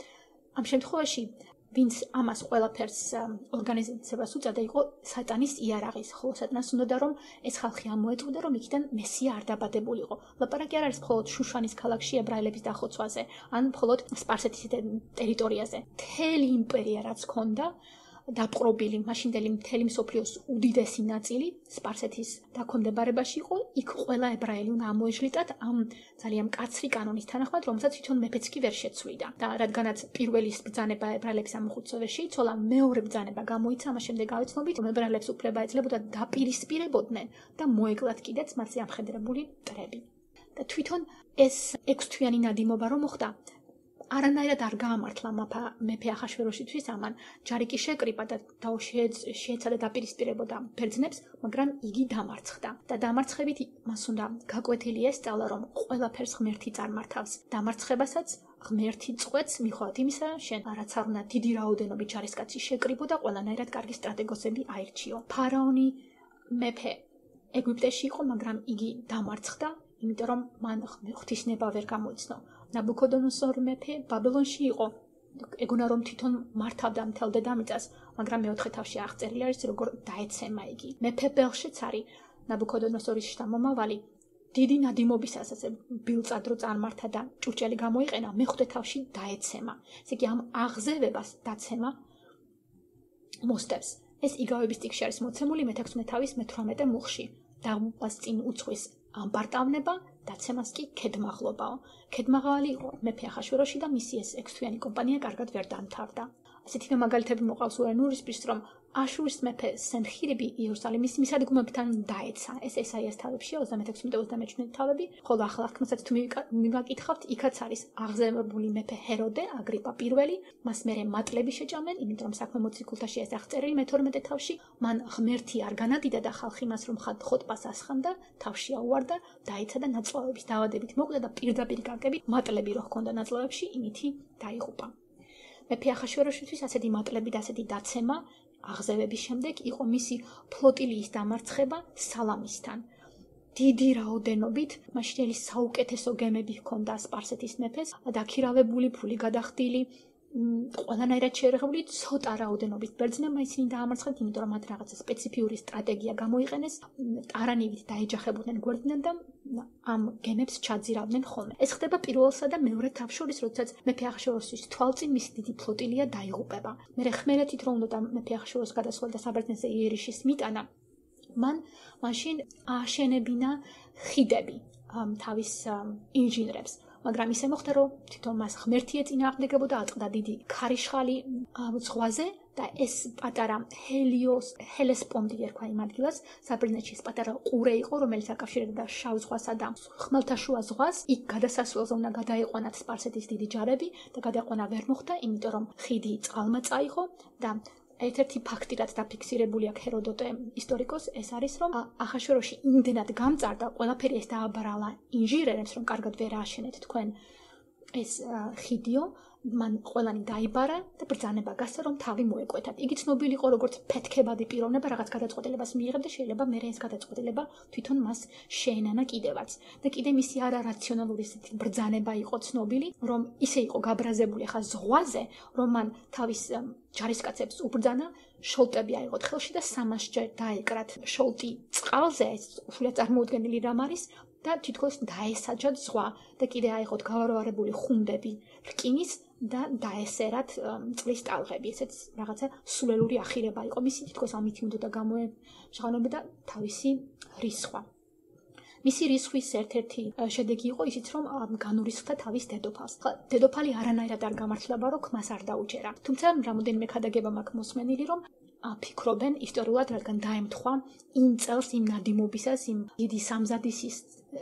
ამ შემთხვევაში ვინც ამას ყველაფერს ორგანიზებას უწევდა, იყო სატანის იარაღის, ხოლო სატანას უნდოდა, რომ ეს ხალხი ამოეწყვიდა, რომ იქიდან მესია არ დაბადებულიყო. ლაპარაკი არ არის მხოლოდ შუშანის ქალაქში ებრაელების დახოცვაზე, ან მხოლოდ სპარსეთის ტერიტორიაზე. მთელი იმპერია რაც ჰქონდა, დაპყრობილი, მაშინდელი მთელი მსოფლიოს უდიდესი ნაწილი სპარსეთის დაქვემდებარებაში იყო, იქ ყველა ებრაელი უნდა ამოეშლიტათ ამ ძალიან მკაცრი კანონის თანახმად, რომელსაც თვითონ მეფეც კი ვერ შეცვლიდა. და რადგანაც პირველი ბრძანება ებრაელების ამოხუცო ვერ შეიცვალა, მეორე ბრძანება გამოიცა, ამას შემდეგ გავიცნობით, რომ ებრაელებს უფლება ეძლებოდა დაპირისპირებოდნენ და მოეკლათ კიდეც მათზე ამხედრებული მტრები. და თვითონ ეს ექვსთვიანი ნადიმობა რომ მოხდა, არანაირად არ გაამართლა მეფე ახაშვეროშისთვის ამან, ჯარი კი შეკრიბა და შეეცადა დაპირისპირებოდა ბერძნებს, მაგრამ იგი დამარცხდა. და დამარცხებით მას უნდა გაკვეთილი ესწავლა, რომ ყველაფერს ღმერთი წარმართავს. დამარცხებასაც ღმერთი წყვეტს, მიუხედავად იმისა, შენ რაც არ უნდა დიდი რაოდენობით ჯარისკაცი შეკრიბო და ყველანაირად კარგი სტრატეგოსები აირჩიო. ფარაონი მეფე ეგვიპტეში იყო, მაგრამ იგი დამარცხდა, იმიტომ რომ მან ღვთის ნება ვერ გამოიცნო. ნაბუქოდონოსორ მეფე ბაბილონში იყო. ეგონა რომ თვითონ მართავდა მთელ დედამიწას, მაგრამ მეოთხე თავში აღწერილი არის, როგორ დაეცემა იგი. მეფე ბელშეცარი, ნაბუქოდონოსორის შთამომავალი, დიდი ნადიმობისას ასე ბილწადრო წარმართა და ჭურჭელი გამოიყენა, მეხუთე თავში დაეცემა. ესე იგი ამ აღზევებას დაცემა მოსდევს. ეს იგავების ტიქში არის მოცემული მეთექვსმეტე თავის მეთვრამეტე მუხში. დაღუპვას წინ უძღვის ამბარტავნება, დაცემას კი ქედმაღლობაო. ქედმაღალი იყო მეფე ახაშვეროში და მისი ეს ექვსთვიანი კომპანია კარგად ვერ დამთავრდა. ასეთივე მაგალითები მოყავს ურენურისპირს, რომ აშურის მეფე სენხირიბი იერუსალიმის მისადგომებთან დაეცა. ეს ესაიას თავებშია ოცდამექვსმეტე ოცდამეჩვიდმეტე თავები, ხოლო ახლა აღთქმასაც თუ მივაკითხავთ, იქაც არის აღზევებული მეფე ჰეროდე, აგრიპა პირველი, მას მერე მატლები შეჭამენ, იმიტომ რომ საქმე მოციქულთაში ეს აღწერილი მეთორმეტე თავში, მან ღმერთი არ განადიდა და ხალხი მას რომ ხოტბას ასხამდა, თავში აუვარდა, დაეცა და ნაწლავების დაავადებით მოკვდა და პირდაპირ გარკებით მატლები რო ჰქონდა ნაწლავებში, იმითი დაიღუპა. მეფე ახაშვეროშისთვის ასეთი მატლები და ასეთი დაცემა აღზევების შემდეგ იყო მისი ფლოტილიის დამარცხება სალამისთან. დიდი რაოდენობით მაშინელი საუკეთესო გემები ჰქონდა სპარსეთის მეფეს, დაქირავებული, ფული გადახდილი, ყველანაირად შეერაღებული, ცოტა რაოდენობით ბერძნებმა ისინი დაამარცხეს, იმიტომ რომ მათ რაღაცა სპეციფიური სტრატეგია გამოიყენეს, ტარანივით დაეჯახებოდნენ გვერდიდან და ამ გემებს ჩაძირავდნენ ხოლმე. ეს ხდება პირველსა და მეორე თავს შორის, როდესაც მეფე ახაშვეროსის თვალწინ მისი დიდი ფლოტილია დაიღუპება. მერე ხმერეთით რომ უნდა მეფე ახაშვეროს გადასვლა და საბერძნეთზე იერიშის მიტანა, მან მაშინ ააშენებინა ხიდები თავის ინჟინრებს. მაგრამ ისე მოხდა, რომ თვითონ მას ღმერთი ეწინააღმდეგებოდა, ატყდა დიდი ქარიშხალი ზღვაზე და ეს პატარა ჰელიოს, ჰელესპონდი ერქვა იმ ადგილას, საბერძნეთში ეს პატარა ყურე იყო, რომელიც აკავშირებდა შავ ზღვასა და ხმელთაშუა ზღვას. იქ გადასასვლელზე უნდა გადაეყვანათ სპარსეთის დიდი ჯარები და გადაყვანა ვერ მოხდა, იმიტომ რომ ხიდი წყალმა წაიღო და ერთ-ერთი ფაქტი, რაც დაფიქსირებული აქვს ჰეროდოტე ისტორიკოს, ეს არის, რომ ახაშვეროში იმდენად გამწარდა ყველაფერი ეს დააბრალა ინჟინერებს, რომ კარგად ვერ ააშენეთ თქვენ ეს ხიდიო მან ყველანი დაიბარა და ბრძანება გასცა რომ თავი მოეკვეთათ. იგი ცნობილი იყო როგორც ფეთქებადი პიროვნება, რაღაც გადაწყვეტილებას მიიღებდა, შეიძლება მე ეს გადაწყვეტილება თვითონ მას შეენანა კიდევაც. და კიდე მისი არარაციონალური ბრძანება იყო ცნობილი, რომ ისე იყო გაბრაზებული ხა ზღვაზე, რომ მან თავის ჯარისკაცებს უბრძანა შოლტები აიღოთ ხელში და სამას ჯერ დაეკრათ შოლტი წყალზე, ეს უშუალოდ წარმოუდგენელი რამ არის და თითქოს დაესაჯათ ზღვა და კიდე აიღოთ გავარვარებული ხუნდები რკინის და დაესერათ წყლის ტალღები. ესეც რაღაცა სულელური ახირება იყო მისი, თითქოს ამით უნდა გამოეშღანობოდა თავისი რისხვა. მისი რისხვის ერთ-ერთი შედეგი იყო ისიც, რომ განურისხდა თავის დედოფალს. დედოფალი არანაირად არ გამართლება, რომ ქმას არ დაუჯერა. თუმცა რამოდენიმე ქადაგება მაქვს მოსმენილი, რომ ფიქრობენ ისტორიულად, რადგან დაემთხვა იმ წელს, იმ ნადიმობისას, იმ დიდი სამზადისის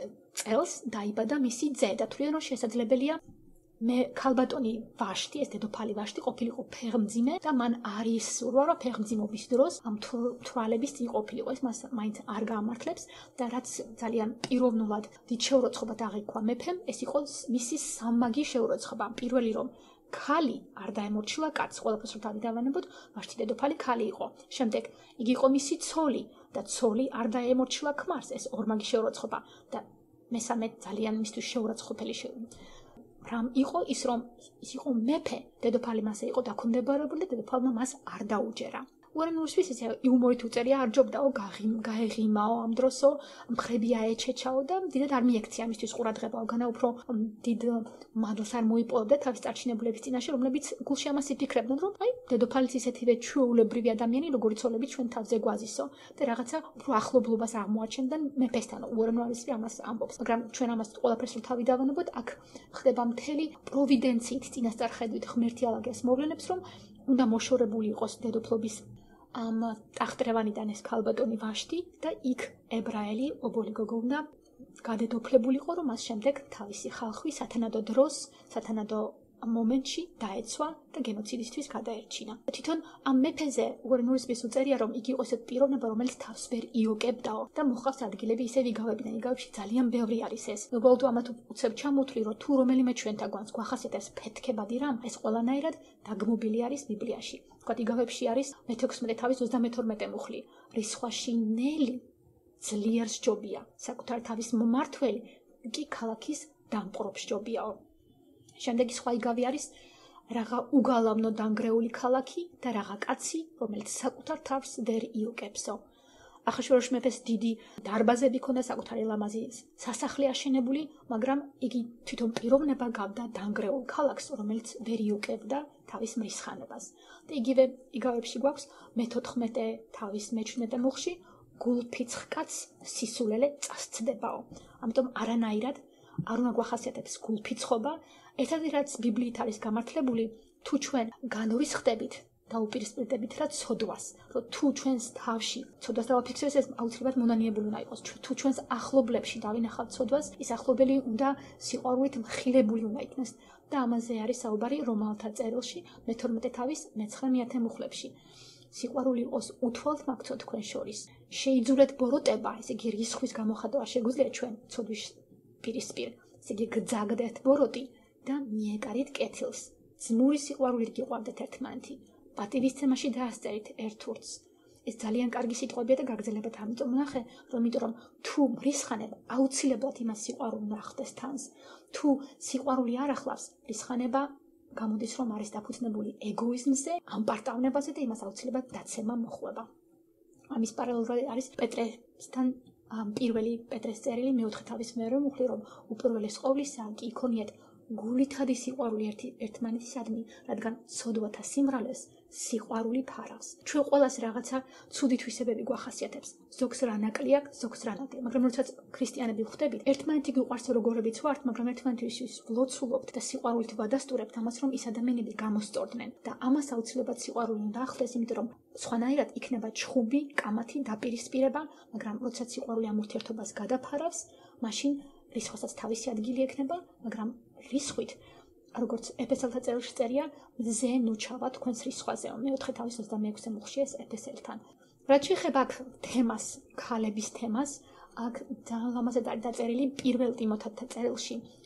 წელს დაიბადა მისი ძე და თვლიან, რომ შესაძლებელია მე ქალბატონი ვაშტი, ეს დედოფალი ვაშტი ყოფილიყო ფეხმძიმე და მან არის სურვა, რომ ფეხმძიმობის დროს ამ თვალების წინ ყოფილიყო. ეს მას მაინც არ გაამართლებს და რაც ძალიან პიროვნულად დიდ შეურაცხყოფად აღიქვა მეფემ, ეს იყო მისი სამმაგი შეურაცხყოფა. პირველი რომ ქალი არ დაემორჩილა კაცს, ყველაფერს რომ თავი დავანებოთ, ვაშტი დედოფალი ქალი იყო. შემდეგ იგი იყო მისი ცოლი და ცოლი არ დაემორჩილა ქმარს, ეს ორმაგი შეურაცხყოფა და მესამე ძალიან მისთვის შეურაცხყოფელი შეურაცხყოფა. რამ იყო ის რომ ის იყო მეფე, დედოფალი მასე იყო დაქვემდებარებული და დედოფალმა მას არ დაუჯერა. უორენურსთვის ესე იუმორით უწერია, არ ჯობდაო გაეღიმაო ამ დროსო, მხრები აეჩეჩაო და დიდად არ მიექცია მისთვის ყურადღებაო, განა უფრო დიდ მადლს არ მოიპოვებდა თავის წარჩინებულების წინაშე, რომლებიც გულში ამას იფიქრებდნენ, რომ აი დედოფალიც ისეთივე ჩვეულებრივი ადამიანი, როგორიც ცოლები ჩვენ თავზე გვაზისო და რაღაცა უფრო ახლობლობას აღმოაჩენდა მეფესთან. უორენურსი ამას ამბობს, მაგრამ ჩვენ ამას ყველაფერს რომ თავი დავანებოთ, აქ ხდება მთელი პროვიდენციით წინასწარ ხედვით ღმერთი ალაგეს მოვლენებს, რომ უნდა მოშორებული იყოს დედოფლობის ამ ტახტრევანიდან ეს ქალბატონი ვაშტი და იქ ებრაელი ობოლი გოგო უნდა გადედოფლებულიყო, რომ მას შემდეგ თავისი ხალხი სათანადო დროს, სათანადო მომენტში დაეცვა და გენოციდისთვის გადაერჩინა. თვითონ ამ მეფეზე უორენურსის უწერია, რომ იგი იყო ესეთ პიროვნება, რომელიც თავს ვერ იოგებდაო და მოხავს ადგილები ისე ვიგავებიდან. იგავებში ძალიან ბევრი არის ეს. უბრალოდ ამათ უცებ ჩამოთვლი, რომ თუ რომელიმე ჩვენთან გვანს გვახასიათებს ფეთქებადი რამ, ეს ყველანაირად დაგმობილი არის ბიბლიაში. თქვათ იგავებში არის მეთექვსმეტე თავის ოცდამეთორმეტე მუხლი. რისხვაში ნელი ძლიერ სჯობია, საკუთარ თავის მომართველი კი ქალაქის დამპყრობს სჯობიაო. შემდეგი სხვა იგავი არის რაღა უგალავნო დანგრეული ქალაქი და რაღა კაცი, რომელიც საკუთარ თავს ვერ იუკებსო. ახაშვეროშ მეფეს დიდი დარბაზები ჰქონდა, საკუთარი ლამაზი სასახლე აშენებული, მაგრამ იგი თვითონ პიროვნება გავდა დანგრეულ ქალაქს, რომელიც ვერ იუკებდა თავის მრისხანებას. და იგივე იგავებში გვაქვს მეთოთხმეტე თავის მეჩვიდმეტე მუხლში გულფიცხ კაცს სისულელე წასცდებაო. ამიტომ არანაირად არ უნდა გვახასიათებს გულფიცხობა. ერთადერთი რაც ბიბლიით არის გამართლებული, თუ ჩვენ განურისხდებით და უპირისპირდებით რა ცოდვას, რომ თუ ჩვენს თავში ცოდვას დავაფიქსიროს, ეს აუცილებლად მონანიებული უნდა იყოს. თუ ჩვენს ახლობლებში დავინახავთ ცოდვას, ის ახლობელი უნდა სიყვარულით მხილებული უნდა იქნეს. და ამაზე არის საუბარი რომაელთა წერილში მეთორმეტე თავის მეცხრე მუხლებში. სიყვარული იყოს უთვალთ მაგცო თქვენ შორის. შეიძულეთ ბოროტება, ესე იგი რისხვის გამოხატვა შეგვიძლია ჩვენ ცოდვის პირისპირ. ესე იგი გძაგდეთ ბოროტი და მიეკარით კეთილს. ძმური სიყვარულით გიყვარდეთ ერთმანეთი. პატივისცემაში დაასწერით ერთურს. ეს ძალიან კარგი სიტყვებია და გაგრძელებათ, ამიტომ ნახე, რომ იმიტომ რომ თუ მრისხანებ აუცილებლად იმას სიყვარული ნახდეს თანს. თუ სიყვარული არ ახლავს, მრისხანება გამოდის რომ არის დაფუძნებული ეგოიზმზე, ამპარტავნებაზე და იმას აუცილებლად დაცემა მოხვება. ამის პარალელურად არის პეტრესთან პირველი პეტრეს წერილი მეოთხე თავის მეორე მუხლი, რომ უპირველეს ყოვლისა კი იქონიათ გულითადი სიყვარული ერთი ერთმანეთისადმი, რადგან ცოდვათა სიმრავლეს სიყვარული ფარავს. ჩვენ ყველას რაღაცა ცუდი თვისებები გვახასიათებს. ზოგს რა ნაკლი აქვს, ზოგს რა ნაკლი. მაგრამ როდესაც ქრისტიანები ვხდებით, ერთმანეთი გვიყვარს როგორებიც ვართ, მაგრამ ერთმანეთისთვის ვლოცულობთ და სიყვარულით ვადასტურებთ ამას, რომ ის ადამიანები გამოსწორდნენ და ამას აუცილებლად სიყვარული უნდა ახლდეს, იმიტომ რომ სხვანაირად იქნება ჩხუბი, კამათი, დაპირისპირება, მაგრამ როდესაც სიყვარული ამ ურთიერთობას გადაფარავს, მაშინ რისხვასაც თავისი ადგილი ექნება, მაგრამ რისხვით როგორც ეფესელთა წერილში წერია, მზე ნუჩავა თქვენს რისხვაზეო. მეოთხე თავის ოცდამეექვსე მუხლში ეს ეფესელთან. რაც შეეხება აქ თემას, ქალების თემას, აქ ძალიან ლამაზად არის დაწერილი პირველ ტიმოთეთა წერილში.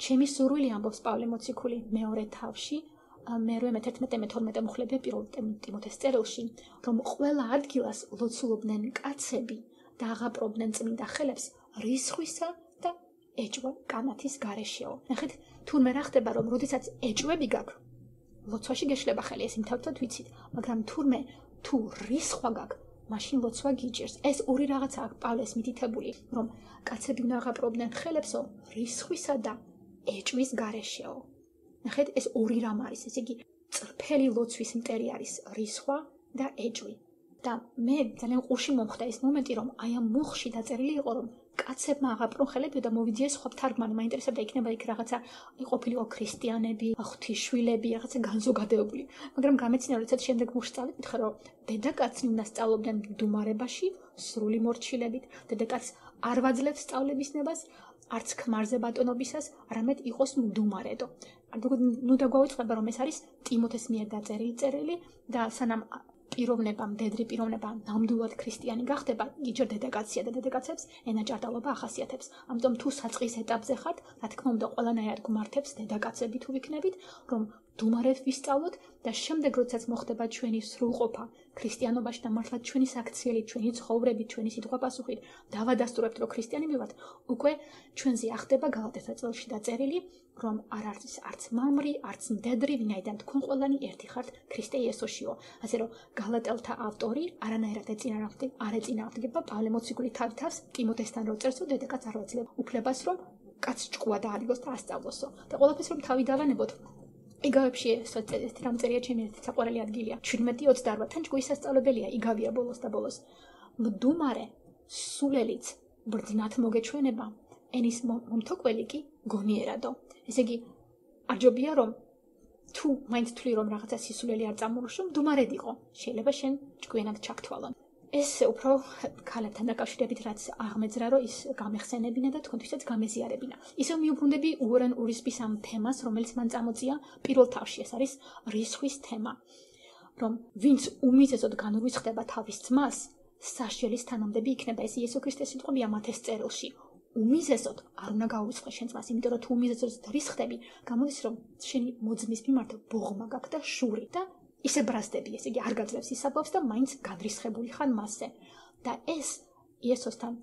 ჩემი სურვილი ამბობს პავლე მოციქული მეორე თავში, მერვე მეთერთმეტე მეთორმეტე მუხლები პირველ ტიმოთეს წერილში, რომ ყველა ადგილას ლოცულობდნენ კაცები და აღაპრობდნენ წმინდა ხელებს რისხვისა და ეჭვა კამათის გარეშეო. ნახეთ, თურმე რა ხდება, რომ როდესაც ეჭვები გაქვს, ლოცვაში გეშლება ხელი, ეს იმთავითად ვიცით, მაგრამ თურმე თუ რისხვა გაქვს, მაშინ ლოცვა გიჭირს. ეს ორი რაღაცა აქვს პავლეს მითითებული, რომ კაცები უნდა აღაპრობდნენ ხელებსო რისხვისა და ეჭვის გარეშეო. ნახეთ, ეს ორი რამ არის, ესე იგი წრფელი ლოცვის მტერი არის რისხვა და ეჭვი. და მე ძალიან ყურში მომხვდა ეს მომენტი, რომ აი ამ მუხში დაწერილი იყო, რომ კაცებმა აღაპრონ ხელები და მოვიძიეს სხვა თარგმანი, მაინტერესებდა იქნება იქ რაღაცა ყოფილიყო ქრისტიანები, ღვთისშვილები, რაღაცა განზოგადებული. მაგრამ გამეცნია, როდესაც შემდეგ მუხში წავით, მითხრა, რომ დედაკაცნი უნდა სწავლობდნენ მდუმარებაში, სრული მორჩილებით, დედაკაც არ ვაძლევს სწავლების ნებას, არც ქმარზე ბატონობისას, არამედ იყოს მდუმარედო. ნუ დაგვაუწყება, რომ ეს არის ტიმოთეს მიერ დაწერილი წერილი და სანამ პიროვნება, მდედრი პიროვნება ნამდვილად ქრისტიანი გახდება, იჯერ დედაკაცია და დედაკაცებს ენაჭარტალობა ახასიათებს. ამიტომ თუ საწყის ეტაპზე ხართ, რა თქმა უნდა, ყველანაირად გმართებს დედაკაცები თუ ვიქნებით, რომ მდუმარედ ვისწავლოთ და შემდეგ როდესაც მოხდება ჩვენი სრულყოფა ქრისტიანობაში და მართლა ჩვენი საქციელი, ჩვენი ცხოვრებით, ჩვენი სიტყვა-პასუხით დავადასტურებთ, რომ ქრისტიანი მივართ, უკვე ჩვენზე ახდება გალატელთა წელში დაწერილი, რომ არ არის არც მამრი, არც მდედრი, ვინაიდან თქვენ ყველანი ერთი ხართ ქრისტე იესოშიო. ასე რომ გალატელთა ავტორი არანაირად ეწინააღმდეგება, არ ეწინააღმდეგება პავლე მოციქული თავი თავს ტიმოთესთან რო წერს, რომ დედაკაც არ ვაძლევ უფლებას, რომ კაც ჭკუა დაარიგოს და ასწავლოსო. და ყველაფერს რომ თავი დავანებოთ. იგავებში ეს რამ წერია ჩემი ერთ საყვარელი ადგილია. შვიდმეტი ოცდაოთხ თან ჭკუის სასწავლებელია, იგავია ბოლოს და ბოლოს. მდუმარე სულელიც ბრძნათ მოგეჩვენება, ენის მომთოკველი კი გონიერადო. ესე იგი, არჯობია რომ თუ მაინც თვლი რომ რაღაცა სისულელი არ წამოურშო, მდუმარედ იყო. შეიძლება შენ ჭკვიანად ჩაგთვალონ. ეს უფრო ქალებთან დაკავშირებით რაც აღმეძრა, რომ ის გამეხსენებინა და თქვენთვისაც გამეზიარებინა. ისევ მიუბრუნდები უორენ ურისპის ამ თემას, რომელიც მან წამოწია პირველ თავში, ეს არის რისხვის თემა. რომ ვინც უმიზესოდ განურვისხდება თავის ძმას, სასჯელის თანამდები იქნება. ეს იესო ქრისტეს სიტყვებია მათეს წერილში. უმიზესოდ არ უნდა გაურისხე შენ ძმას, იმიტომ რომ თუ უმიზესოდ რისხდები, გამოდის რომ შენი მოძმის მიმართ ბოღმა გაქვს და შური და ისე ბრაზდები, ესე იგი არ გაძლევს ისაბობს და მაინც განრისხებული ხან მასზე. და ეს იესოსთან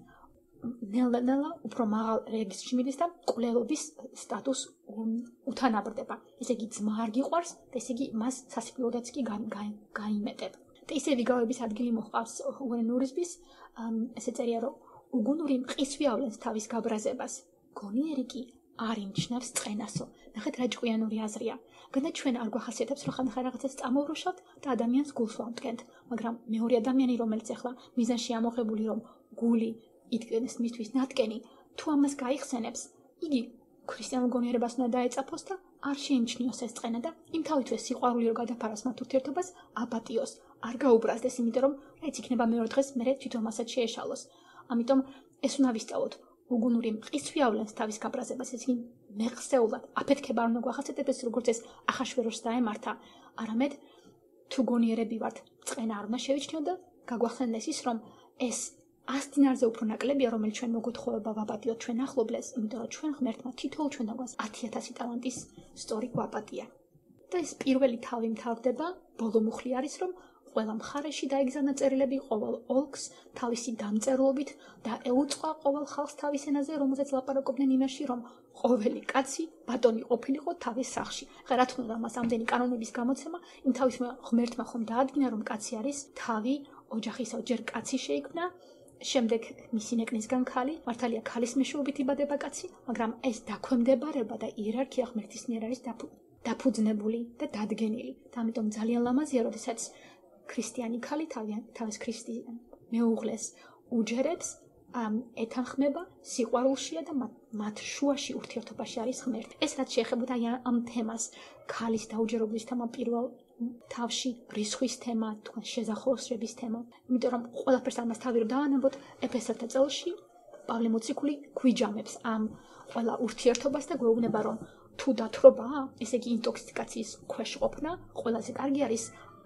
ნელა-ნელა უფრო მაღალ რეგისტრში მიდის და კვლელობის სტატუს უთანაბრდება. ესე იგი ძმა არ გიყვარს და ესე იგი მას სასიკვდილოდაც კი გაიმეტებ. და ისე ვიგავების ადგილი მოჰყავს უორენ ურისპის, ესე წერია რომ უგუნური მყის ვიავლენს თავის გაბრაზებას. გონიერი კი არ იმჩნევს წყენასო. ნახეთ რა ჭკვიანური აზრია. განდა ჩვენ არ გვახასიათებს რომ ხანახან რაღაცას წამოვროშავთ და ადამიანს გულს ვამტკენთ, მაგრამ მეორე ადამიანი რომელიც ახლა მიზანში ამოღებული რომ გული იდგენს მისთვის ნატკენი, თუ ამას გაიხსენებს, იგი ქრისტიანულ გონიერებას უნდა დაეწაფოს და არ შეიმჩნიოს ეს წყენა და იმთავითვე სიყვარული რო გადაფაროს მათ ურთიერთობას, აპატიოს, არ გაუბრაზდეს, იმიტომ რომ რაც იქნება მეორე დღეს მე თვითონ მასაც შეეშალოს. ამიტომ ეს უნდა ვისწავლოთ. უგუნური მყის ვიავლენს თავის გაბრაზებას, ეს იგი მეხსეულად აფეთქება არ უნდა გვახასიათებს, როგორც ეს ახაშვეროს დაემართა, არამედ თუ გონიერები ვართ, წყენა არ უნდა შევიჩნიოთ და გაგვახსენდეს ის, რომ ეს ას დინარზე უფრო ნაკლებია, რომელიც ჩვენ მოგოთხოვება ვაპატიოთ ჩვენ ახლობლეს, იმიტომ რომ ჩვენ ღმერთმა თითოეულ ჩვენ დაგვას ათი ათასი ტალანტის სწორი გვაპატია. და ეს პირველი თავი მთავრდება, ბოლო მუხლი არის, რომ ყველა მხარეში დაიგზავნა წერილები ყოველ ოლქს თავისი დამწერლობით და ეუწყვა ყოველ ხალხს თავის ენაზე, რომელზეც ლაპარაკობდნენ იმაში, რომ ყოველი კაცი ბატონი ყოფილიყო თავის სახლში. ხა რა თქმა უნდა, მას ამდენი კანონების გამოცემა, იმ თავის ღმერთმა ხომ დაადგინა, რომ კაცი არის თავი ოჯახისა, ჯერ კაცი შეიქმნა, შემდეგ მისი ნეკნისგან ქალი, მართალია ქალის მეშვეობით იბადება კაცი, მაგრამ ეს დაქვემდებარება და იერარქია ღმერთის მიერ არის დაფუძნებული და დადგენილი. და ამიტომ ძალიან ლამაზია, როდესაც ქრისტიანი ქალი თავის ქრისტიან მეუღლეს უჯერებს, ეთანხმება, სიყვარულშია და მათ შუაში ურთიერთობაში არის ღმერთი. ეს რაც შეეხებოდა ამ თემას, ქალის დაუჯერებლის თემა პირველ თავში, რისხვის თემა, თქვენ შეზახოსრების თემა. იმიტომ რომ ყველაფერს ამას თავი რომ დავანებოთ, ეფესელთა წელში პავლე მოციქული გვიჯამებს ამ ყველა ურთიერთობას და გვეუბნება, რომ თუ დათრობაა, ესე იგი ინტოქსიკაციის ქვეშ ყოფნა, ყველაზე კარგი არის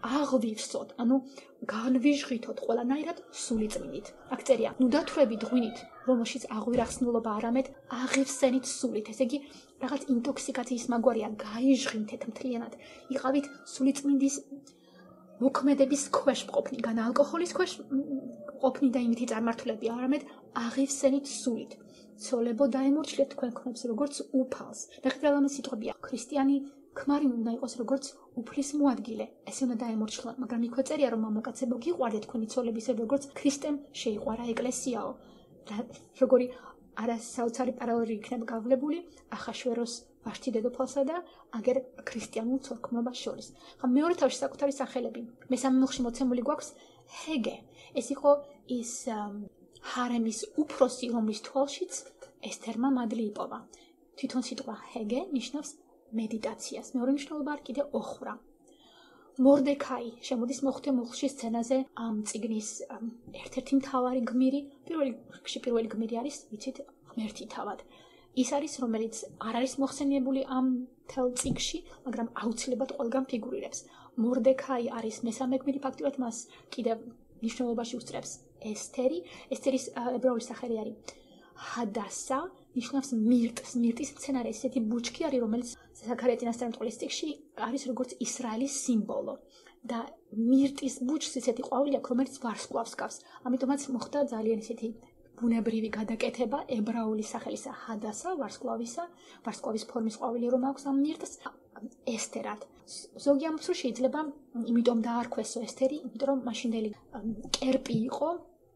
აღვივსოთ, ანუ განვიჟღითოთ ყველანაირად სული წმინდით. აქ წერია, ნუ დათვრებით ღვინით, რომელშიც აღვირახსნილობა არამედ აღივსენით სულით. ესე იგი, რაღაც ინტოქსიკაციის მაგვარია, გაიჟღინთეთ მთლიანად. იყავით სული წმინდის მოქმედების ქვეშ ყოფნი, გან ალკოჰოლის ქვეშ ყოფნი და იმითი წარმართულები, არამედ აღივსენით სულით. ცოლებო დაემორჩილეთ თქვენ ქონებს როგორც უფალს. ნახეთ რა ლამაზი სიტყვებია. ქრისტიანი ქმარი უნდა იყოს როგორც უფლის მოადგილე. ესე უნდა დაემორჩილონ, მაგრამ იქვე წერია, რომ მამაკაცებო გიყვარდეთ თქვენი ცოლების როგორც ქრისტემ შეიყვარა ეკლესიაო. როგორი არასაოცარი პარალელი იქნება გავლებული ახაშვეროს ვაშთი დედოფალსა და აგერ ქრისტიანულ ცოლ-ქმრობას შორის. ხა მეორე თავში საკუთარი სახელები. მესამე მუხლში მოცემული გვაქვს ჰეგე. ეს იყო ის ჰარემის უფროსი, რომლის თვალშიც ესთერმა მადლი იპოვა. თვითონ სიტყვა ჰეგე ნიშნავს მედიტაციას. მეორე მნიშვნელობა არ კიდე ოხრა. მორდექაი შემოდის მოხუცე მუხლში სცენაზე ამ წიგნის ერთ-ერთი მთავარი გმირი, პირველი რიგში პირველი გმირი არის, ვიცით, ღმერთი თავად. ის არის, რომელიც არ არის მოხსენიებული ამ თელ წიგში, მაგრამ აუცილებლად ყველგან ფიგურირებს. მორდექაი არის მესამე გმირი, ფაქტიურად მას კიდევ ნიშნულობაში უსწრებს ესთერი. ესთერის ებრაული სახელი არის ჰადასა, ნიშნავს მირტს. მირტის მცენარე ესეთი ბუჩქი არის, რომელიც ზაქარია წინასწარმეტყველის წიგში არის როგორც ისრაელის სიმბოლო. და მირტის ბუჩქს ესეთი ყვავილი აქვს, რომელიც ვარსკვლავს გავს. ამიტომაც მოხდა ძალიან ესეთი ბუნებრივი გადაკეთება ებრაული სახელისა ჰადასა, ვარსკვლავისა, ვარსკვლავის ფორმის ყვავილი რომ აქვს ამ მირტს ესთერად. ზოგი ამბობს, რომ შეიძლება იმიტომ დაარქვესო ესთერი, იმიტომ რომ მაშინდელი კერპი იყო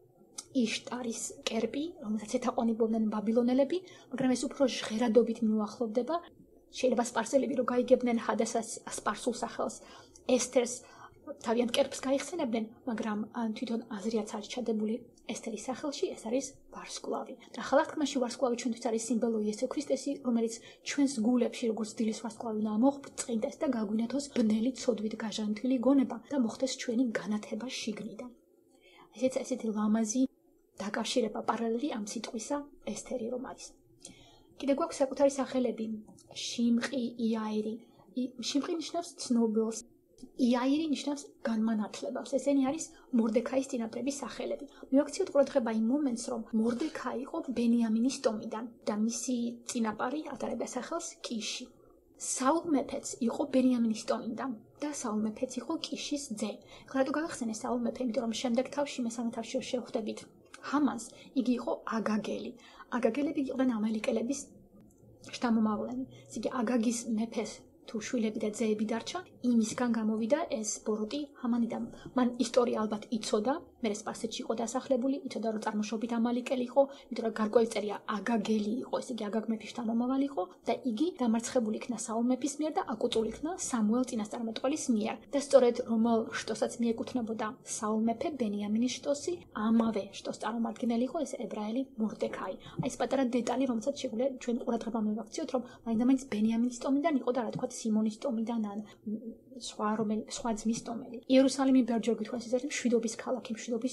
იშტარის კერპი, რომელსაც ეთაყვანებოდნენ ბაბილონელები, მაგრამ ეს უფრო ჟღერადობით მიუახლოვდება. შეიძლება სპარსელები რომ გაიგებდნენ ჰადასას სპარსულ სახელს, ესთერს თავიანთ კერპს გაიხსენებდნენ, მაგრამ თვითონ აზრიაც არის ჩადებული ესთერის სახელში, ეს არის ვარსკვლავი. და ახალ აღთქმაში ვარსკვლავი ჩვენთვის არის სიმბოლო იესო ქრისტესი, რომელიც ჩვენს გულებში როგორც დილის ვარსკვლავი უნდა მოწყინდეს და გაგვინათოს ბნელი ცოდვით გაჟანთილი გონება და მოხდეს ჩვენი განათება შიგნიდან. ესეც ესეთი ლამაზი დაკავშირება პარალელი ამ სიტყვისა ესთერი რომ არის. კიდე გვაქვს საკუთარი სახელები: შიმყი, იაირი. შიმყი ნიშნავს ცნობილს, იაირი ნიშნავს განმანათლებლს. ესენი არის მორდექაის წინაპრების სახელები. მივაქციოთ ყურადღება იმ მომენტს, რომ მორდექაი იყო ბენიამინის ტომიდან და მისი წინაპარი ატარებდა სახელს კიში. საულ მეფეც იყო ბენიამინის ტომიდან და საულ მეფეც იყო კიშის ძე. ხლა რატო გავახსენე საულ მეფე? იმიტომ რომ შემდეგ თავში, მესამე თავში შევხვდებით ჰამანს, იგი იყო აგაგელი. აგაგელები იყვნენ ამალიკელების შთამომავლენი. იგი აგაგის მეფეს თუ შვილები და ძეები დარჩა, იმისგან გამოვიდა ეს ბოროტი ჰამანიდან. მან ისტორია ალბათ იცოდა, მერე სპარსეთში იყო დასახლებული, იცოდა რომ წარმოშობით ამალიკელი იყო, იმიტომ რომ გარკვეული წერია აგაგელი იყო, ესე იგი აგაგ მეფის შთამომავალი იყო და იგი დამარცხებული იქნა საულ მეფის მიერ და აკუწული იქნა სამუელ წინასწარმეტყველის მიერ. და სწორედ რომელ შტოსაც მიეკუთვნებოდა საულ მეფე, ბენიამინის შტოსი, ამავე შტოს წარმომადგენელი იყო ეს ებრაელი მორდექაი. აი ეს პატარა დეტალი, რომელსაც შეგვიძლია ჩვენ ყურადღება მივაქციოთ, რომ მაინდა-მაინც ბენიამინის ტომიდან იყო და რა თქვა სიმონის ტომიდან ან სხვა რომელი სხვა ძმის ტომელი. იერუსალიმი ბერჯერ გითხოვს ეს არის მშვიდობის ქალაქი, მშვიდობის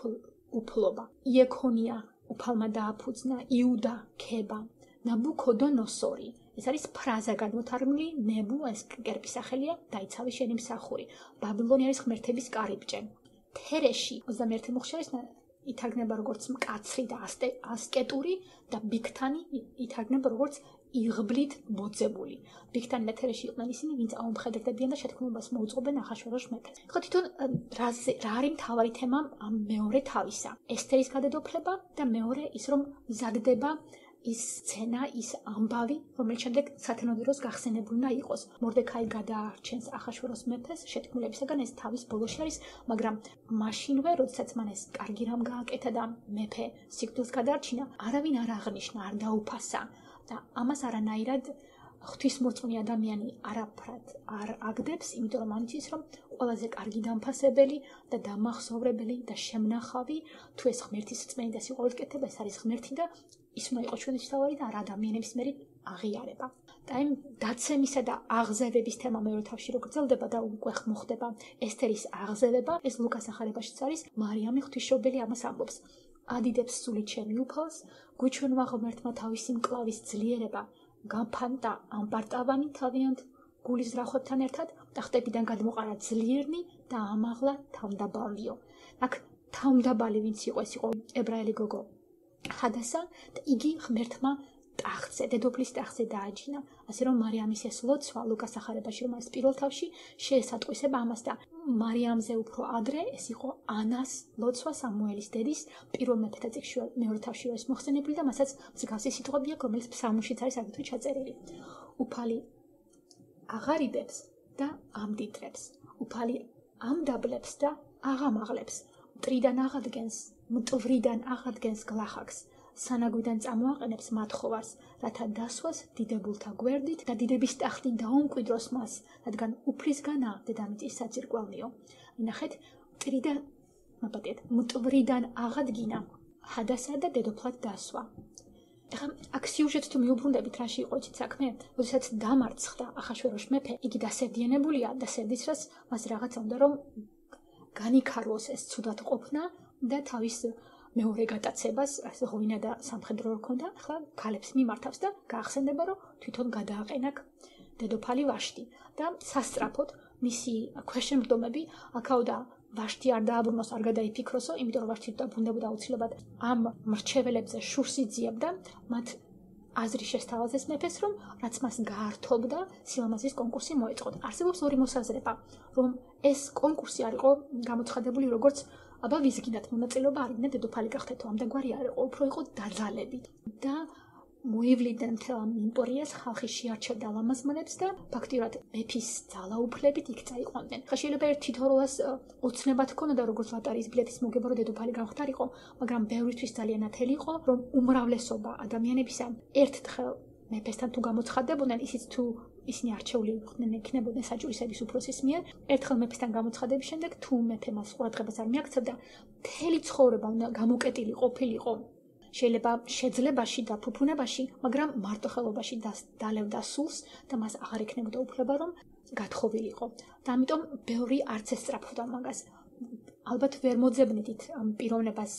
უფლობა. იეკონია უფალმა დააფუძნა, იუდა ქება, ნაბუქოდონოსორი. ეს არის ფრაზა გადმოთარგმნილი ნებუ, ეს კერპის სახელია, დაიცავი შენი მსახური. ბაბილონი არის ღმერთების კარიბჭე. თერეში ოცდამეერთე მუხლში არის ითარგმნება როგორც მკაცრი და ასკეტური და ბიქთანი ითარგმნება როგორც იღბლით მოძებული. ბიქთანი და თერეში იყვნენ ისინი, ვინც აუმხედრდებიან და შეთქმულებას მოუწყობენ ახაშვეროს მეფეს. ხო თვითონ რა არის მთავარი თემა ამ მეორე თავისა? ესთერის გადადოფლება და მეორე ის რომ მზადდება ის სცენა, ის ამბავი, რომელიც შემდეგ სათანადო დროს გახსენებული უნდა იყოს. მორდექაი გადაარჩენს ახაშვეროს მეფეს შეთქმულებისაგან, ეს თავის ბოლოში არის, მაგრამ მაშინვე, როდესაც მან ეს კარგი რამ გააკეთა და მეფე სიკვდილს გადაარჩინა, არავინ არ აღნიშნა, არ დაუფასა და ამას არანაირად ღვთისმორწმუნე ადამიანი არაფრად არ აგდებს, იმიტომ რომ ამიცის რომ ყველაზე კარგი დამფასებელი და დამახსოვრებელი და შემნახავი თუ ეს ღმერთის რწმენი და სიყვარულით კეთება, ეს არის ღმერთი და ის უნდა იყოს ჩვენი თავი და რა ადამიანების მერე აღიარება. და იმ დაცემისა და აღზევების თემა მეორე თავში რო გრძელდება და უკვე მოხდება ესთერის აღზევება, ეს ლუკას ახალებაშიც არის, მარიამი ღვთისმშობელი ამას ამბობს. ადიდებს სული ჩემი უფალს, გვიჩვენვა ღმერთმა თავისი მკლავის ძლიერება, გამფანტა ამპარტავანი თავიანთ გულის ზრახვებთან ერთად და ხტებიდან გადმოყარა ძლიერნი და ამაღლა თავმდაბალნიო. აქ თავმდაბალი ვინც იყო, ეს იყო ებრაელი გოგო ჰადასა და იგი ღმერთმა ტახტზე, დედოფლის ტახტზე დააჯინა. ასე რომ მარიამის ეს ლოცვა ლუკას ახარებაში, რომ ეს პირველ თავში შეესატყვისება ამას და მარიამზე უფრო ადრე ეს იყო ანას ლოცვა, სამუელის დედის პირველ მეფეთა წიგნში მეორე თავში ეს მოხსენებული და მასაც მსგავსი სიტყვები აქვს, რომელიც ფსალმუშიც არის აგრეთვე ჩაწერილი. უფალი აღარიბებს და ამდიდრებს. უფალი ამდაბლებს და აღამაღლებს. მტრიდან აღადგენს, მტვრიდან აღადგენს გლახაკს. სანაგვიდან წამოაყენებს მათხოვარს, რათა დასვას დიდებულთა გვერდით და დიდების ტახტი დაუმკვიდროს მას, რადგან უფლისგანაა დედამიწის საძირკველნიო. ნახეთ, მტრიდან, მაპატიეთ, მტვრიდან აღადგინა ჰადასა და დედოფლად დასვა. ეხლა აქ სიუჟეტს თუ მიუბრუნდებით, რაში იყო იცით საქმე? როდესაც დამარცხდა ახაშვეროშ მეფე, იგი დასევდიანებულია და სევდის რას მას რაღაცა უნდა რომ განიქაროს ეს ცუდად ყოფნა და თავის მეორე გატაცებას, ასე ღვინა და სამხედრო რქონდა, ახლა ქალებს მიმართავს და გაახსენდება, რომ თვითონ გადააყენა დედოფალი ვაშტი და სასწრაფოდ მისი ქვეშემბდომები აქაო და ვაშტი არ დააბრუნოს, არ გადაიფიქროსო, იმიტომ რომ ვაშტი დაბრუნდებოდა აუცილებლად ამ მრჩეველებზე შურს იძიებდა, მათ აზრი შესთავაზეს მეფეს, რომ რაც მას გაართობდა, სილამაზის კონკურსი მოეწყოთ. არსებობს ორი მოსაზრება, რომ ეს კონკურსი არ იყო გამოცხადებული როგორც აბა ვიზგინათ მონაწილეობა არ იქნა დედოფალი გახდეთ, ამდაგვარი არ იყო, უფრო იყო დაძალები და მოივლიდნენ მთელ ამ იმპერიას, ხალხი შეარჩევდა ლამაზმანებს და ფაქტიურად მეფის ძალაუფლებით იქ წაიყვანდნენ. ხა შეიძლება ერთ თითოეულას ოცნება თქონოდა როგორც ლატარიის ბილეთის მოგება, რომ დედოფალი გამხდარიყო, მაგრამ ბევრისთვის ძალიან ათელი იყო, რომ უმრავლესობა ადამიანებისა ერთხელ მეფესთან თუ გამოცხადებოდნენ, ისიც თუ ისინი არჩეული იყვნენ, იქნებოდნენ საჯურისების უფროსის მიერ, ერთხელ მეფესთან გამოცხადების შემდეგ თუ მეფე მას ყურადღებას არ მიაქცევდა, მთელი ცხოვრება უნდა გამოკეტილი ყოფილიყო. შეიძლება შეძლებაში და ფუფუნებაში, მაგრამ მარტოხელობაში დალევდა სულს და მას აღარ იქნებოდა უფლება, რომ გათხოვილიყო. და ამიტომ ბევრი არც ესწრაფვდა მაგას. ალბათ ვერ მოძებნით ამ პიროვნებას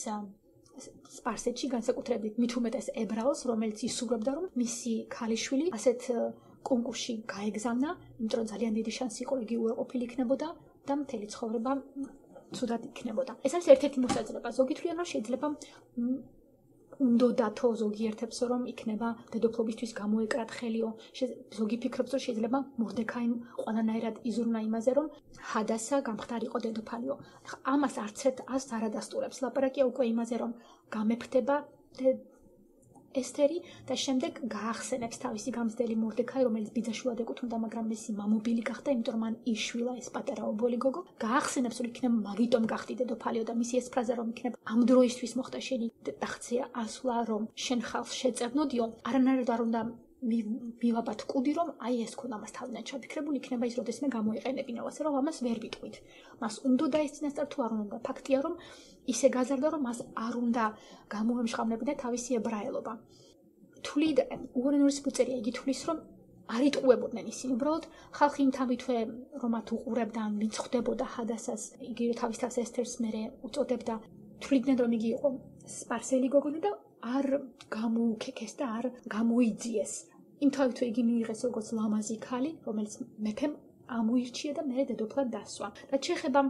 სპარსეთში, განსაკუთრებით მით უმეტეს ებრაელს, რომელიც ისურვებდა, რომ მისი ქალიშვილი ასეთ კონკურსში გაეგზავნა, იმიტომ რომ ძალიან დიდი შანსი იყო, იგი უარყოფილი იქნებოდა და მთელი ცხოვრება ცუდად იქნებოდა. ეს არის ერთ-ერთი მოსაზრება. ზოგი თვლიან, რომ შეიძლება უნდოდათო ზოგიერთებს, რომ იქნება დედოფლობისთვის გამოეკრათ ხელიო. ზოგი ფიქრობს, რომ შეიძლება მორდექაიმ ყველანაირად იზრუნა იმაზე, რომ ჰადასა გამხდარიყო დედოფალიო. ამას არც ერთ აზრს არ ადასტურებს. ლაპარაკია უკვე იმაზე, რომ გამეფდება ესთერი და შემდეგ გაახსენებს თავისი გამზრდელი მორდექაი, რომელიც ბიძაშვილად ეკუთვნოდა, მაგრამ მისი მამობილი გახდა, იმიტომ რომ მან იშვილა ეს პატარა ობოლი გოგო. გაახსენებს, რომ იქნებ მაგიტომ გახდი დედოფალიო და მისი ეს ფრაზა რომ იქნებ ამ დროისთვის მოხდა შენი ტახტზე ასვლა, რომ შენ ხალხს შეწევნოდიო, არანაირად არ უნდა მივაბათ კუდი, რომ აი ეს ქონა მას თავიდან ჩაფიქრებული იქნება ის, როდესმე გამოიყენებინა, ასე რომ ამას ვერ ვიტყვით. მას უნდა ეს წინასწარ თუ არ უნდა. ფაქტია, რომ ისე გაზარდა, რომ მას არ უნდა გამოემშხამნებინა თავისი ებრაელობა. თვლი და უორენურის ფუწერია იგი თვლის, რომ არ იტყუებოდნენ ისინი, უბრალოდ ხალხი იმთავითვე რომ მათ უყურებდა, ვინც ხვდებოდა ჰადასას, იგი თავის თავს ესთერს მერე უწოდებდა, თვლიდნენ რომ იგი იყო სპარსელი გოგონა და არ გამოუქეკეს და არ გამოიძიეს. იმთავითვე იგი მიიღეს როგორც ლამაზი ქალი, რომელიც მეფემ ამოირჩია და მერე დედოფლად დასვა. რაც შეეხება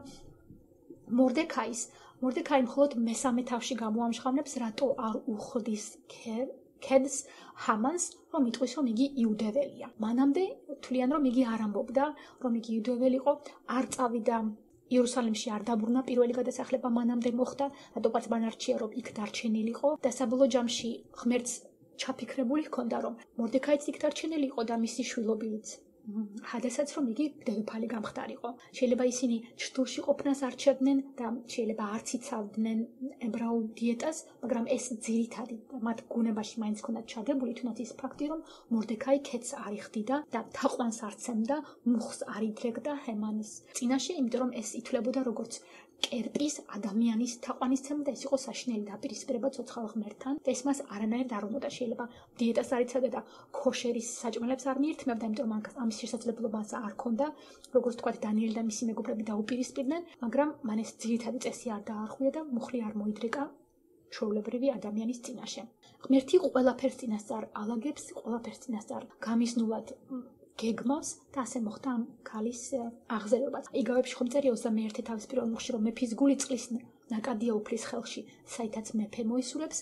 მორდექაის, მორდექაი მხოლოდ მესამე თავში გამოამშხამნებს, რატო არ უხდის ქედს ჰამანს, რომ იტყვის, რომ იგი იუდეველია. მანამდე თვლიან, რომ იგი არ ამბობდა, რომ იგი იუდეველი იყო, არ წავიდა იერუსალიმში, არ დაბრუნა პირველი გადასახლება მანამდე მოხდა, რატომაც მან არჩია, რომ იქ დარჩენილიყო და საბოლოო ჯამში ღმერთს ჩაფიქრებული ჰქონდა, რომ მორდექაიც იქ დარჩენილი იყო და მისი შვილობილიც ჰადასაც, რომ იგი დედოფალი გამხდარიყო. შეიძლება ისინი ჩრდილში ყოფნას არჩევდნენ და შეიძლება არც იცავდნენ ებრაულ დიეტას, მაგრამ ეს ძირითადი მათ გუნებაში მაინც ჰქონდათ ჩადებული, თუნდაც ის ფაქტი, რომ მორდექაი ქედს არ იხდიდა და თაყვანს არ ცემდა, მუხს არ იდრეკდა ჰემანის წინაშე, იმიტომ რომ ეს ითვლებოდა როგორც კერპის ადამიანის თაყვანისცემა და ეს იყო საშინელი დაპირისპირება ცოცხალ ღმერთთან და ეს მას არანაირად არ უნდა. შეიძლება დიეტას არ იცავდა და ქოშერის საჭმელებს არ მიირთმევდა, იმიტომ რომ ამის შესაძლებლობა არ ჰქონდა, როგორც თქვა დანიელი და მისი მეგობრები დაუპირისპირდნენ, მაგრამ მან ეს ძირითადი წესი არ დაარღვია და მუხლი არ მოიდრეკა ჩვეულებრივი ადამიანის წინაშე. ღმერთი ყველაფერს წინასწარ ალაგებს, ყველაფერს წინასწარ გამიზნულად გეგმავს და ასე მოხდა ამ ქალის აღზევებაც. იგავებში ხომ წერია ოცდამეერთე თავის პირველ მუხში, რომ მეფის გული წყლის ნაკადია უფლის ხელში, საითაც მეფე მოისურვებს,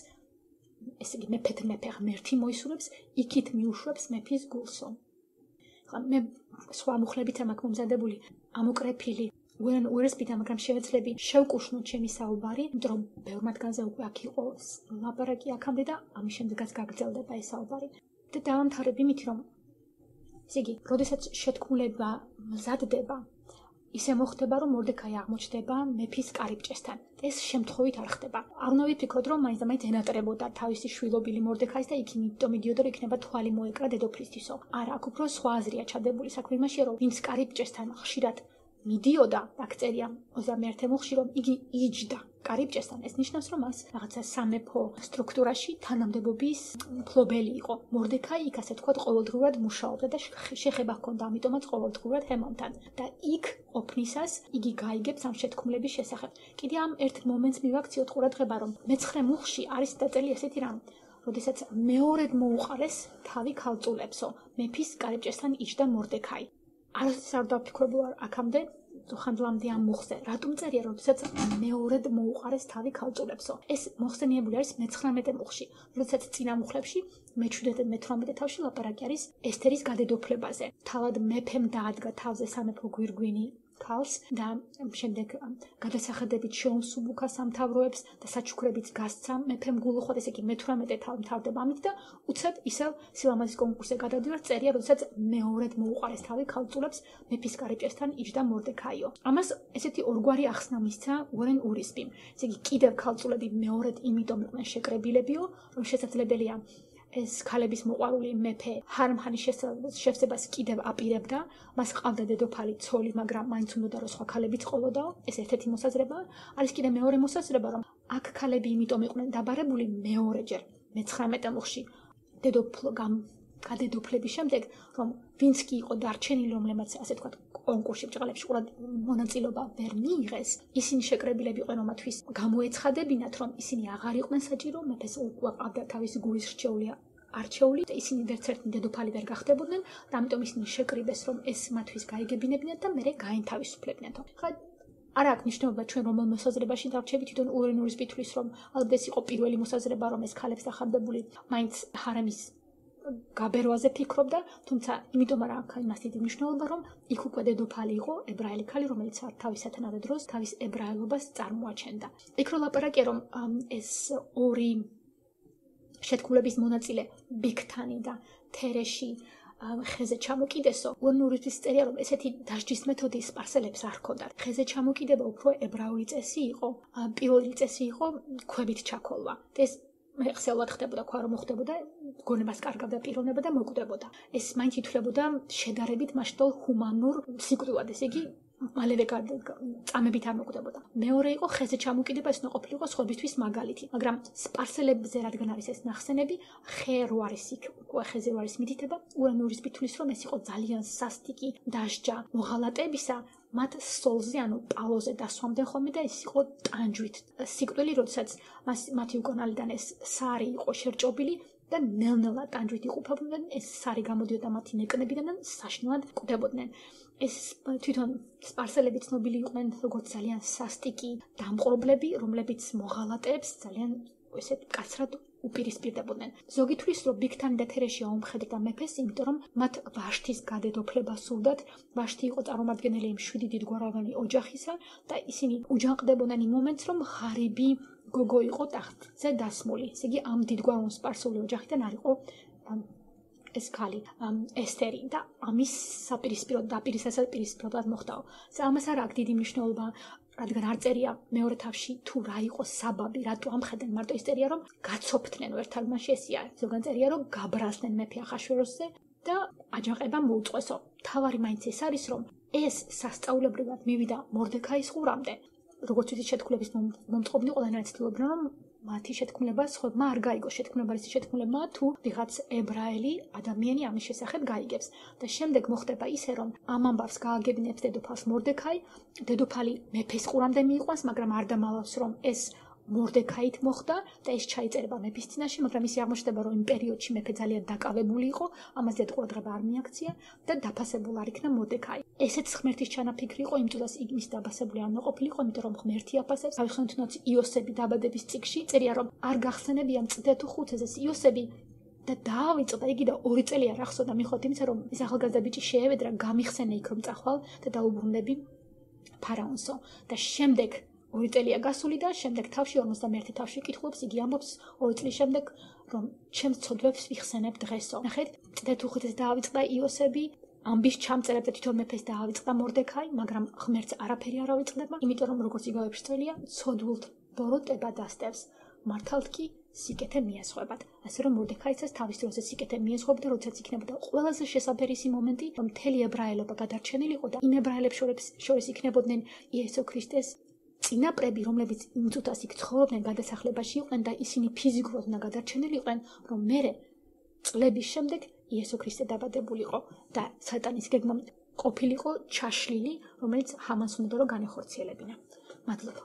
ესე იგი მეფეთ მეფე ღმერთი მოისურვებს, იქით მიუშვებს მეფის გულსო. ხა მე სხვა მუხლებით ამ აქ მომზადებული ამოკრეფილი ვერან უერასპითა, მაგრამ შევეცლები შევკუშნოთ ჩემი საუბარი, იმიტომ რომ ბევრ მათგანზე უკვე აქ იყო ლაპარაკი აქამდე და ამის შემდეგაც გაგრძელდება ეს საუბარი. და დავამთავრებ იმით, რომ ესე იგი, როდესაც შეთქმულება მზადდება, ისე მოხდება, რომ მორდექაი აღმოჩნდება მეფის კარიბჭესთან. ეს შემთხვევით არ ხდება. არ უნდა ვიფიქროთ, რომ მაინც და მაინც ენატრებოდა თავისი შვილობილი მორდექაის და იქ იმიტომ მიდიოდა, რომ იქნება თვალი მოეკრა დედოფლისთვისო. არა, აქ უფრო სხვა აზრია ჩადებული. საქმე იმაშია, რომ ვინც კარიბჭესთან ხშირად მიდიოდა, აქ წერია ოცდამეერთე მუხლში, რომ იგი იჯდა კარიბჭესთან. ეს ნიშნავს, რომ მას რაღაცა სამეფო სტრუქტურაში თანამდებობის მფლობელი იყო. მორდექაი იქ ასე თქვა ყოველდღურად მუშაობდა და შეხება ჰქონდა ამიტომაც ყოველდღურად ჰემონთან. და იქ ყოფნისას იგი გაიგებს ამ შეთქმულების შესახებ. კიდე ამ ერთ მომენტს მივაქციოთ ყურადღება, რომ მეცხრე მუხლში არის დაწერილი ესეთი რამ. როდესაც მეორედ მოუყარეს თავი ქალწულებსო, მეფის კარიბჭესთან იჯდა მორდექაი. არასდროს არ დავფიქრებულა აქამდე ხანდლამდე ამ მოხზე. რატომ წერია, როდესაც მეორედ მოუყარეს თავი ქალწულებსო? ეს მოხსენიებული არის მეცხრამეტე მუხში. როდესაც წინა მუხლებში მეჩვიდმეტე მეთვრამეტე თავში ლაპარაკი არის ესთერის გადედოფლებაზე. თავად მეფემ დაადგა თავზე სამეფო გვირგვინი ქალს და შემდეგ გადასახადებით შეუმსუბუქა სამთავროებს და საჩუქრებით გასცა მეფემ გულუხვად, ესე იგი მეთვრამეტე თავი მთავრდება ამით და უცებ ისევ სილამაზის კონკურსზე გადავდივართ, წერია, როდესაც მეორედ მოუყარეს თავი ქალწულებს მეფის კარიბჭესთან იჯდა მორდექაიო. ამას ესეთი ორგვარი ახსნა მისცა უორენ ურისპიმ. ესე იგი კიდევ ქალწულები მეორედ იმიტომ იყვნენ შეკრებილებიო, რომ შესაძლებელია ეს ქალების მოყვარული მეფე ჰარმჰანის შევსებას კიდევ აპირებდა, მას ყავდა დედოფალი ცოლი, მაგრამ მაინც უნდა რომ სხვა ქალებიც ყოლოდაო, ეს ერთ-ერთი მოსაზრება. არის კიდე მეორე მოსაზრება, რომ აქ ქალები იმიტომ იყვნენ დაბარებული მეორეჯერ მეცხრამეტე მუხში დედოფლ გადედოფლების შემდეგ, რომ ვინც კი იყო დარჩენილი, რომლებმაც ასე თქვა კონკურსში ბჭყალებში ყურად მონაწილეობა ვერ მიიღეს, ისინი შეკრებილები იყვნენ, რომ მათთვის გამოეცხადებინათ, რომ ისინი აღარ იყვნენ საჭირო, მეფეს უყვავდა თავისი გულის რჩეული არჩეული და ისინი ვერცერთი დედოფალი ვერ გახდებოდნენ და ამიტომ ისინი შეკრიბეს, რომ ეს მათთვის გაიგებინებინათ და მერე გაენთავისუფლებინათო. ხა არა აქვს ნიშნულობა ჩვენ რომელ მოსაზრებაში დავრჩებით, თვითონ უორენ ურისპი თვლის, რომ ალბათ ეს იყო პირველი მოსაზრება, რომ ეს ქალებს ახარდებული მაინც ჰარემის გაბერვაზე ფიქრობდა, თუმცა იმიტომ არ აქვს იმას დიდი მნიშვნელობა, რომ იქ უკვე დედოფალი იყო ებრაელი ქალი, რომელიც თავის სათანადო დროს თავის ებრაელობას წარმოაჩენდა. იქ რო ლაპარაკია, რომ ეს ორი შეთქმულების მონაწილე ბიგთანი და თერეში ხეზე ჩამოკიდესო, უორნურისთვის წერია, რომ ესეთი დასჯის მეთოდი სპარსელებს არ ჰქონდათ. ხეზე ჩამოკიდება უფრო ებრაული წესი იყო, პირველი წესი იყო ქვებით ჩაქოლვა. ეს ხსეულად ხდებოდა, ხო არ მოხდებოდა, გონებას კარგავდა პიროვნება და მოკვდებოდა. ეს მაინც ითვლებოდა შედარებით მასშტაბ ჰუმანურ სიკვდილად, ესე იგი მალევე წამებით არ მოკვდებოდა. მეორე იყო ხეზე ჩამოკიდება, ეს უნდა ყოფილიყო სხვებისთვის მაგალითი, მაგრამ სპარსელებზე რადგან არის ეს ნახსენები, ხე რო არის იქ, უკვე ხეზე რო არის მითითება, უორენ ურისპი თვლის, რომ ეს იყო ძალიან სასტიკი დასჯა მოღალატეებისა, მათ სოლზე, ანუ პალოზე დასვამდნენ ხოლმე და ეს იყო ტანჯვით სიკვდილი, როდესაც მათი უკანალიდან ეს სარი იყო შერჭობილი და ნელ-ნელა ტანჯვით იყოფებოდნენ, ეს სარი გამოდიოდა მათი ნეკნებიდან და საშინლად კვდებოდნენ. ეს თვითონ სპარსელები ცნობილი იყვნენ როგორც ძალიან სასტიკი დამპყრობლები, რომლებიც მოღალატეებს ძალიან ესეთ კაცრად უპირისპირდებოდნენ. ზოგი თვლის, რომ ბიგთანი და თერეში აუმხედრდა მეფეს, იმიტომ რომ მათ ვაშთის გადედოფლება სურდათ. ვაშთი იყო წარმომადგენელი იმ შვიდი დიდგვაროვანი ოჯახისა და ისინი უჯანყდებოდნენ იმ მომენტს, რომ ღარიბი გოგო იყო ტახტზე დასმული. ესე იგი, ამ დიდგვაროვან სპარსული ოჯახიდან არ იყო ეს ქალი ესთერი და ამის საპირისპიროდ დაპირისპიროდ მოხდაო. ამას არ აქვს დიდი მნიშვნელობა, რადგან არ წერია მეორე თავში თუ რა იყო საბაბი, რატო ამხედენ მარტო ის წერია, რომ გაცოფთნენ ერთმანეთში, ესია. ზოგან წერია, რომ გაბრაზდნენ მეფე ახაშვეროსზე და აჯანყება მოუწყვესო. თავარი მაინც ეს არის, რომ ეს სასწაულებრივად მივიდა მორდექაის ყურამდე. როგორც ვიცით, შეთქმულების მომწყობნი ყველანაირად ცდილობდნენ, რომ მათი შეთქმულება სხვებმა არ გაიგოს. შეთქმულება ის შეთქმულება თუ ვიღაც ებრაელი ადამიანი ამის შესახებ გაიგებს. და შემდეგ მოხდება ისე, რომ ამ ამბავს გააგებინებს დედოფალს მორდექაი, დედოფალი მეფეს ყურამდე მიიყვანს, მაგრამ არ დამალავს, რომ ეს მორდექაით მოხდა და ეს ჩაიწერება მეფის წინაშე, მაგრამ ისე აღმოჩნდება, რომ იმ პერიოდში მეფე ძალიან დაკავებული იყო, ამას დიდ ყურადღება არ მიაქცია და დაფასებულ არ იქნა მორდექაი. ესეც ღმერთის ჩანაფიქრი იყო, იმ წუთას იგი მის დაბასებული არ მოყოფილიყო, იმიტომ რომ ღმერთი აფასებს. ავიხსენოთ იოსები დაბადების წიგნში, წერია რომ არ გახსენებია მწდე თუ ხუთზე იოსები და დაავიწყდა იგი და ორი წელი არ ახსოვდა მიხედვით იმისა, რომ ეს ახალგაზრდა ბიჭი შეევედრა, გამიხსენე იქ რომ წახვალ და დაუბრუნდები ფარაონსო და შემდეგ ორი წელია გასული და შემდეგ თავში ორმოცდამეერთე თავში კითხულობს, იგი ამბობს ორი წლის შემდეგ, რომ ჩემს ცოდვებს ვიხსენებ დღესო. ნახეთ, მწდე თუ ხუთზე დაავიწყდა იოსები, ამბის ჩამწერებ და თვითონ მეფეს დაავიწყდა მორდექაი, მაგრამ ღმერთს არაფერი არ ავიწყდება, იმიტომ რომ როგორც იგავებს წელია, ცოდვილთ ბოროტება დასტევს, მართალთ კი სიკეთე მიესხვებათ. ასე რომ მორდექაიცას თავის დროზე სიკეთე მიესხვებდა, როდესაც იქნებოდა ყველაზე შესაფერისი მომენტი, რომ მთელი ებრაელობა გადარჩენილიყო და იმ ებრაელებს შორის იქნებოდნენ იესო ქრისტეს წინაპრები, რომლებიც იმ წუთას იქ ცხოვრობდნენ, გადასახლებაში იყვნენ და ისინი ფიზიკურად უნდა გადარჩენილიყვნენ, რომ მერე წლების შემდეგ იესო ქრისტე დაბადებულიყო და სატანის გეგმამ ყოფილიყო ჩაშლილი, რომელიც ჰამანს უნდა რომ განეხორციელებინა. მადლობა.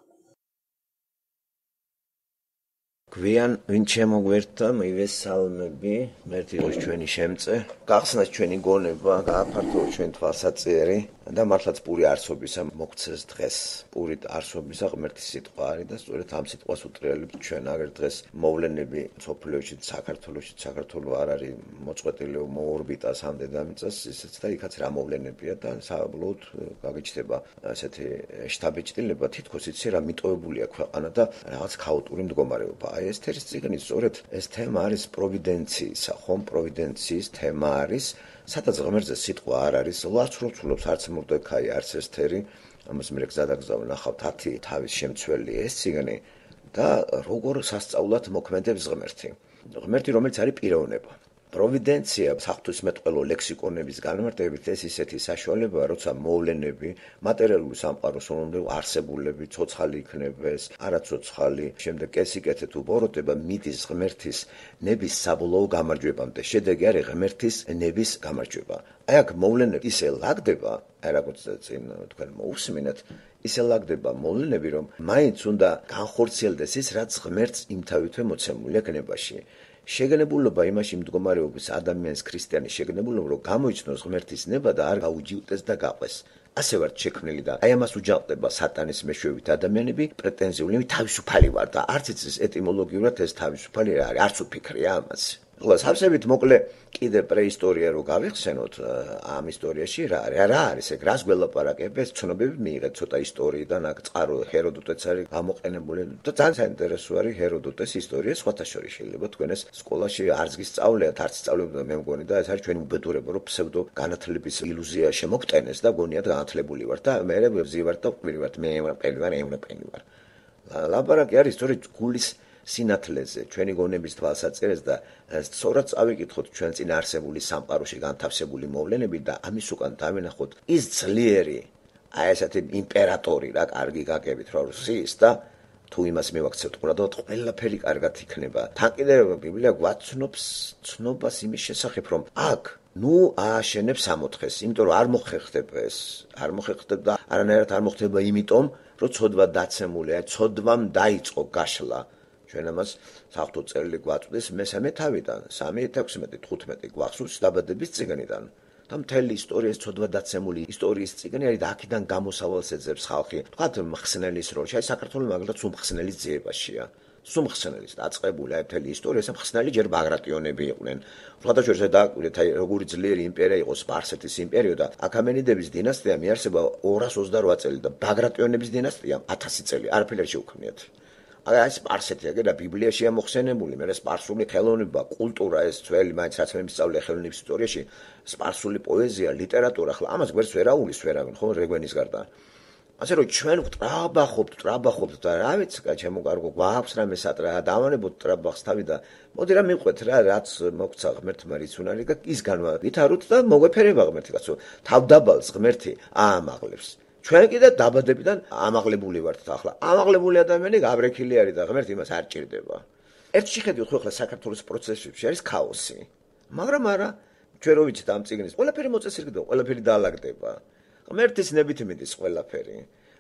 გვიან ვინ შემოგვერთა მივესალმები, მერტი როს ჩვენი შემწე, გახსნათ ჩვენი გონება, გააფართოოთ ჩვენ თვალსაჩინო და მართლაც პური არსობისა მოგცეს დღეს. პური არსობისა ღმერთის სიტყვა არის და სწორედ ამ სიტყვას უტრიალებთ ჩვენ. აგერ დღეს მოვლენები სოფლიოში, საქართველოში, საქართველო არ არის მოწყვეტილი მოორბიტას ამ დედამიწას, ისეც და იქაც რა მოვლენებია და საბოლოოდ გაგიჩნდება ასეთი შთაბეჭდილება, თითქოს იცი რა მიტოვებულია ქვეყანა და რაღაც ქაოტური მდგომარეობა. ეს თერის წიგნი სწორედ ეს თემა არის პროვიდენციისა, ხომ პროვიდენციის თემა არის, სადაც ღმერთზე სიტყვა არ არის, ლაცროცულობს არც მორდექაი, არც ესთერი, ამას მე გზადაგზავ ნახავთ ათი თავის შემცველი ეს წიგნი და როგორ სასწაულად მოქმედებს ღმერთი. ღმერთი, რომელიც არის პიროვნება. პროვიდენცია საღვთისმეტყველო ლექსიკონების განმარტებით ეს ისეთი საშუალებაა, როცა მოვლენები, მატერიალური სამყაროს უნდა არსებულები, ცოცხალი იქნებდეს, არაცოცხალი, შემდეგ კესიკეთე თუ ბოროტება მიდის ღმერთის ნების საბოლოო გამარჯვებამდე. შედეგი არის ღმერთის ნების გამარჯვება. აი აქ მოვლენები ისე ლაგდება, აი როგორც წინ თქვენ მოусმინეთ, ისე ლაგდება მოვლენები, რომ მაინც უნდა განხორციელდეს ის, რაც ღმერთს იმთავითვე მოცემული ეკნებაში. შეგნებულობა იმაში მდგომარეობის ადამიანის ქრისტიანის შეგნებულობა, რომ გამოიცნოს ღმერთის ნება და არ გაუჯილდეს და გაყვეს. ასე ვართ შექმნილი და აი ამას უჯალყდება სატანის მეშვეობით ადამიანები, პრეტენზიული თავისუფალი ვარ და არც იცის ეტიმოლოგიურად ეს თავისუფალი რა არის, არც უფიქრია ამას. ხოლო სავსებით მოკლე კიდე პრეისტორია რო გავიხსენოთ ამ ისტორიაში რა არის, რა არის ეგ, რას გველაპარაკებს, ცნობები მიიღეთ ცოტა ისტორიიდან, აქ წყარო ჰეროდოტეც არის გამოყენებული და ძალიან საინტერესო არის ჰეროდოტეს ისტორია, სხვათა შორის შეიძლება თქვენ ეს სკოლაში არც გისწავლეთ, არც სწავლებდა მე მგონი და ეს არის ჩვენი უბედურება, რომ ფსევდო განათლების ილუზია შემოგტენეს და გონიათ განათლებული ვარ და მე ვზივარ და ვყვირი ვარ, მე ევროპელი ვარ, ევროპელი ვარ. ლაპარაკი არის სწორედ გულის სინათლეზე, ჩვენი გონების თვალსაჩინოზე და სწორად წავიკითხოთ ჩვენ წინ არსებული სამყაროში განთავსებული მოვლენები და ამის უკან დავინახოთ ის ძლიერი, აი ესეთი იმპერატორი რა კარგი გაგებით რა რუსიის და თუ იმას მივაქცევთ ყურადღებთ, ყველაფერი კარგად იქნება. თან კიდევ ბიბლია გვაცნობს ცნობას იმის შესახებ, რომ აქ ნუ ააშენებს სამოთხეს, იმიტომ რომ არ მოხერხდება ეს, არ მოხერხდება და არანაირად არ მოხდება იმიტომ, რომ ცოდვა დაცემულია, ცოდვამ დაიწყო გაშლა. ჩვენ ამას საღვთო წერილი გვაწვდის მესამე თავიდან, სამი ათექვსმეტი თხუთმეტი გვახსოვს დაბადების წიგნიდან. და მთელი ისტორიის ცოდვა დაცემული ისტორიის წიგნი არის და აქედან გამოსავალს ეძებს ხალხი. თქვათ მხსნელის როლში, აი საქართველოს მაგალითად სუმხსნელის ძიებაშია. სუმხსნელის დაწყებული აი მთელი ისტორია, სამხსნელი ჯერ ბაგრატიონები იყვნენ. სხვადასხვა დააკვირდეთ, აი როგორი ძლიერი იმპერია იყო სპარსეთის იმპერია და აქამენიდების დინასტია მიარსება ორას ოცდარვა წელი და ბაგრატიონების დინასტია ათასი წელი. არაფერი არ შეუქმნიათ. აი ეს სპარსეთი აგე და ბიბლიაშია მოხსენებული, მე სპარსული ხელოვნება, კულტურა ეს ძველი მაინც რაც მე მისწავლე ხელოვნების ისტორიაში, სპარსული პოეზია, ლიტერატურა, ხლა ამას გვერდს ვერ აულის ვერავინ, ხო, რეგვენის გარდა. ასე რომ ჩვენ ვტრაბახობთ, ვტრაბახობთ და რა ვიცი, ჩემო კარგო, გვაქვს რამე სატრა, დავანებოთ ტრაბახს თავი და მოდი რა მივყვეთ რა, რაც მოგცა ღმერთმა რიცუნარი და ის განვა ვითაროთ და მოგვეფერება ღმერთი კაცო. თავდაბალს ღმერთი აამაღლებს. ჩვენ კიდე დაბადებიდან ამაღლებული ვართ ახლა. ამაღლებული ადამიანი გაბრექილი არის და ღმერთი იმას არ ჭირდება. ერთში ხედავთ ხო ახლა საქართველოს პროცესებში არის ქაოსი. მაგრამ არა, ჩვენ რო ვიცით ამ წიგნის, ყველაფერი მოწესრიგდება, ყველაფერი დაალაგდება. ღმერთის ნებით მიდის ყველაფერი.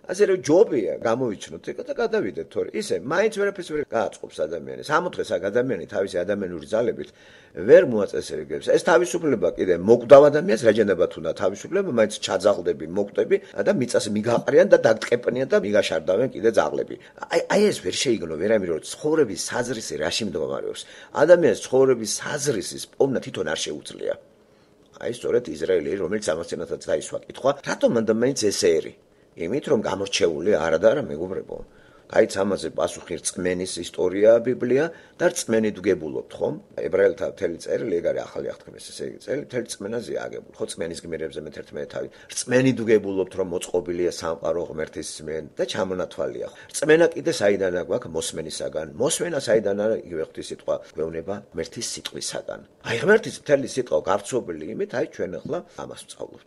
ასე რომ ჯობია გამოვიჩნოთ ეგ და გადავიდეთ, თორე ისე მაინც ვერაფერს ვერ გააწყობს ადამიანს. ამ დღეს აქ ადამიანი თავისი ადამიანური ძალებით ვერ მოაწესრიგებს. ეს თავისუფლება კიდე მოგდავ ადამიანს რაჯენება თუნდა თავისუფლება, მაინც ჩაძაღლდები, მოგტები და მიწას მიგაყრიან და დაგტყეპნიან და მიგაშარდავენ კიდე ძაღლები. აი აი ეს ვერ შეიგნო ვერამე რომ ცხოვრების საზრისი რაში მდგომარეობს. ადამიანს ცხოვრების საზრისის პოვნა თვითონ არ შეუძლია. აი სწორედ ისრაელი, რომელიც ამას წინათაც დაისვა კითხვა, რატომ მანდ მაინც ესეერი? იმით რომ გამორჩეული არა და არა მეგობრებო. Გაიც ამაზე პასუხი რწმენის ისტორიაა ბიბლია და რწმენით ვგებულობთ, ხომ? ებრაელთა მთელი წერილი ეგ არის ახალი აღთქმის ესე იგი წერილი მთელი რწმენაზეა აგებული. ხო რწმენის გმირებზე მეთერთმეტე თავი. რწმენით ვგებულობთ რომ მოწყობილია სამყარო ღმერთის ძმენ და ჩამონათვალია. რწმენა კიდე საიდანაა გვაქვს მოსმენისაგან. მოსმენა საიდანაა იგივე ღვთის სიტყვა გვევნება ღმერთის სიტყვისაგან. აი ღმერთის მთელი სიტყვა გავრცობილი იმით აი ჩვენ ახლა ამას ვსწავლობთ.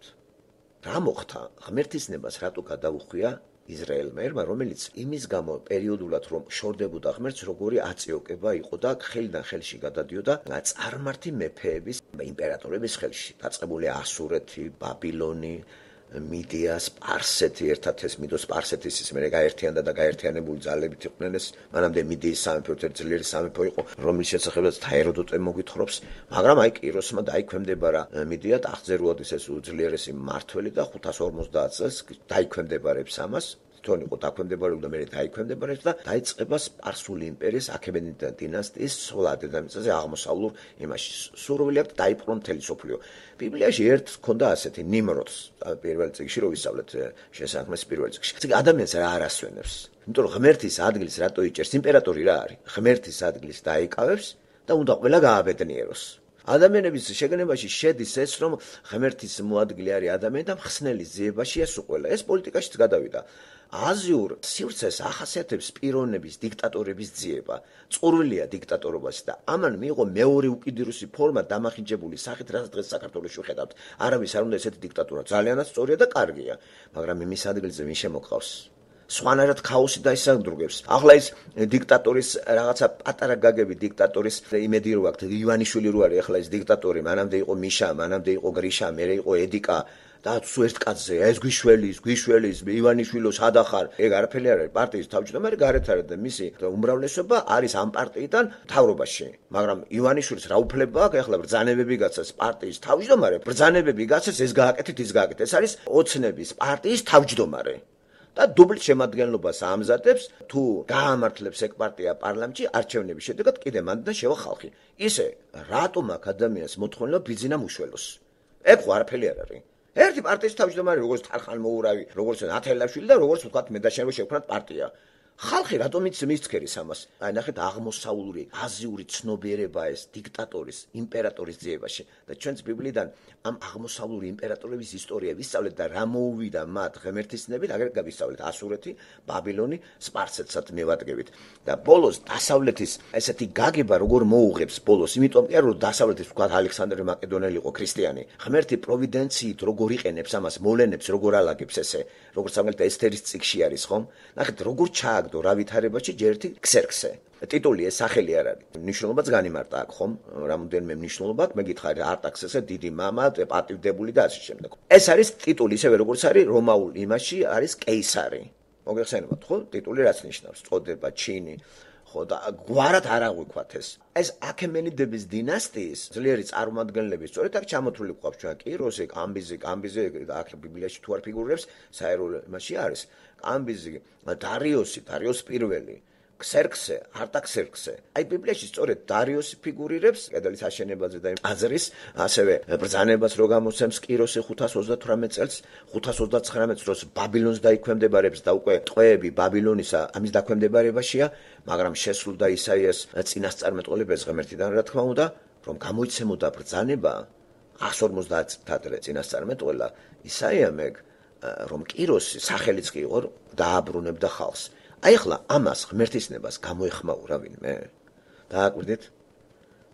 რა მოხდა? ღმერთის ნებას რატო გადაუხვია ისრაელმა, რომელიც იმის გამო პერიოდულად რომ შორდებოდა ღმერთს, როგორი აწიოკება იყო და ხელიდან ხელში გადადიოდა წარმართი მეფეების, იმპერატორების ხელში. დაწყებული ასურეთი, ბაბილონი, მიდია, სპარსეთი, ერთად ეს მიდოს სპარსეთის ის მე გაერთიანდა და გაერთიანებული ძალებით იყვნენ ეს. მანამდე მიდიის სამეფო ერთ ძლიერი სამეფო იყო, რომლის შესახებაც ჰეროდოტე მოგვითხრობს, მაგრამ აი კიროსმა დაიქვემდებარა მიდია ტახტზე როდის ეს უძლიერესი მმართველი და ხუთას ორმოცდაათ წელს დაიქვემდებარებს ამას. თვითონ იყო დაქვემდებარებული და მე დაიქვემდებარებს და დაიწყება სპარსული იმპერიის აქემენიდთა დინასტიის სვლა დედამიწაზე აღმოსავლურ იმაში. სურვილი აქვს დაიპყრო მთელი სოფლიო. ბიბლიაში ერთ ქონდა ასეთი ნიმროდს პირველ წიგში რო ვისწავლეთ შესაქმნის პირველ წიგში. ეს ადამიანს რა არ ასვენებს. იმიტომ რომ ღმერთის ადგილს რატო იჭერს? იმპერატორი რა არის? ღმერთის ადგილს დაიკავებს და უნდა ყველა გააბედნიეროს. ადამიანების შეგნებაში შედის ეს რომ ღმერთის მოადგილე არის ადამიანი და მხსნელი ძიებაში ეს უყველა. ეს პოლიტიკაშიც გადავიდა. აზიურ სივრცეს ახასიათებს პიროვნების დიქტატორების ძიება. წურვილია დიქტატორობასი და ამან მიიღო მეორე უკიდურესი ფორმა დამახინჯებული სახით, რაც დღეს საქართველოში ვხედავთ. არავის არ უნდა ესეთი დიქტატურა. ძალიანაც სწორია და კარგია, მაგრამ იმის ადგილზე მის შემოყავს. სხვანაირად ქაოსი დაისადრუგებს. ახლა ის დიქტატორის რაღაცა პატარა გაგები დიქტატორის იმედი რო აქვს ივანიშვილი რო არის ახლა ის დიქტატორი, მანამდე იყო მიშა, მანამდე იყო გრიშა, მერე იყო ედიკა და სულ ერთ კაცზე ეს გვიშველი, ის გვიშველი, ივანიშვილო სად ახარ? ეგ არაფერი არ არის. პარტიის თავმჯდომარე გარეთ არის და მისი უმრავლესობა არის ამ პარტიიდან მთავრობაში. მაგრამ ივანიშვილის რა უფლება აქვს? ახლა ბრძანებები გაცეს პარტიის თავმჯდომარე, ბრძანებები გაცეს ეს გააკეთეთ, ის გააკეთეთ. ეს არის ოცნების პარტიის თავმჯდომარე. და დუბლ შემადგენლობას ამზადებს თუ გაამართლებს ეგ პარტია პარლამენტში არჩევნების შედეგად კიდე მანდ შევა ხალხი. ისე რატომ აქ ადამიანს მოთხოვნილება ბიძინა მუშველოს? ეგ ხო არაფერი არ არის. ერთი პარტიის თავმჯდომარე როგორც ტარხან მოურავი, როგორც ათელაშვილი და როგორც ვთქვათ მე და შენ რო შევქნათ პარტია. ხალხი რატომ მისცქერის ამას? აი ნახეთ აღმოსავლური აზიური ცნობიერება ეს დიქტატორის, იმპერატორის ძიებაში და ჩვენც ბიბლიდან ამ აღმოსავლური იმპერატორების ისტორია ვისწავლეთ და რა მოუვიდა მათ ღმერთის ნებით, აგერ გავისწავლეთ ასურეთი, ბაბილონი, სპარსეთსაც მევადგებით. და ბოლოს დასავლეთის ესეთი გაგება როგორ მოუღებს ბოლოს, იმიტომ კი არა რომ დასავლეთის ვთქვათ ალექსანდრე მაკედონელი იყო ქრისტიანი. ღმერთი პროვიდენციით როგორ იყენებს ამას, მოვლენებს როგორ ალაგებს ესე, როგორც სამგალთა ესთერის წიგში არის, ხომ? ნახეთ როგორ ჩააგ რა ვითარებაში ჯერ ერთი ქსერქსე. ტიტული ეს სახელი არ არის. მნიშვნელობაც განიმარტა აქ, ხომ? რამოდენიმე მნიშვნელობა აქვს, მე გითხარი არტაქსესე, დიდი მამა, პატივდებული და ასე შემდეგ. ეს არის ტიტული, ისევე როგორც არის რომაულ იმაში არის კეისარი. მოგეხსენებათ, ხო? ტიტული რაც ნიშნავს? წოდება, ჩინი, ხო და გვარად არ აღვიქვათ ეს. ეს აქემენიდების დინასტიის ძლიერი წარმომადგენლები სწორედ აქ ჩამოთვლილი გვყავს ჩვენ კიროსი, კამბიზი, კამბიზი აქ ბიბლიაში თუ არ ფიგურირებს, საერო იმაში არის. კამბიზი, დარიოსი, დარიოს პირველი, ქსერქსე, არტაქსერქსე. აი ბიბლიაში სწორედ დარიოსი ფიგურირებს, კედლის აშენებაზე და აზრის, ასევე ბრძანებას რო გამოსცემს კიროსი ხუთას ოცდათვრამეტ წელს, ხუთას ოცდაცხრამეტ წელს ბაბილონს დაიქვემდებარებს და უკვე ტყვეები ბაბილონისა ამის დაქვემდებარებაშია, მაგრამ შესრულდა ისაიას წინასწარმეტყველების ღმერთიდან რა თქმა უნდა, რომ გამოიცემოდა ბრძანება ას ორმოცდაათ წელს წინასწარმეტყველა ისაია მეგ რომ კიროსი სახელიც კი იყო დააბრუნებდა ხალხს. აი ახლა ამას ღმერთის ნებას გამოეხმაურა ვინმე? დააკვირდით?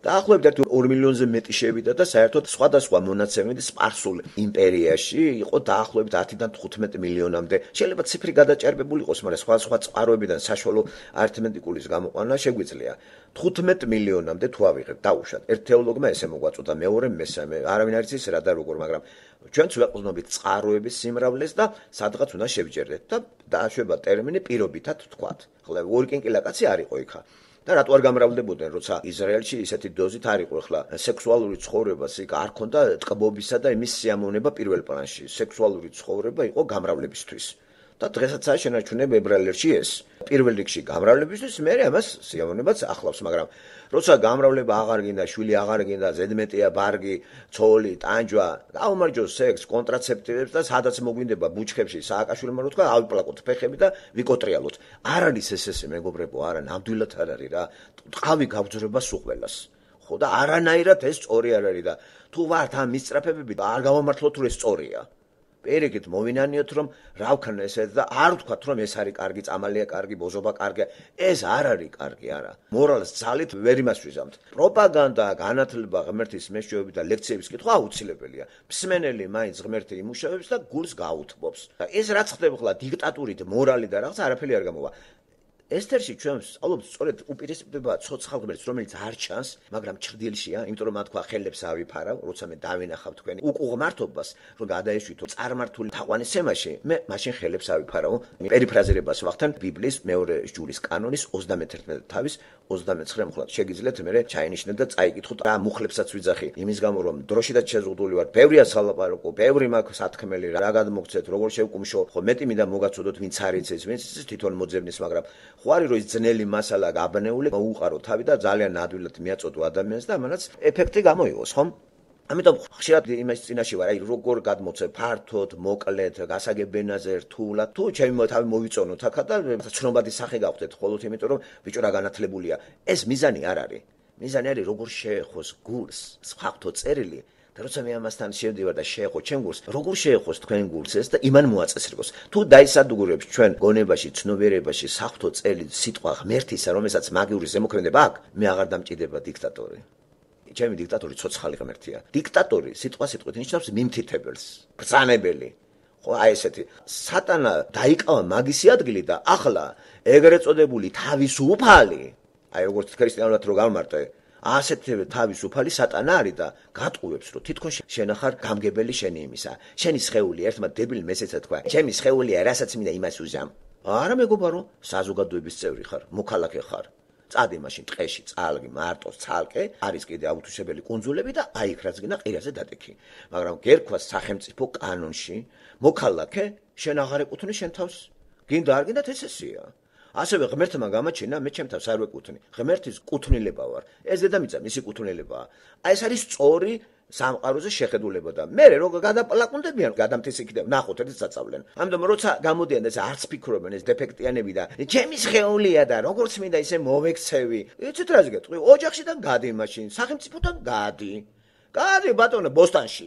დაახლოებით ორ მილიონზე მეტი შევიდა და საერთოდ სხვადასხვა მონაცემებით სპარსულ იმპერიაში იყო დაახლოებით ათიდან თხუთმეტ მილიონამდე. შეიძლება ციფრი გადაჭარბებული იყოს, მაგრამ სხვა სხვა წყაროებიდან საშუალო არითმეტიკულის გამოყვანა შეგვიძლია. თხუთმეტ მილიონამდე თუ ავიღეთ, დაუშვათ. ერთ თეოლოგმა ესე მოგვაწოდა, მეორე, მესამე, არავინ არ იცის რა და როგორ, მაგრამ ჩვენც ვეყრდნობით წყაროების სიმრავლეს და სადღაც უნდა შევჯერდეთ და დააშვება ტერმინი პირობითად ვთქვათ. ხოლო ორი კინკილა კაცი არ იყო იქა. და რატო არ გამრავლებოდნენ, როცა ისრაელში ისეთი დოზით არ იყო, ახლა სექსუალური ცხოვრება იქ არ ქონდა ტკბობისა და იმის სიამოვნება პირველ პლანში. სექსუალური ცხოვრება იყო გამრავლებისთვის. და დღესაც შეენარჩუნება ებრაელებში ეს. პირველ რიგში გამრავლებისთვის, მე ამას სიამოვნებაც ახლავს, მაგრამ როცა გამრავლება აღარ გინდა, შვილი აღარ გინდა, ზედმეტია ბარგი, ცოლი, ტანჯვა, დაუმარჯოს სექს, კონტრაცეპტივებს და სადაც მოგვინდება ბუჩქებში სააკაშვილმა რო თქვა, ავიპლაკოთ ფეხები და ვიკოტრიალოთ. არ არის ეს ესე, მეგობრებო, არა, ნამდვილად არ არის რა. ტყავი გავძრება სუყველას. ხო და არანაირად ეს სწორი არ არის და თუ ვართ ამ მისწრაფებები, არ გამომართლოთ რომ ეს სწორია. პირიქით მოვინანიოთ რომ რა ვქნა ესე და არ ვთქვათ რომ ეს არის კარგი, წამალია კარგი, ბოზობა კარგია. ეს არ არის კარგი, არა. მორალს ძალით ვერ იმასვიზამთ. პროპაგანდა, განათლება, ღმერთის მეშვეობით და ლექციების კითხვა აუცილებელია. მსმენელი მაინც ღმერთი იმუშავებს და გულს გაუთბობს. და ეს რაც ხდება ხოლმე დიქტატურით, მორალი და რაღაც არაფერი არ გამოვა. ესთერში ჩვენ სწავლობთ სწორედ უპირისპირდება ცოცხალ ღმერთს, რომელიც არ ჩანს, მაგრამ ჩრდილშია, იმიტომ რომ თქვა ხელებს ავიფარავ, როცა მე დავინახავ თქვენი უკუღმართობას, რომ გადაეშვითო წარმართული თაყვანისცემაში, მე მაშინ ხელებს ავიფარავ. პერიფრაზირებას ვახდენ ბიბლიის მეორე ჯურის კანონის ოცდამეთერთმეტე თავის ოცდამეცხრე მუხლად. შეგიძლიათ მე ჩაინიშნეთ და წაიკითხოთ რა მუხლებსაც ვიძახი. იმის გამო რომ დროშიდაც შეზღუდული ვარ, ბევრია სალაპარაკო, ბევრი მაქვს სათქმელი, რა გადმოგცეთ, როგორ შევკუმშო, ხო მეტი მინდა მოგაწოდოთ, ვინც არ იცის, ვინც იცის თვითონ მოძებნის, მაგრამ ხوارი რომ ის ძნელი მასალა გაბნეული, უყარო თავი და ძალიან ნადვილად მიაწოდო ადამიანს და ამანაც ეფექტი გამოიღოს, ხომ? ამიტომ ხშირად იმის წინაშე ვარ, აი როგორ გადმოცე ფართოდ, მოკლედ, გასაგებენაზე რთულად, თუ ჩემი თავი მოვიწონოთ აქა და ცნობადი სახე გავხდეთ, ხოლოთ იმიტომ რომ ბიჭო რა განათლებულია. ეს მიზანი არ არის. მიზანი არის როგორ შეეხოს გულს, სხვაგვთო წერილი. და როცა მე ამასთან შევდივარ და შეეხო ჩემ გულს, როგორ შეეხოს თქვენ გულს ეს და იმან მოაწესრიგოს. თუ დაისადგურებს ჩვენ გონებაში, ცნობიერებაში საღვთო წელი სიტყვა ღმერთისა, რომელსაც მაგიური ზემოქმედება აქვს, მე აღარ დამჭირდება დიქტატორი. ჩემი დიქტატორი ცოცხალი ღმერთია. დიქტატორი სიტყვა სიტყვით ნიშნავს მიმთითებელს, ბრძანებელი. ხო, აი ესეთი. სატანა დაიკავა მაგისი ადგილი და ახლა ეგრეთ წოდებული თავისუფალი, აი როგორც ქრისტიანულად რო გამარტე, ასეთივე თავისუფალი სატანა არის და გატყუებს რომ თითქოს შენახარ გამგებელი შენი იმისა. შენი სხეული ერთმა დებილ მესეცა თქვა, ჩემი სხეულია რასაც მინდა იმას უზამ. არა მეგობარო, საზოგადოების წევრი ხარ, მოქალაქე ხარ. წადი მაშინ ტყეში, წალგი, მარტოს ცალკე, არის კიდე აუთვისებელი კუნძულები და აი იქ რაც გინდა ყირაზე დადექი. მაგრამ გერქვა სახელმწიფო კანონში, მოქალაქე შენ აღარ ეკუთვნი შენ თავს. გინდა არ გინდა ესეა. ასევე ღმერთმა გამაჩინა, მე ჩემ თავს არ ვეკუთვნი. ღმერთის კუთვნილება ვარ. ეს დედამიწა მისი კუთვნილებაა. აი ეს არის სწორი სამყაროზე შეხედულება და მე როგორ გადაპლაკუნდებიან, გადამთისიქდებიან, ნახოთ ერთ საწავლენ. ამიტომ როცა გამოდიან ეს არც ფიქრობენ ეს დეფექტიანები და ჩემი სხეულია და როგორც მინდა ისე მოვექცევი. იცით რას გეტყვი? ოჯახშიდან გადი მაშინ, სახელმწიფოდან გადი. გადი ბატონო ბოსტანში.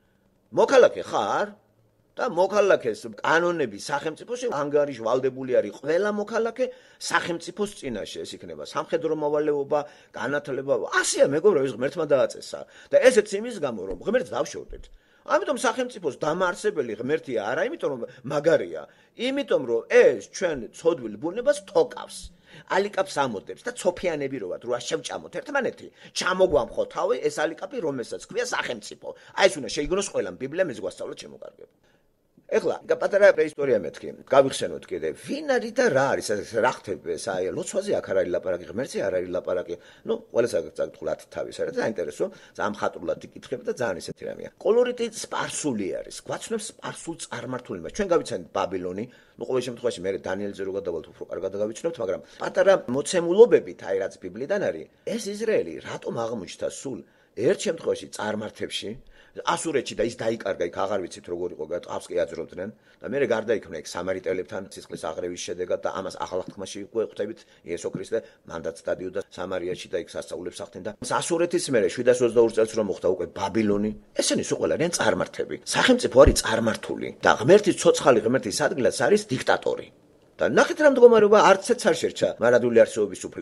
მოქალაქე ხარ? და მოქალაქეს კანონები სახელმწიფოში ანგარიშვალდებული არის ყველა მოქალაქე სახელმწიფოს წინაშე. ეს იქნება სამხედრო მოვალეობა, განათლება. ასია მეგობრებო, ეს ღმერთმა დააწესა და ესეც იმის გამო რომ ღმერთს დავშორდეთ. ამიტომ სახელმწიფოს დამაარსებელი ღმერთია არა იმიტომ რომ მაგარია, იმიტომ რომ ეს ჩვენ ცოდვილ ბუნებას თოკავს. ალიკაპს ამოდებს და ცოფიანები რო ვართ, რო შევჭამოთ ერთმანეთი. ჩამოგვამხო თავი ეს ალიკაპი, რომელსაც ქვია სახელმწიფო. აი ეს უნდა შეიგნოს ყველამ ბიბლია მის გვასწავლოთ შემოგარგებ. ეხლა პატარა პრეისტორია მეთქი. გავიხსენოთ კიდე, ვინ არის და რა არის, რა ხდება ეს აი ლოცვაზე აქ არ არის ლაპარაკი, ღმერთზე არ არის ლაპარაკი. ნუ ყველას წაკითხულ ათი თავის არის, საინტერესო, ძალიან ხატრულად იკითხება და ძალიან ისეთი რამეა. კოლორიტი სპარსული არის, გვაცნობს სპარსულ წარმართულებას. ჩვენ გავიცანით ბაბილონი, ნუ ყოველ შემთხვევაში მე დანიელზე რო გადავალთ უფრო კარგად გავიცნობთ, მაგრამ პატარა მოცემულობებით აი რაც ბიბლიდან არის, ეს ისრაელი რატომ აღმოჩნდა სულ ერთ შემთხვევაში წარმართებში ასურეთში და ის დაიკარგა, იქ აღარ ვიცით როგორ იყო, ტყავს კი აძრობდნენ და მე გარდაიქმნა იქ სამარიტელებთან სისხლის აღრევის შედეგად და ამას ახალ აღთქმაში გვხვდებით იესო ქრისტე მანდატ სტადიოდა სამარიაში და იქ სასწაულებს ახდენდა. ასურეთის მერე შვიდას ოცდაორი წელს რომ მოხდა უკვე ბაბილონი, ესენი სულ ყველა არიან წარმართები. სახელმწიფო არის წარმართული და ღმერთის ცოცხალი ღმერთის ადგილას არის დიქტატორი. და ნახეთ რა მდგომარეობა არცეც არ შერჩა მარადული არსებობის უფლება.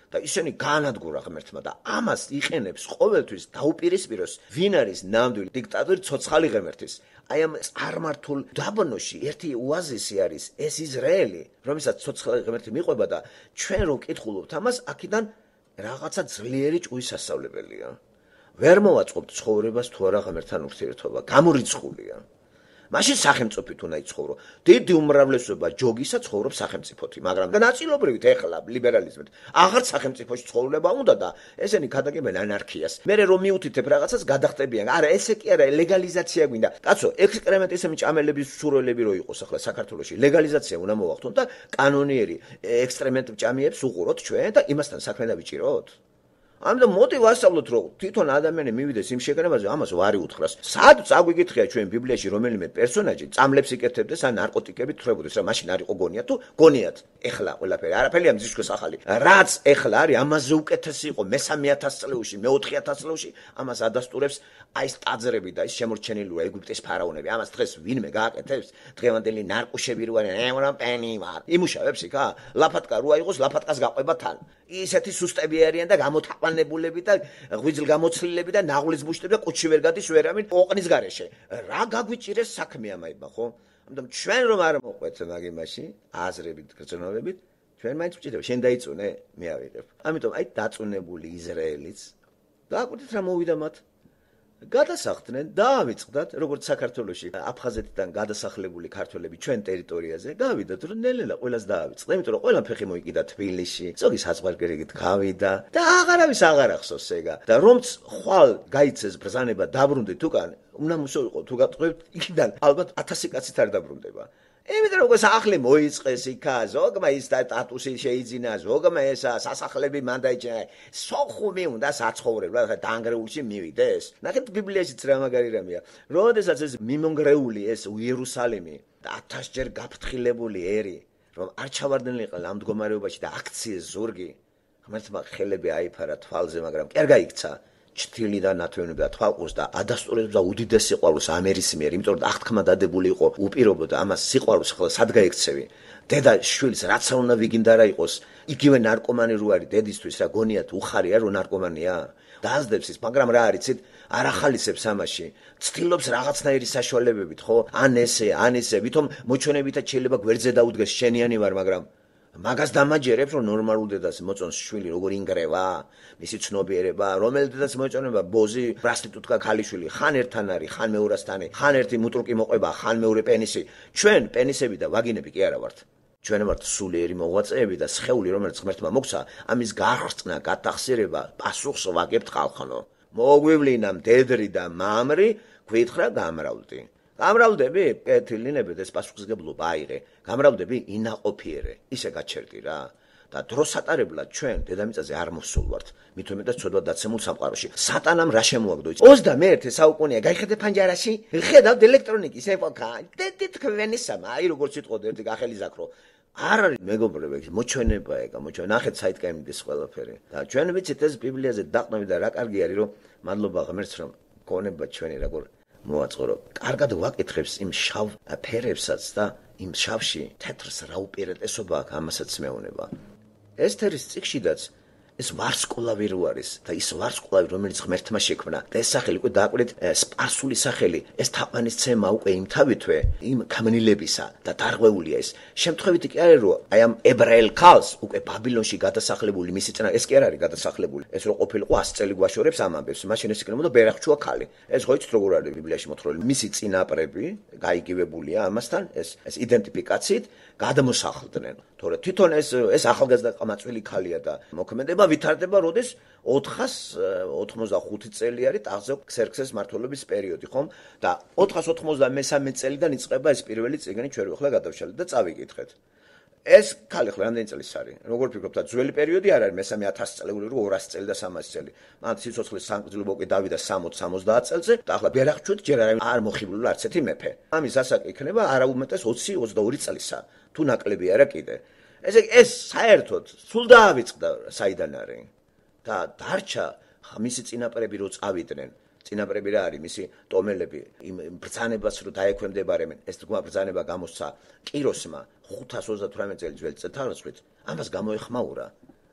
და ისინი განადგურა ღმერთმა და ამას იყენებს ყოველთვის დაუპირისპიროს ვინ არის ნამდვილი დიქტატორი ცოცხალი ღმერთის. აი ამ წარმართულ დაბნოში ერთი ოაზისი არის ეს ისრაელი, რომელსაც ცოცხალი ღმერთი მიყვება და ჩვენ რო კითხულობთ ამას, აქედან რაღაცა ძლიერი ჭუის სასწავლებელია. ვერ მოვაწყობთ ცხოვრებას თუ არა ღმერთთან ურთიერთობა, გამორიცხულია. მაშინ სახელმწიფოთ უნდა იცხოვრო. დიდი უმრავლესობა ჯოგისა ცხოვრობს სახელმწიფოთი, მაგრამ ნაწილობრივად ეხლა ლიბერალიზმით აღარ სახელმწიფოში ცხოვრება უნდა და ესენი გადაგებენ ანარქიას. მერე რომ მიუთითებ რაღაცას გადახტებიან. არა, ესე კი არა, ლეგალიზაცია გვინდა. კაცო, ექსკრემენტის მჭამელების სურვილები რო იყოს ახლა საქართველოში, ლეგალიზაცია უნდა მოვახდოთ და კანონიერი ექსტრემენტ მჭამიებს უყუროთ ჩვენ და იმასთან საქმე დავიჭიროთ. ამიტომ მოდი ვასწავლოთ რომ თვითონ ადამიანი მივიდეს იმ შეკრებაზე, ამას ვარი უთხრას. სად წაგვიკითხია ჩვენ ბიბლიაში რომელიმე პერსონაჟი წამლებს იკეთებდეს ან ნარკოტიკებით თვრებოდეს, რა მაშინ არ იყო გონია თუ გონიათ. ეხლა ყველაფერი არაფერია მზისქოს ახალი. რაც ეხლა არის ამაზე უკეთესი იყო მესამე ათას წლებში, მეოთხე ათას წლებში, ამას ადასტურებს აი ეს ტაძრები და ის შემორჩენილი ეგვიპტის ფარაონები. ამას დღეს ვინმე გააკეთებს? დღევანდელი ნარკუშები რო არიან, ემრამ პენი ვარ. იმუშავებს იქა? ლაფატკა როა იყოს, ლაფატკას გაყვება თან. ისეთი სუსტები არიან და გამოთაყვანებულები და ღვიძლ გამოცლილები და ნაღლის ბუშტები და კუჩი ვერ გადის ვერავინ ოყნის გარეშე. რა გაგვიჭირეს საქმე ამაება, ხო? ამიტომ ჩვენ რომ არ მოყვეთ მაგ იმაში, აზრებით, გრძნობებით, ჩვენ მაინც ვჭირდება, შენ დაიწუნე, მე ავიღებ. ამიტომ აი დაწუნებული ისრაელიც დააკვირდით რა მოვიდა მათ. გადასახლდნენ, დაავიწყდათ, როგორც საქართველოში აფხაზეთიდან გადასახლებული ქართველები ჩვენ ტერიტორიაზე, გავიდათ, რომ ნელ-ნელა ყველას დაავიწყდა, იმიტომ რომ ყველა ფეხი მოიკიდა თბილისში, ზოგი საზღვარგარეთ გავიდა და აღარავის აღარ ახსოვს ეგა. და რომც ხვალ გაიცეს ბრძანება დაბრუნდით უკან, უნდა მოსულიყო თუ გატყვევთ იქიდან ალბათ ათასი კაცით არ დაბრუნდება. იმიტომ რომ სახლი მოიწყეს იქა, ზოგმა ის სტატუსი შეიძინა, ზოგმა ესა სასახლები მან დაიჭრა. სოხუმი უნდა საცხოვრებლად დაანგრეულში მივიდეს. ნახეთ ბიბლიაშიც რა მაგარი რამეა. როდესაც ეს მიმონგრეული ეს იერუსალიმი და ათასჯერ გაფრთხილებული ერი, რომ არ ჩავარდნილიყო ამ მდგომარეობაში და აქციეს ზურგი, ღმერთმა ხელები აიფარა თვალზე, მაგრამ კი არ გაიქცა. ჩთილი და ნათვეები და თვალყურს და ადასტურებს და უდიდეს სიყვარულს ამერის მიერ, იმიტომ რომ აღთქმა დადებული იყო უპირობო და ამას სიყვარულს ხოლმე სად გაიქცევი. დედა შვილს რაც უნდა ვიგინდა რა იყოს, იგივე ნარკომანი რო არის დედისთვის რა გონიათ უხარია რომ ნარკომანია. დააზდებს ის, მაგრამ რა არიცით, არ ახალისებს ამაში. ცდილობს რაღაცნაირი საშუალებებით, ხო? ან ესე, ან ესე, ვითომ მოჩვენებითაც შეიძლება გვერდზე დაუდგეს შენიანი ვარ, მაგრამ მაგას დამაჯერებს რომ ნორმალურ დედას მოწონს შვილი როგორ ინგრევა, მისი ცნობიერება, რომელი დედას მოეწონება ბოზი, პრასტიტუტკა ქალიშვილი, ხან ერთთან არის, ხან მეორასთან, ხან ერთი მუტრუკი მოყვება, ხან მეორე პენისი. ჩვენ პენისები და ვაგინები კი არა ვართ. ჩვენ ვართ სულიერი მოღვაწეები და სხეული რომელიც ღმერთმა მოგცა, ამის გახრწნა, გათახსირება, პასუხს ვაგებთ ხალხო. მოგვივლინა მდედრი და მამრი, გვითხრა გამრავლდი. გამრავლდები, კეთილინებით ეს პასუხისგებლობა აიღე. გამრავლდები ინაყოფიერე, ისე გაჩერდი რა. და დროს ატარებლად ჩვენ დედამიწაზე არ მოსულვართ. მით უმეტეს ცოდვა დაცემულ სამყაროში. სატანამ რა შემოაგდო იცი? ოცდამეერთე საუკუნეა, გაიხედე ფანჯარაში? ხედავთ ელექტრონიკის ეპოქა. დედი თქვენისამა, აი როგორც იტყოდ ერთი გახელიზაკრო. არ არის მეგობრებო, მოჩვენება ეგა, მოჩვენება. ნახეთ საით კაიმდის ყველაფერი. და ჩვენ ვიცით ეს ბიბლიაზე დაყნები და რა კარგი არის რომ მადლობა ღმერთს რომ გონება ჩვენი როგორ მოაწყო. კარგად ვაკითხებს იმ შავ ფერებსაც და იმ შავში თეთრს რა უპირატესობა აქვს ამასაც მეუნება. ესთერის წიგშიდაც ეს ვარსკვლავი რო არის და ის ვარსკვლავი რომელიც ღმერთმა შექმნა და ეს სახელი უკვე დააკვირდით სპარსული სახელი, ეს თაყვანისცემა უკვე იმთავითვე იმ კამნილებისა და დარღვეულია ეს. შემთხვევითი კი არის რომ აი ამ ებრაელ ქალს უკვე ბაბილონში გადასახლებული მისი წინა ეს კი არ არის გადასახლებული. ეს რო ყოფილიყო ასი წელი გვაშორებს ამ ამბებს. მაშინ ეს იქნებოდა ბერახჩუა ქალი. ეს ხო იცით როგორ არის ბიბლიაში მოთხრობილი. მისი წინაპრები გაიგივებულია ამასთან ეს ეს იდენტიფიკაციით გადმოსახლდნენ. თორე თვითონ ეს ეს ახალგაზრდა ყმაწვილი ქალია და მოქმედება ვითარდება როდის ოთხას ოთხმოცდახუთი წელი არის ტახტზე ქსერქსეს მმართველობის პერიოდი, ხომ? და ოთხას ოთხმოცდამესამე წელიდან იწყება ეს პირველი წიგნი, ჩვენ ახლა გადავშალეთ და წავიკითხეთ. ეს ქალი ხო რამდენი წლის არის? როგორ ფიქრობთ, ძველი პერიოდი არ არის მესამე ათასი წელი, რო ორასი წელი და სამასი წელი. მან სიცოცხლის სამკრძნელობა უკვე დავიდა სამოცი სამოცდაათ წელზე და ახლა ბერახჩუთ ჯერ არ მოხიბლულა არც ერთი მეფე. ამის ასაკი იქნება არაუმეტეს ოცი ოცდაორი წლისა. თუ ნაკლები არა კიდე. ესე ეს საერთოდ სულ დაავიწყდა საიდან არის და დარჩა მისი წინაპრები რო წავიდნენ. წინაპრები რა არის მისი ტომელები იმ ბრძანებას რო დაექვემდებარებენ. ეს თქვა ბრძანება გამოსცა კიროსმა ხუთას ოცდათვრამეტი წელი ძველი წელთაღრიცხვით. ამას გამოეხმაურა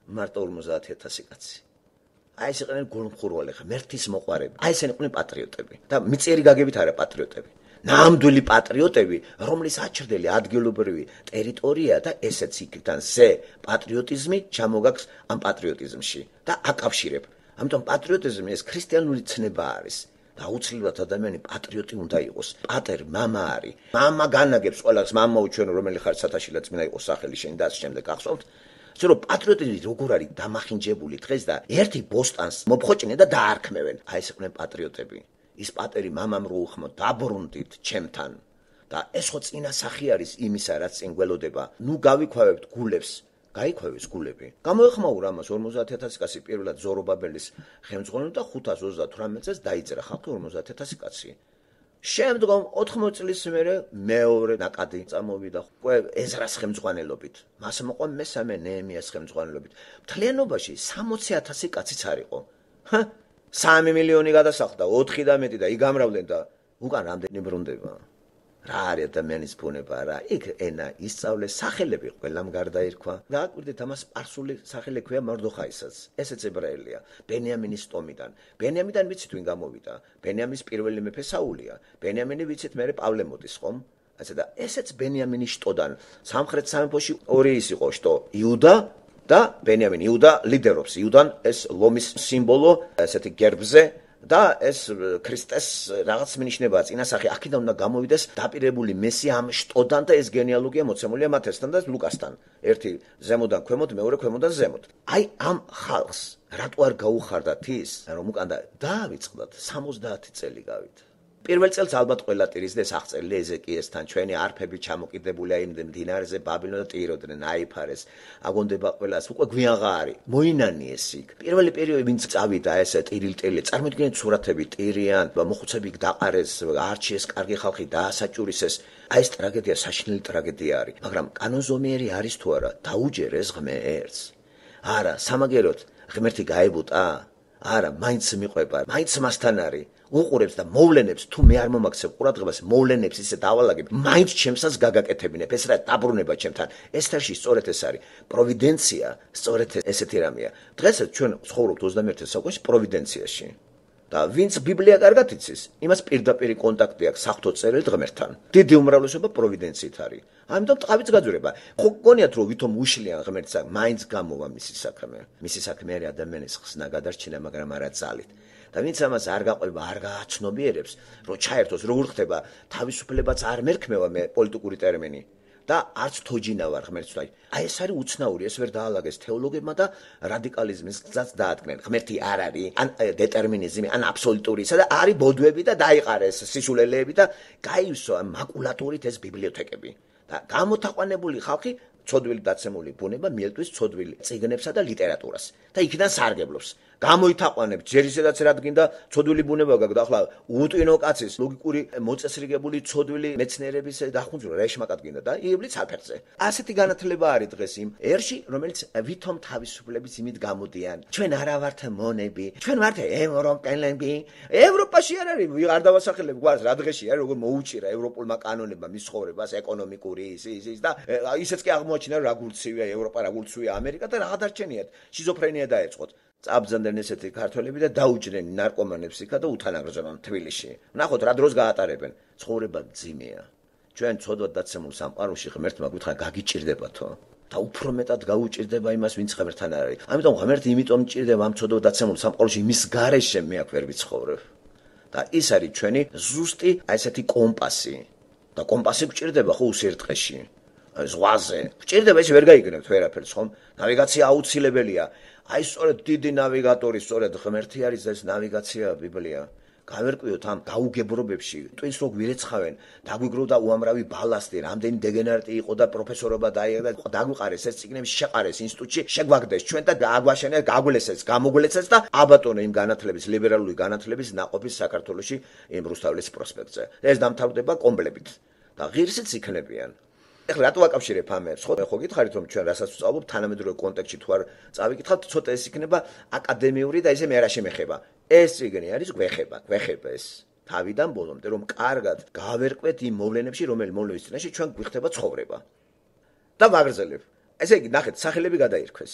მარტო ორმოცდაათი ათასი კაცი. აი ეს იყვნენ გულმხურვალი ხა, მერთის მოყვარები. აი ესენი იყვნენ პატრიოტები და მიწიერი გაგებით არა პატრიოტები. ნამდვილი პატრიოტები, რომლის აჩრდელი ადგილობრივი ტერიტორია და ესეც იქიდან ზე პატრიოტიზმი ჩამოგაქვს ამ პატრიოტიზმში და აკავშირებ. ამიტომ პატრიოტიზმი ეს ქრისტიანული ცნება არის. და აუცილებლად ადამიანი პატრიოტი უნდა იყოს. პატერ, მამა არის. მამა განაგებს ყველას, მამა უჩვენო რომელი ხარ სათაშილა წმინდა იყოს სახელი შენ და ამ შემდეგ გახსოვთ. ისე რომ პატრიოტიზმი როგორ არის დამახინჯებული დღეს და ერთი ბოსტანს მოფხოჭნენ და დაარქმევენ. აი ეს იყვნენ პატრიოტები. ის პატერი მამამ რო უხმო დაბრუნდით ჩემთან და ეს ხო წინა სახი არის იმისა რაც წინ გველოდება. ნუ გავიქვავებთ გულებს. გაიქვავეს გულები. გამოეხმაურა ამას ორმოცდაათი ათასი კაცი პირველად ზორობაბელის ხელმძღვანელობით და ხუთას ოცდათვრამეტ წელს დაიწერა ხალხი ორმოცდაათი ათასი კაცი. შემდგომ ოთხმოცი წლის მერე მეორე ნაკადი წამოვიდა ეზრას ხელმძღვანელობით. მას მოყვა მესამე ნეემიას ხელმძღვანელობით. მთლიანობაში სამოცი ათასი კაციც არისო. ჰა, სამი მილიონი გადასახლდა, ოთხი და მეტი და იგამრავლენ და უკან რამდენი ბრუნდება. რა არის ადამიანის ბუნება რა? იქ ენა ისწავლეს, სახელები ყველამ გარდაირქვა. დააკვირდით ამას სპარსული სახელი ქვია მარდოხაისაც. ესეც ებრაელია, ბენიამინის ტომიდან. ბენიამიდან ვიცით ვინ გამოვიდა? ბენიამის პირველი მეფე საულია. ბენიამინი ვიცით მერე პავლე მოდის ხომ? ასე და ესეც ბენიამინის შტოდან. სამხრეთ სამეფოში ორი ის იყო შტო, იუდა და ბენიამინი. იუდა ლიდერობს. იუდან ეს ლომის სიმბოლო, ესეთი გერბზე და ეს ქრისტეს რაღაც მინიშნებაა წინასახი. აქედან უნდა გამოვიდეს დაპირებული მესია ამ შტოდან და ეს გენეალოგია მოცემულია მათესთან და ლუკასთან. ერთი ზემოდან ქვემოთ, მეორე ქვემოდან ზემოთ. აი ამ ხალხს რატო არ გაუხარდათ ის, რომ უკან და დაავიწყდათ სამოცდაათი წელი გავით. პირველ წელს ალბათ ყველა ტირისდეს აღწერილი ეზეკიესთან ჩვენი არფები ჩამოკიდებულია იმ მდინარეზე ბაბილონ და ტიროდნენ აიფარეს აგონდება ყველას უკვე გვიანღა არის მოინანიეს იქ პირველი პერიოდი ვინც წავიდა ეს ტირილტელი წარმოიდგინეთ სურათები ტირიან მოხუცები დაყარეს არჩიეს კარგი ხალხი დაასაჭურისეს აი ეს ტრაგედია საშინელი ტრაგედია არის მაგრამ კანონზომიერი არის თუ არა დაუჯერეს ღმერთს არა სამაგეროდ ღმერთი გაებუტა არა მაინც მიყვება მაინც მასთან არის უყურებს და მოვლენებს თუ მე არ მომაქცევ ყურადღებას მოვლენებს ისე დავალაგებ მაინც ჩემსაც გაგაკეთებინებ ეს რა დაბრუნება ჩემთან ესთერში სწორედ ეს არის პროვიდენცია სწორედ ესეთი რამეა დღესაც ჩვენ ცხოვრობთ ოცდამეერთე საუკუნეში პროვიდენციაში და ვინც ბიბლია კარგად იცის იმას პირდაპირი კონტაქტი აქვს საღვთო წერილ ღმერთთან დიდი უმრავლესობა პროვიდენციით არის ამიტომ ტყავიც გაძვრება ხო გონიათ რომ ვითომ უშლიან ღმერთს მაინც გამოვა მისი საქმე მისი საქმე არის ადამიანის ხსნა გადარჩენა მაგრამ არა ძალით და ვინც ამას არ გაყვება, არ გააცნობიერებს, რომ ჩაერთოს, როგორ ხდება, თავისუფლებაც არ მერქმევა მე პოლიტიკური ტერმინი და არც თოჯინა ვარ ღმერთს ვაი. აი ეს არის უცნაური, ეს ვერ დაალაგეს თეოლოგებმა და რადიკალიზმის გზას დაადგნენ. ღმერთი არ არის, ან დეტერმინიზმი, ან აბსოლუტურისა და არის ბოდვები და დაიყარეს სისულელეები და გაივსო მაკულატურით ეს ბიბლიოთეკები. და გამოთაყვანებული ხალხი ცოდვილი დაცემული ბუნება მიელტვის ცოდვილი წიგნებსა და ლიტერატურას და იქიდან სარგებლობს. გამოითაყვანებთ ჯერ ისედაც რადგინდა ცოდვილი ბუნება გაქვს და ახლა უტვინო კაცის ლოგიკური მოწესრიგებული ცოდვილი მეცნიერების დახუნჯვა რა შმაკად გინდა და იბლიც აფერზე. ასეთი განათლება არის დღეს იმ ერში, რომელიც ვითომ თავისუფლების იმით გამოდიან. ჩვენ არა ვართ მონები, ჩვენ ვართ ევროპელები. ევროპაში არ არის ვიღარ დავასახელებ გვარს რა დღეში არის როგორ მოუჭირა ევროპულმა კანონებმა მის ცხოვრებას ეკონომიკური ის ის და ისეც კი აღმოაჩინა რა გულცივია ევროპა რა გულცივია ამერიკა და რა დარჩენიათ შიზოფრენია დაეწყოთ. წაბძანდნენ ესეთი ქართველები და დაუჭრენ ნარკომანებს იქა და უთანაგრძნობენ თბილისში. ნახოთ რა დროს გაატარებენ. ცხოვრება ძიმეა. ჩვენ ცოდვად დაცემულ სამყაროში ღმერთმა გითხრა გაგიჭირდებათო. და უფრო მეტად გაუჭირდება იმას, ვინც ღმერთთან არის. ამიტომ ღმერთი იმიტომ მჭირდება ამ ცოდვად დაცემულ სამყაროში იმის გარეშე მე აქ ვერ ვიცხოვრებ. და ის არის ჩვენი ზუსტი აი ესეთი კომპასი. და კომპასი გჭირდება ხო უსიერთყეში. ზღვაზე. გჭირდება ეს ვერ გაიგნებთ ვერაფერს ხომ? ნავიგაცია აუცილებელია. აი სწორედ დიდი ნავიგატორი სწორედ ღმერთი არის ეს ნავიგაცია ბიბლია. გავერკვიოთ ამ გაუგებრობებში, ტვინს რო გვირეცხავენ, დაგვიგროვდა უამრავი ბალასტი, რამდენი დეგენერატი იყო და პროფესორობა დაიწყო და დაგვიყარეს ეს წიგნები შეყარეს ინსტიტუტში, შეგვაგდეს ჩვენ და გააგვაშენეს, გაგვლესეს, გამოგვლესეს და აბატონო იმ განათლების, ლიბერალური განათლების ნაყოფის საქართველოში იმ რუსთაველის პროსპექტზე. ეს დამთავრდება კომბლებით და ღირსიც იქნებიან. ეხლა რატო ვაკავშირებ ამერს? ხო, ხო გითხარით რომ ჩვენ რასაც ვსწავლობ თანამედროვე კონტექსტში თუ არ წავიკითხავთ, ცოტა ეს იქნება აკადემიური და ესე მე რა შემეხება. ეს წიგნი არის გვეხება, გვეხება ეს თავიდან ბოლომდე რომ კარგად გავერკვეთ იმ მოვლენებში, რომელი მოვლენების წინაშე ჩვენ გვიხდება ცხოვრება. და ვაგრძელებ. ესე იგი, ნახეთ, სახელები გადაირქვეს.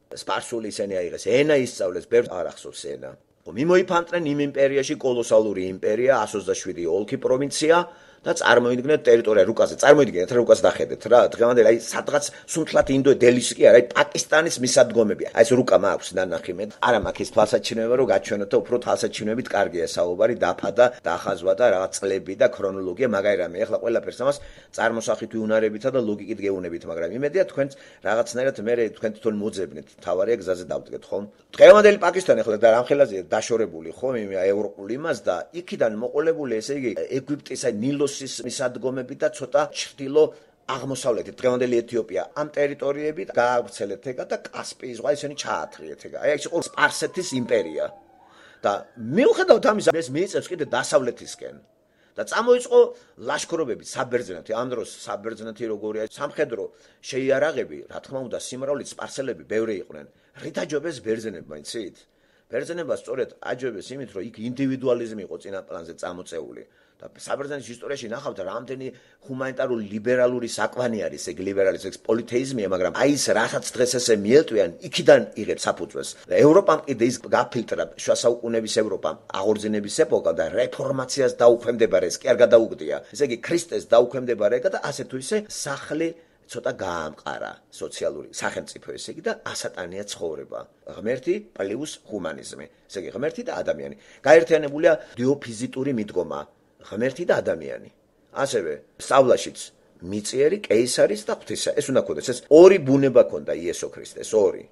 სპარსული ისინი აიღეს, ენა ისწავლეს, ბევრ არ ახსოვს ენა. მიმოიფანტნენ იმ იმპერიაში კოლოსალური იმპერია, ას ოცდაშვიდი ოლქი პროვინცია და წარმოიდგინეთ ტერიტორია რუკაზე. წარმოიდგინეთ რა რუკას დახედეთ რა. დღევანდელი აი სადღაც სუნთლად ინდო დელისი კი არა, აი პაკისტანის მისადგომები. აი ეს რუკა მაქვს ნანახი მე. არა მაქვს ის თვალსაჩინოება რომ გაჩვენოთ და უფრო თვალსაჩინოებით კარგია საუბარი, დაფადა, დახაზვა და რაღაც წლები და ქრონოლოგია მაგარი რამე. ეხლა ყველაფერს ამას წარმოსახვითი უნარებითა და ლოგიკით გეუნებით, მაგრამ იმედია თქვენც რაღაცნაირად მე თქვენ თვითონ მოძებნით. თავარია გზაზე დავდგეთ ხომ? დღევანდელი პაკისტანი ახლა და რამხელაზეა დაშორებული ხომ იმ ევროპულ იმას და იქიდან მოყოლებული ესე იგი ეგვიპტის აი ნილოსის მისადგომები და ცოტა ჩრდილო აღმოსავლეთით დღევანდელი ეთიოპია ამ ტერიტორიებით გაავრცელეთ ეგა და კასპიის ზღვა ისინი ჩაათრიეთ ეგა. აი ეს იყო სპარსეთის იმპერია. და მიუხედავად ამისა ეს მიიწევს კიდე დასავლეთისკენ. და წამოიწყო ლაშქრობები საბერძნეთი. ამ დროს საბერძნეთი როგორია სამხედრო შეიარაღები, რა თქმა უნდა, სიმრავლით სპარსელები ბევრი იყვნენ. რით აჯობეს ბერძნებმა, იცით? ბერძნებმა სწორედ აჯობეს იმით, რომ იქ ინდივიდუალიზმი იყო წინა პლანზე წამოწეული. და საბერძნეთის ისტორიაში ნახავთ რამდენი ჰუმანიტარული ლიბერალური საკვანი არის ეგ ლიბერალიზმი, ეგ პოლითეიზმია, მაგრამ აი ეს რასაც დღეს ესე მიელტვიან, იქიდან იღებს საფუძვეს. და ევროპამ კიდე ის გაფილტრა შუა საუკუნეების ევროპამ აღორძინების ეპოქა და რეფორმაციას დაუქვემდებარა, ეს კი არ გადაუგდია. ესე იგი ქრისტეს დაუქვემდებარა და ასე თუ ისე სახლი ცოტა გაამყარა სოციალური სახელმწიფო ესე იგი და ასატანია ცხოვრება. ღმერთი პლუს ჰუმანიზმი. ესე იგი ღმერთი და ადამიანი. გაერთიანებულია დიოფიზიტური მიდგომა. ღმერთი და ადამიანი. ასევე სწავლაშიც მიწიერი, კეისარის და ღვთისა. ეს უნდა ქონდეს, ეს ორი ბუნება ქონდა იესო ქრისტეს, ორი.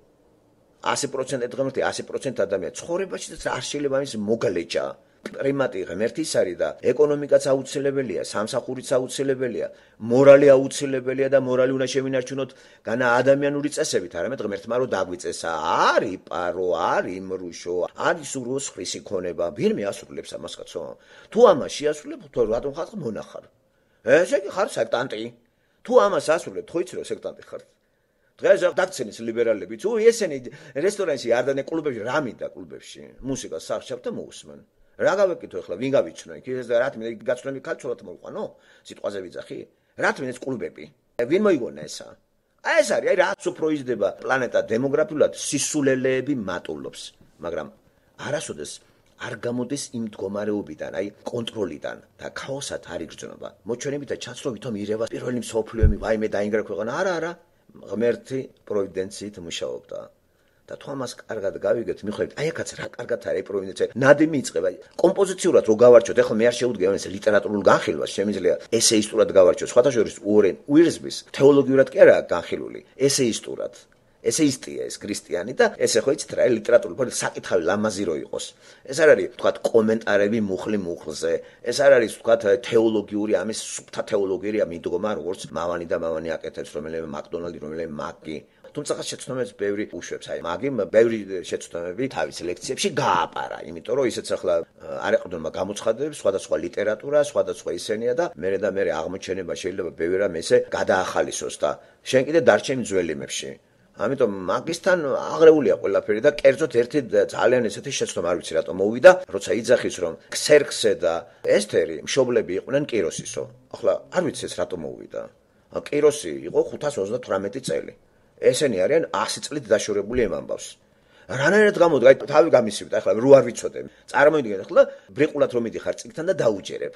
ასი პროცენტი ღმერთი, ასი პროცენტი ადამიანი. ცხოვრებაში არ შეიძლება ის მოგალეჭა. პრიმატი ღმერთის არის და ეკონომიკაც აუცილებელია, სამსახურიც აუცილებელია, მორალი აუცილებელია და მორალი უნდა შევინარჩუნოთ განა ადამიანური წესებით, არამედ ღმერთმა რო დაგვიწესა, არის პარო, არის იმრუშო, არის სუროს ხვისი ქონება, ვინმე ასრულებს ამას კაცო? თუ ამას შეასრულებ, თუ რატომ ხარ მონახარ? ესე იგი ხარ სექტანტი. თუ ამას ასრულებ, ხო იცი რომ სექტანტი ხარ? დღეს დაგცენის ლიბერალები, თუ ესენი რესტორანში არ დანე კლუბებში, რა მინდა კლუბებში? მუსიკას სახშავ და მოусმენ. რა გავეკითხო ახლა, ვინ გავიჩნო იქ? ეს რა თქმა უნდა გაცნობი ქალწულად მოიყვანო? სიტყვაზე ვიძახი? რა თქმა უნდა ეს კლუბები. ვინ მოიგონა ესა? აი ეს არის, აი რაც უფრო იზრდება პლანეტა დემოგრაფიულად სისულელეები მატულობს, მაგრამ არასოდეს არ გამოდის იმ მდგომარეობიდან, აი კონტროლიდან და ქაოსად არ იგრძნობა. მოჩვენებითა ჩაცრო ვითომ ირევა პირველი მსოფლიო ომი, ვაიმე დაინგრა ქვეყანა. არა, არა. ღმერთი პროვიდენციით მუშაობდა. და თუ ამას კარგად გავიგეთ, მიხვდებით, აი აქაც რა კარგად არის პროვინცია. ნადიმი იწყება. კომპოზიციურად რო გავარჩიოთ, ახლა მე არ შეუდგება ეს ლიტერატურულ განხილვას, შემიძლია ესეისტურად გავარჩიოთ. სხვათა შორის უორენ უილსმის თეოლოგიურად კი არა განხილული, ესეისტურად. ესეისტია ეს ქრისტიანი და ესე ხო იცით რა ლიტერატურული ფორმით საკითხავი ლამაზი რო იყოს. ეს არ არის თქვა კომენტარები მუხლი მუხლზე. ეს არ არის თქვა თეოლოგიური ამის სუფთა თეოლოგია მიდგომა, როგორც მავანი და მავანი აკეთებს, რომელიმე მაკდონალდი, რომელიმე მაგი. თუმცა შეცდომებს ბევრი უშვებს, აი მაგიმ ბევრი შეცდომები თავის ლექციებში გააპარა, იმიტომ რომ ისეც ახლა არ ეყრდნობა გამოცხადებებს, სხვადასხვა ლიტერატურა, სხვადასხვა ისენია და მერე და მერე აღმოჩენება შეიძლება ბევრი რამ ესე გადაახალისოს და შენ კიდე დარჩენ ძველიმებში. ამიტომ მაგისთან აღრეულია ყველაფერი და კერძოდ ერთი ძალიან ესეთი შეცდომა არ ვიცი რატომ მოვიდა, როცა იძახის რომ ქსერქსე და ესთერი მშობლები იყვნენ კიროსისო. ახლა არ ვიცი ეს რატომ მოვიდა. კიროსი იყო ხუთას ოცდათვრამეტი წელი. ესენი არიან ასი წლით დაშორებული ემამბავს. რანაირად გამოდგა, აი თავი გამისივით, ახლა რო არ ვიცოდე. წარმოიდგინე ახლა ბრიყულად რომ მიდიხარ წიგნთან და დაუჯერებ.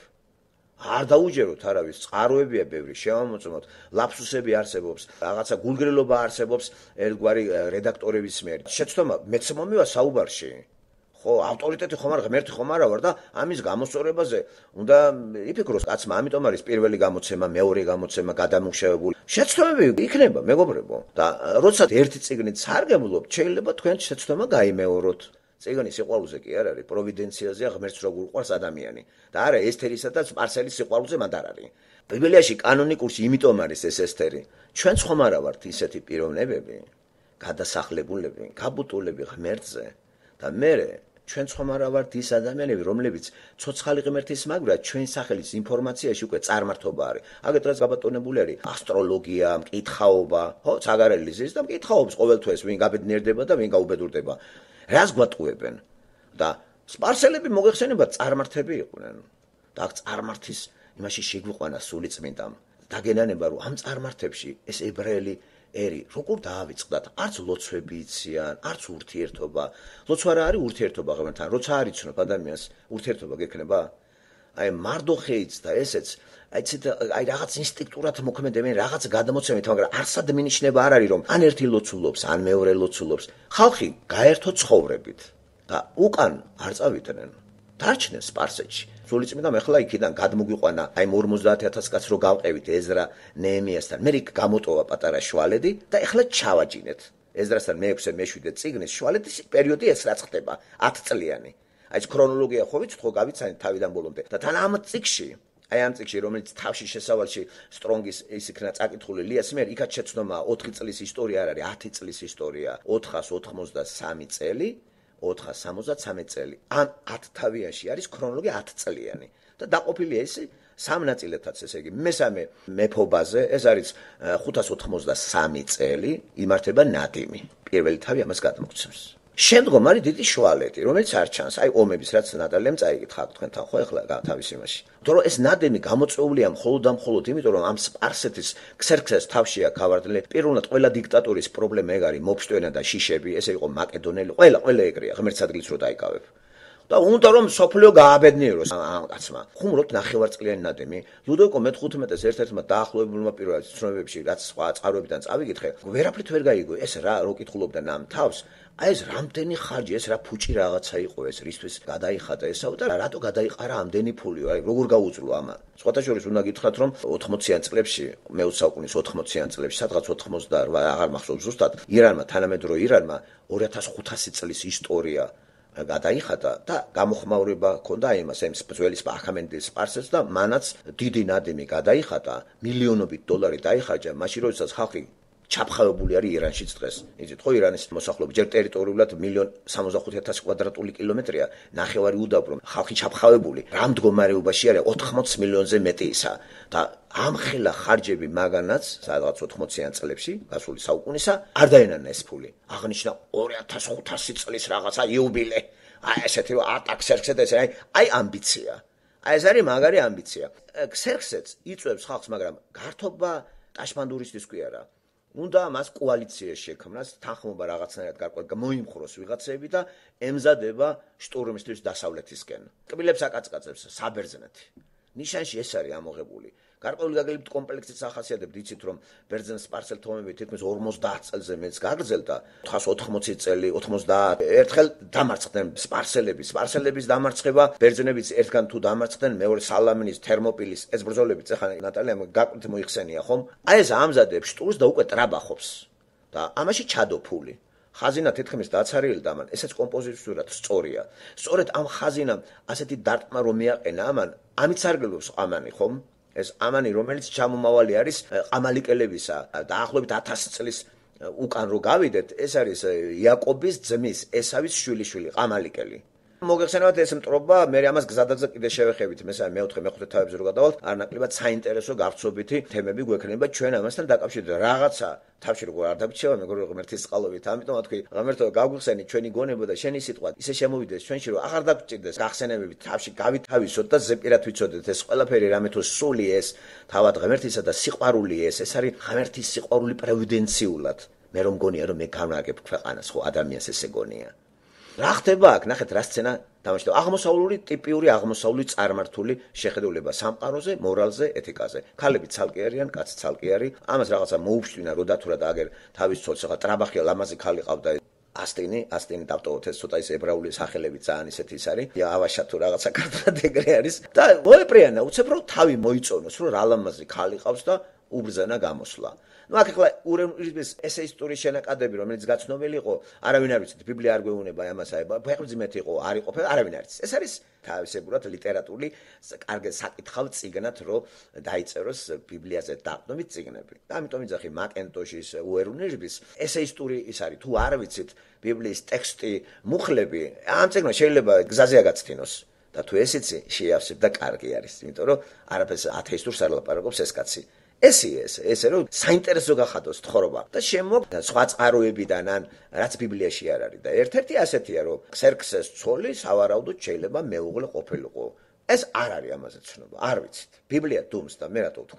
არ დაუჯეროთ არავის, წყაროებია ბევრი, შევამოწმოთ, ლაფსუსები არსებობს, რაღაცა გულგრილობა არსებობს ერთგვარი რედაქტორების მიერ. შეცდომა მეც მომივა საუბარში. ხო, ავტორიტეტი ხომ არ ღმერთი ხომ არა ვარ და ამის გამოსწორებაზე უნდა იფიქროს კაცმა, ამიტომ არის პირველი გამოცემა, მეორე გამოცემა გადამუშავებული. შეცდომები იქნება, მეგობრებო. და როცა ერთი წიგნით სარგებლობთ, შეიძლება თქვენ შეცდომა გაიმეოროთ. წიგნის სიყვარულზე კი არ არის, პროვიდენციაზეა ღმერთს როგორ უყვარს ადამიანი. და არა ესთერისა და სპარსელის სიყვარულზე მათ არ არის. ბიბლიაში კანონიკურში იმიტომ არის ეს ესთერი. ჩვენ ხომ არა ვართ ისეთი პიროვნებები, გადასახლებულები, გაბუტულები ღმერთზე და მე ჩვენ ხომ არა ვართ ის ადამიანები, რომლებიც ცოცხალი ღმერთის მაგრად ჩვენ სახელის ინფორმაციაში უკვე წარმართობა არის. აგეთ რაც გაბატონებული არის ასტროლოგია, მკითხაობა, ხო, ცაგარელი ზის და მკითხაობს ყოველთვის ვინ გაბედნიერდება და ვინ გაუბედურდება. რას გვატყუებენ? და სპარსელები მოგეხსენება წარმართები იყვნენ. და აქ წარმართის იმაში შეგვიყვანა სული წმინდამ. დაგენანება რომ ამ წარმართებში ეს ებრაელი ერი როგორ დაავიწყდათ? არც ლოცვები იციან, არც ურთიერთობა. ლოცვა რა არის ურთიერთობა ღმერთთან? როცა არ იცნობ ადამიანს, ურთიერთობა გექნება? აი მარდოხეიც და ესეც აი ცით აი რაღაც ინსტინქტურად მოქმედებენ, რაღაც გადამოცემით, მაგრამ არსად მინიშნება არ არის რომ ან ერთი ლოცულობს, ან მეორე ლოცულობს. ხალხი გაერთო ცხოვრებით და უკან არ წავიდნენ. დარჩნენ სპარსეთში. სულიწმიდამ ახლა იქიდან გადმოგვიყვანა აი ორმოცდაათი ათას კაცს რო გავყევით ეზრა ნეემიასთან. მე იქ გამოტოვა პატარა შვალედი და ახლა ჩავაჯინეთ. ეზრასთან მეექვსე მეშვიდე წიგნის შვალედის პერიოდი ეს რაც ხდება ათ წლიანი. აი ეს ქრონოლოგია ხო ვიცით ხო გავიცანით თავიდან ბოლომდე. და თან ამ წიგში აი ამ წიგში რომელიც თავში შესავალში სტრონგის ის იქნა წაკითხული ლიას მიერ იქაც შეცდომა ოთხი წლის ისტორია არ არის ათი წლის ისტორია ოთხას ოთხმოცდასამი წელი ოთხას სამოცდასამი წელი ამ ათ თავიანში არის ქრონოლოგია ათ წლიანი და დაყოფილია ის სამ ნაწილეთაც ესე იგი მესამე მეფობაზე ეს არის ხუთას ოთხმოცდასამი წელი იმართება ნადიმი პირველი თავი ამას გადმოგცემს შემდგომ არის დიდი შვალეთი რომელიც არ ჩანს აი ომების რაც ნატალიამ წაიკითხა თქვენთან ხო ახლა თავის იმაში თორე ეს ნადიმი გამოწვეულია მხოლოდ და მხოლოდ იმიტომ რომ ამ სპარსეთის ქსერქსეს თავში აქვს გავარდნილი პირველად ყველა დიქტატორის პრობლემა ეგ არის მოფშტენა და შიშები ესე იყო მაკედონელი ყველა ყველა ეგრეა ღმერთს ადგილს რო დაიკავებ და უნდა რომ სოფლიო გააბედნიეროს ამ კაცმა ხუმრობთ ნახევარწლიანი ნადიმი ლუდოვიკო მეხუთმეტეს ერთ-ერთმა დაახლოებულმა პირველად ცნობებში რაც სხვა წყაროებიდან წავიკითხე ვერაფრით ვერ გაიგო ეს რა რო კითხულობდა ნამ თავს აი ეს რამდენი ხარჯი ეს რა ფუჭი რაღაცა იყო ეს რისთვის გადაიხადა ესაო და რატო გადაიყარა ამდენი ფულიო აი როგორ გაუძლო ამა სხვათა შორის უნდა გითხრათ რომ ოთხმოციან წლებში მეოცე საუკუნის ოთხმოციან წლებში სადღაც ოთხმოცდაორ აღარ მახსოვს ზუსტად ირანმა თანამედროვე ირანმა ორი ათას ხუთასი წლის ისტორია გადაიხადა და გამოხმაურება ჰქონდა იმას ამ ძველი ახამენდის სპარსეთს და მანაც დიდი ნადიმი გადაიხადა მილიონობით დოლარი დაიხარჯა მაშინ როდესაც ხალხი ჩაფხავებული არის ირანშიც დღეს. იცით ხო ირანის მოსახლეობა ჯერ ტერიტორიულად მილიონ სამოცდახუთი ათასი კვადრატული კილომეტრია, ნახევარი უდაბნო, ხალხი ჩაფხავებული. რა მდგომარეობაში არის ოთხმოც მილიონზე მეტი ისა და ამ ხელა ხარჯები მაგანაც სადღაც ოთხმოციან წლებში, გასული საუკუნისა არ დაენანა ეს ფული. აღნიშნა ორი ათას ხუთასი წლის რაღაცა იუბილე. აი ესეთი რომ ატაქსერქსეთ ეს აი აი ამბიცია. აი ეს არის მაგარი ამბიცია. ქსერქსეც იწვევს ხალხს, მაგრამ გართობა ტაშმანდურისთვის კი არა. უნდა მას კოალიცია შექმნას, თანხმობა რაღაცნაირად გარკვეულ მოიმხროს ვიღაცები და ემზადება შტურმისთვის დასავლეთისკენ. კბილებს აკაცკაცებს საბერძნეთი. ნიშანში ეს არის ამოღებული. გარკვეული გაგებით კომპლექსის ახასიათებთ იცით რომ ბერძენ სპარსელთა ომები თითქმის ორმოცდაათ წელზე მეც გაგრძელდა ოთხას ოთხმოცი წელი ოცდაათი ერთხელ დამარცხდნენ სპარსელები სპარსელების დამარცხება ბერძნებიც ერთგან თუ დამარცხდნენ მეორე სალამინის თერმოპილის ეს ბრძოლებიც ახლა ნატალიამ გაკვეთ მოიხსენია ხომ აი ეს ამზადებს შტურს და უკვე ტრაბახობს და ამაში ჩადო ფული ხაზინა თითქმის დაცარიელდა ამან ესეც კომპოზიციურად სწორია სწორედ ამ ხაზინამ ასეთი დარტყმა რომ მიაყენა ამან ამით სარგებლობს ამანი ხომ ეს ამანი რომელიც ჩამომავალი არის ყამალიკელებისა დაახლოებით ათასი წლის უკან რო გავიდეთ ეს არის იაკობის ძმის ესავის შვილიშვილი ყამალიკელი მოგეხსენებათ ეს მტრობა მე ამას გზადაგზა კიდე შევეხებით მესამე მეოთხე მეხუთე თავებზე რო გადავალთ არ ნაკლებად საინტერესო გავრცობითი თემები გვექნება ჩვენ ამასთან დაკავშირებით რაღაცა თავში როგორ არ დაგჭირება მეგობრებო ღმერთის წყალობით ამიტომ თქვი ღმერთო გაგვიხსენი ჩვენი გონება და შენი სიტყვა ისე შემოვიდეს ჩვენში რომ აღარ დაგჭირდეს გახსენებები თავში გავითავისოთ და ზეპირად ვიცოდეთ ეს ყველაფერი რამე თუ სული ეს თავად ღმერთისა და სიყვარული ეს ეს არის ღმერთის სიყვარული პრევიდენციულად მე რომ გონია რომ მე განაგებ ქვეყანას ხო ადამიანს ესე გონია რა ხდება აქ ნახეთ რა სცენა დამაშტო აღმოსავლური ტიპიური აღმოსავლური წარმართული შეხედულება სამყაროზე მორალზე ეთიკაზე ქალები ცალკე არიან კაცი ცალკე არის ამას რაღაცა მოუფშტინა რო დათურა და აგერ თავის ცოლს ახლა ტრაბახია ლამაზი ქალი ყავდა ასტინი ასტინი დავტოვოთ ეს ცოტა ის ებრაული სახელები ძალიან ისეთი ის არის ავაშა თუ რაღაცა კარგად ეგრე არის და მოეპრიანა უცებ რომ თავი მოიწონოს რომ რა ლამაზი ქალი ყავს და უბრძანა გამოსვლა ну აქ ახლა ურემის ესე ისტორიის შენაკადები რომელიც გაცნობილი იყო არავინ არ ვიცით ბიბლია არ გვეუბნება ამას აი ფეხბურთი იყო არ იყო არავინ არ იცის ეს არის თავისებურად ლიტერატურული კარგი საკითხავ წიგნად რომ დაიწეროს ბიბლიაზე დაყრდნობით წიგნები და ამიტომ იძახი მაკენტოშის უერუნეჟის ესე ისტორია ის არის თუ არ ვიცით ბიბლიის ტექსტი მუხლები ამ წიგნს შეიძლება გზაზე აგაცდინოს და თუ ეს იცი შეავსებ და კარგი არის იმიტომ რომ არაფერს ათეისტურს არ ლაპარაკობს ეს კაცი ესე ეს ესე რომ საინტერესო გახადოს თხრობა და შემოგ სხვა წყაროებიდან ან რაც ბიბლიაში არ არის და ერთ-ერთი ასეთია რომ ქსერქსეს ცოლი სავარაუდოდ შეიძლება მეუღლე ყოფილიყო ეს არ არის ამაზე ცნობა არ ვიცით ბიბლია დუმს და მე რატო ვთქვა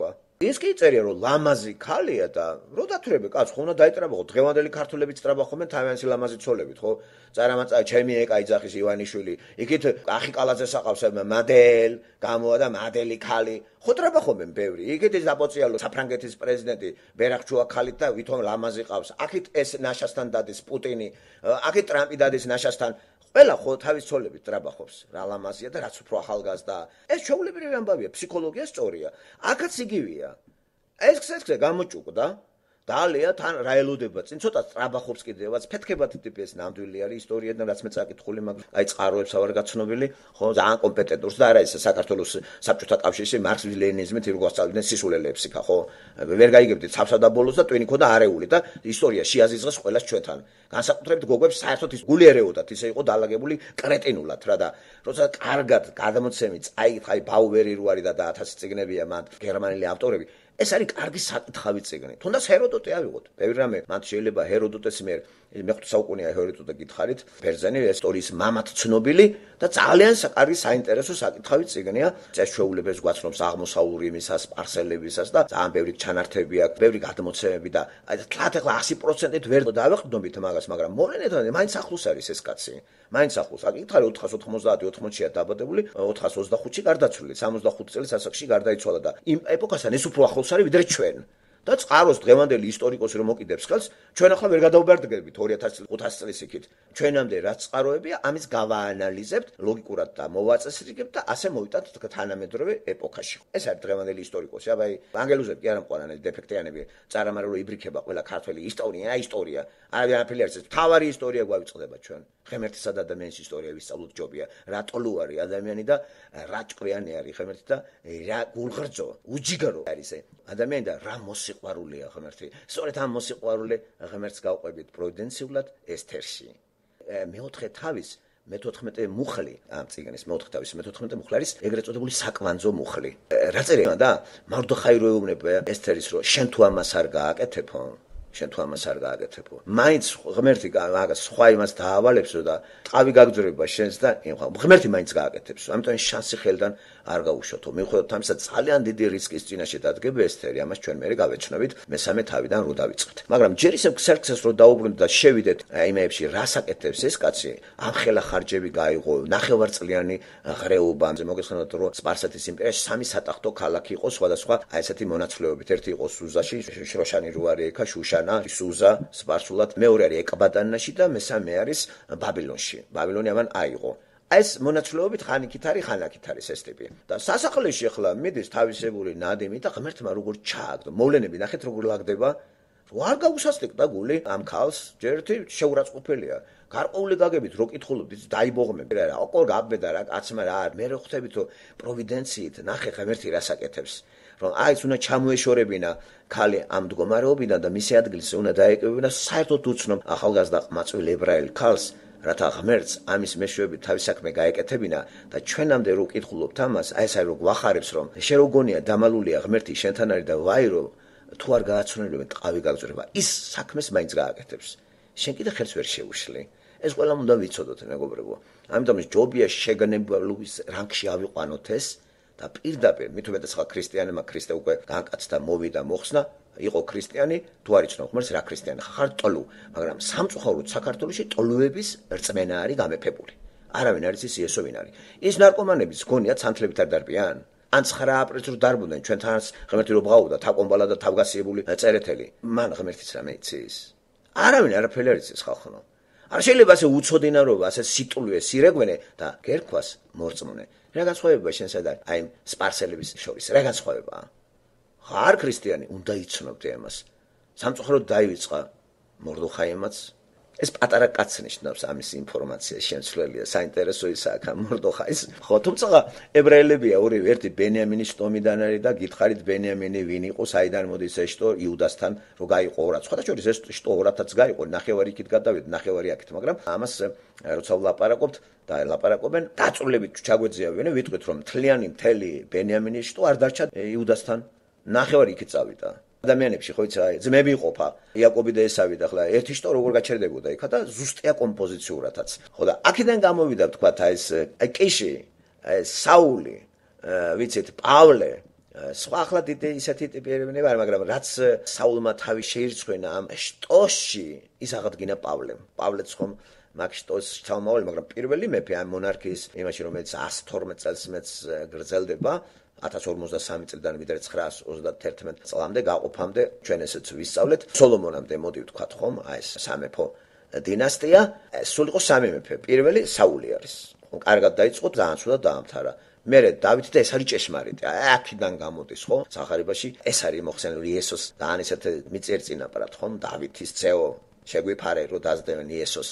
ის კი წერია რომ ლამაზი ქალია და რო დათვრები კაც ხო უნდა დაიტრაბახო დღევანდელი ქართველებიც ტრაბახობენ თავიანთი ლამაზი ცოლებით ხო წარამაწა ჩემი ეკა იძახის ივანიშვილი იქით ახი კალაძეს აყავს მადელ გამოა და მადელი ქალი ხო ტრაბახობენ ბევრი იქით ის დაპოციალო საფრანგეთის პრეზიდენტი ბერახჩუა ქალით და ვითომ ლამაზი ყავს აქით ეს ნაშასთან დადის პუტინი აქით ტრამპი დადის ნაშასთან ყველა ხო თავის ცოლებით ტრაბახობს რა ლამაზია და რაც უფრო ახალგაზრდაა ეს ჩვეულებრივი ამბავია ფსიქოლოგია სწორია აქაც იგივეა ეს ხსეცე გამოჭუკდა დალია თან რა ელოდება წინ ცოტა ტრაბახობს კიდევაც ფეთქებათ ტიპის ნამდვილი არის ისტორიიდან რაც მე წაკითხული მაგრამ აი წყაროებს ავარ გაცნობილი ხო ძალიან კომპეტენტურს და არა ეს საქართველოს საბჭოთა კავშირში მარქსიზმი ლენინიზმით როგორ ასწავლიდნენ სისულელეებს იქა ხო ვერ გაიგებდით ცავსა და ბოლოს და ტვინი ქონდა არეული და ისტორია შეაზიზღეს ყველას ჩვენთან განსაკუთრებით გოგოებს საერთოდ ის გული ერეოდათ ისე იყო დაალაგებული კრეტინულად რა და როცა კარგად გადამოცემი წაიკითხა აი ბაუვერი რო არის და და ათასი წიგნებია მათ გერმანელი ავტორები ეს არის კარგი საკითხავი წიგნი. თუნდაც ჰეროდოტე ავიღოთ. ბევრი რამე მათ შეიძლება ჰეროდოტეს მიერ მეხუთე საუკუნეა ჰეროდოტე გითხარით, ბერძენი ისტორიის მამად ცნობილი და ძალიან საკარგი საინტერესო საკითხავი წიგნია. წესჩვეულებებს გვაცნობს აღმოსავლური იმისას, სპარსელებისას და ძალიან ბევრი ჩანართები აქვს, ბევრი გადმოცემები და აი თლათ ახლა ასი პროცენტით ვერ დავეყრდნობით მაგას, მაგრამ მოვლენებთან მაინც ახლოს არის ეს კაცი. მაინც ახლოს. აკითხარი ოთხას ოთხმოცდაათი ოთხმოცია დაბადებული, ოთხას ოცდახუთში გარდაცვლილი, სამოცდახუთი წელს ასაკში გარდაიცვალა და იმ ეპოქასთან ეს უფრო ახლოს არის ვიდრე ჩვენ. და წყაროს დღევანდელი ისტორიკოსი რომ მოკიდებს ხელს, ჩვენ ახლა ვერ გადაუბერდგებით ორი ათას ხუთასი წლის იქით. ჩვენამდე რაც წყაროებია, ამის გავაანალიზებთ ლოგიკურად და მოვაწესრიგებთ და ასე მოვიტანთ თანამედროვე ეპოქაში. ეს არის დღევანდელი ისტორიკოსი. აბა ანგელუზები კი არ ამყვანან ეს დეფექტიანები, წარამარო რომ იბრიქება ყველა ქართველი ისტორია, ისტორია. არავინ არაფერი არ იცის. თავარი ისტორია გვავიწყდება ჩვენ. ღმერთისა და ადამიანის ისტორია ვისწავლოთ ჯობია. რა ტოლუ არის ადამიანი და რა ჭკვიანი არის ღმერთი და რა გულღრძო, უჯიგარო არის ეს ადამიანი და რა მოსიყვარულია ღმერთი. სწორედ ამ მოსიყვარულე ღმერთს გავყვებით პროვიდენციულად ესთერში. მეოთხე თავის მეთოთხმეტე მუხლი ამ წიგნის მეოთხე თავის მეთოთხმეტე მუხლი არის ეგრეთ წოდებული საკვანძო მუხლი. რა წერია და მარდოხაი რო ეუბნება ესთერის რომ შენ თუ ამას არ გააკეთებო შენ თუ ამას არ გააკეთებო. მაინც ღმერთი მაგას სხვა იმას დაავალებსო და ტყავი გაგძრება შენს და ღმერთი მაინც გააკეთებსო. ამიტომ შანსი ხელიდან არ გაუშვათო. მიუხედავად ამისა ძალიან დიდი რისკის წინაშე დადგება ესთერი. ამას ჩვენ მე გავეცნობით მესამე თავიდან რო დავიწყეთ. მაგრამ ჯერ ისევ ქსერქსეს რო დაუბრუნდით და შევიდეთ აიმეებში რას აკეთებს ეს კაცი, ამხელა ხარჯები გაიღო, ნახევარწლიანი ღრეობა. მოგესალმებით რომ სპარსეთის იმპერიაში სამი სატახტო ქალაქი იყო სხვადასხვა აი ესეთი მონაცვლეობით. ერთი იყო სუზაში, შროშანი რო არის ეკა შუშა სუზა სპარსულად მეორე არის ეკბადანაში და მესამე არის ბაბილონში. ბაბილონი ამან აიღო. ეს მონაცვლეობით ხანიკით არის ხანაკით არის ეს ტიპი. და სასახლეში ახლა მიდის თავისებური ნადიმი და ღმერთმა როგორ ჩააგდო. მოვლენები ნახეთ როგორ ლაგდება. არ გაუსასტიკდა გული ამ ქალს, ჯერ ერთი შეურაცხყოფილია. გარკვეული გაგებით რო კითხულობთ, დაიბოღმები რა, ოქრ გაბედა რა, კაცმა რა, მე რო ხვდებით რომ პროვიდენციით ნახე ღმერთი რას აკეთებს. რომ აი ეს უნდა ჩამოეშორებინა ქალი ამ მდგომარეობიდან და მისი ადგილზე უნდა დაეკავებინა საერთოდ უცნობ ახალგაზრდა ყმაწვილ ებრაელ ქალს, რათა ღმერთს ამის მეშვეობით თავის საქმე გაეკეთებინა და ჩვენამდე რო კითხულობთ ამას, აი ეს არის რო გვახარებს რომ შენ რო გონია დამალულია ღმერთი შენთან არის და ვაირო თუ არ გააცნობენ ტყავი გაგზრება, ის საქმეს მაინც გააკეთებს. შენ კიდე ხელს ვერ შეუშლი. ეს ყველამ უნდა ვიცოდოთ მეგობრებო. ამიტომ ჯობია შეგანებულობის რანგში ავიყვანოთ ეს და პირდაპირ მით უმეტეს ხა ქრისტიანებმა ქრისტე უკვე განკაცდა მოვიდა მოხსნა იყო ქრისტიანი თუ არ იცნო ღმერთს რა ქრისტიანი ხარ ტოლუ მაგრამ სამწუხაროდ საქართველოში ტოლუების რწმენა არის გამეფებული არავინ არ იცის იესო ვინ არის ის ნარკომანების გონიათ სანთლებით არ დარბიან ან ცხრა აპრილს რო დარბოდნენ ჩვენთან ღმერთი რო ბღავდა თაკომბალა და თავგასიებული წერეთელი მან ღმერთიც რამე იცის არავინ არაფერი არ იცის ხალხო არ შეიძლება ასე უცოდინა რომ ასე სიტულვე სირეგვენე და გერქვას მორწმუნე რა განსხვავება შენსა და აი სპარსელების შორის რა განსხვავება ხარ ქრისტიანი უნდა იცნობდე ამას სამწუხაროდ დაივიწყა მორდოხაიმაც ეს პატარა კაცი ნიშნავს ამის ინფორმაციის შემცვლელია საინტერესო ისაა მორდოხაის ხო თუმცა ებრაელებია ორივე ერთი ბენიამინის შტომიდან არის და გითხარით ბენიამინი ვინ იყო საიდან მოდის ეს შტო იუდასთან რო გაიყო ორად სხვა შორის ეს შტო ორადაც გაიყო ნახევარი იქით გადავიდა ნახევარი აქეთ მაგრამ ამას როცა ვლაპარაკობთ და ლაპარაკობენ დაწვრილებით ჩაგვეძია ვინე ვიტყვით რომ მთლიანი მთელი ბენიამინის შტო არ დარჩა იუდასთან ნახევარი იქით წავიდა ადამიანებში ხო იცი აი ძმები იყოფა იაკობი და ესავი და ხლა ერთი შტო როგორ გაჩერდებოდა იქა და ზუსტია კომპოზიციურადაც ხო და აქედან გამოვიდა თქვა აი ეს კიში საული ვიცით პავლე სხვა ახლა დიდი ისეთი ტიპები არ, მაგრამ რაც საულმა თავი შეირწყვენა ამ შტოში, ის აღადგინა პავლემ. პავლეც ხომ მაგ შტოს შთამომავალი, მაგრამ პირველი მეფე ამ მონარქიის იმაში, რომელიც εκατს თორმეტ წელს მეც გრძელდება, ათას ორმოცდასამი წლიდან ვიდრე ცხრაას ოცდათერთმეტ წლამდე გაყოფამდე ჩვენ ესეც ვისწავლეთ. სოლომონამდე მოდი ვთქვათ ხომ, აი ეს სამეფო დინასტია, სულ იყო სამი მეფე. პირველი საული არის. ხო, კარგად დაიწყო, ძალიან ცუდად დაამთავრა. მერე დავითი და ეს არის ჭეშმარიტი. აი აქედან გამოდის, ხო? სახარებაში ეს არის მოხსენებული იესოს და ან ესეთ მიწერ წინაპრად, ხომ? დავითის ძეო შეგვიფარე რომ დაძდევენ იესოს.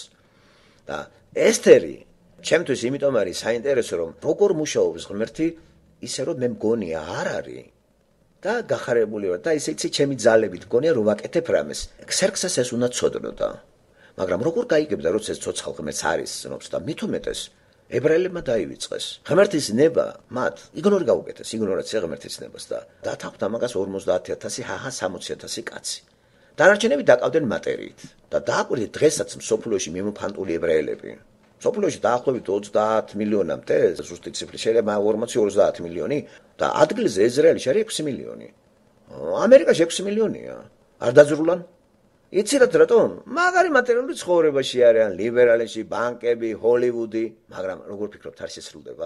და ესთერი ჩემთვის იმიტომ არის საინტერესო რომ როგორ მუშაობს ღმერთი ისე რომ მე მგონია არ არის და გახარებული ვარ და ისე იცი ჩემი ძალებით მგონია რომ ვაკეთებ რამეს. ქსერქსეს ეს უნდა ცოდნოდა. მაგრამ როგორ გაიგებდა როცა ეს ცოცხალ ღმერთს არის ცნობს და მით უმეტეს ებრაელებმა დაივიწყეს. ღმერთის ნება მათ იგნორი გაუკეთეს, იგნორაცია ღმერთის ნებას და დათანხმდა მაგას ორმოცდაათი ათასი, ჰაჰა სამოცი ათასი კაცი. დანარჩენები დაკავდნენ მატერიით და დააკვირდით დღესაც მსოფლიოში მიმოფანტული ებრაელები. მსოფლიოში დაახლოებით ოცდაათ მილიონამდე, ზუსტი ციფრი შეიძლება ორმოცი ოცდაათი მილიონი და ადგილზე იზრაელში არის ექვსი მილიონი. ამერიკაში ექვსი მილიონია. არ დაძრულან? იცით რატომ? მაგარი მატერიალური ცხოვრებაში არიან, ლიბერალებში, ბანკები, ჰოლივუდი, მაგრამ როგორ ფიქრობთ, არ შესრულდება?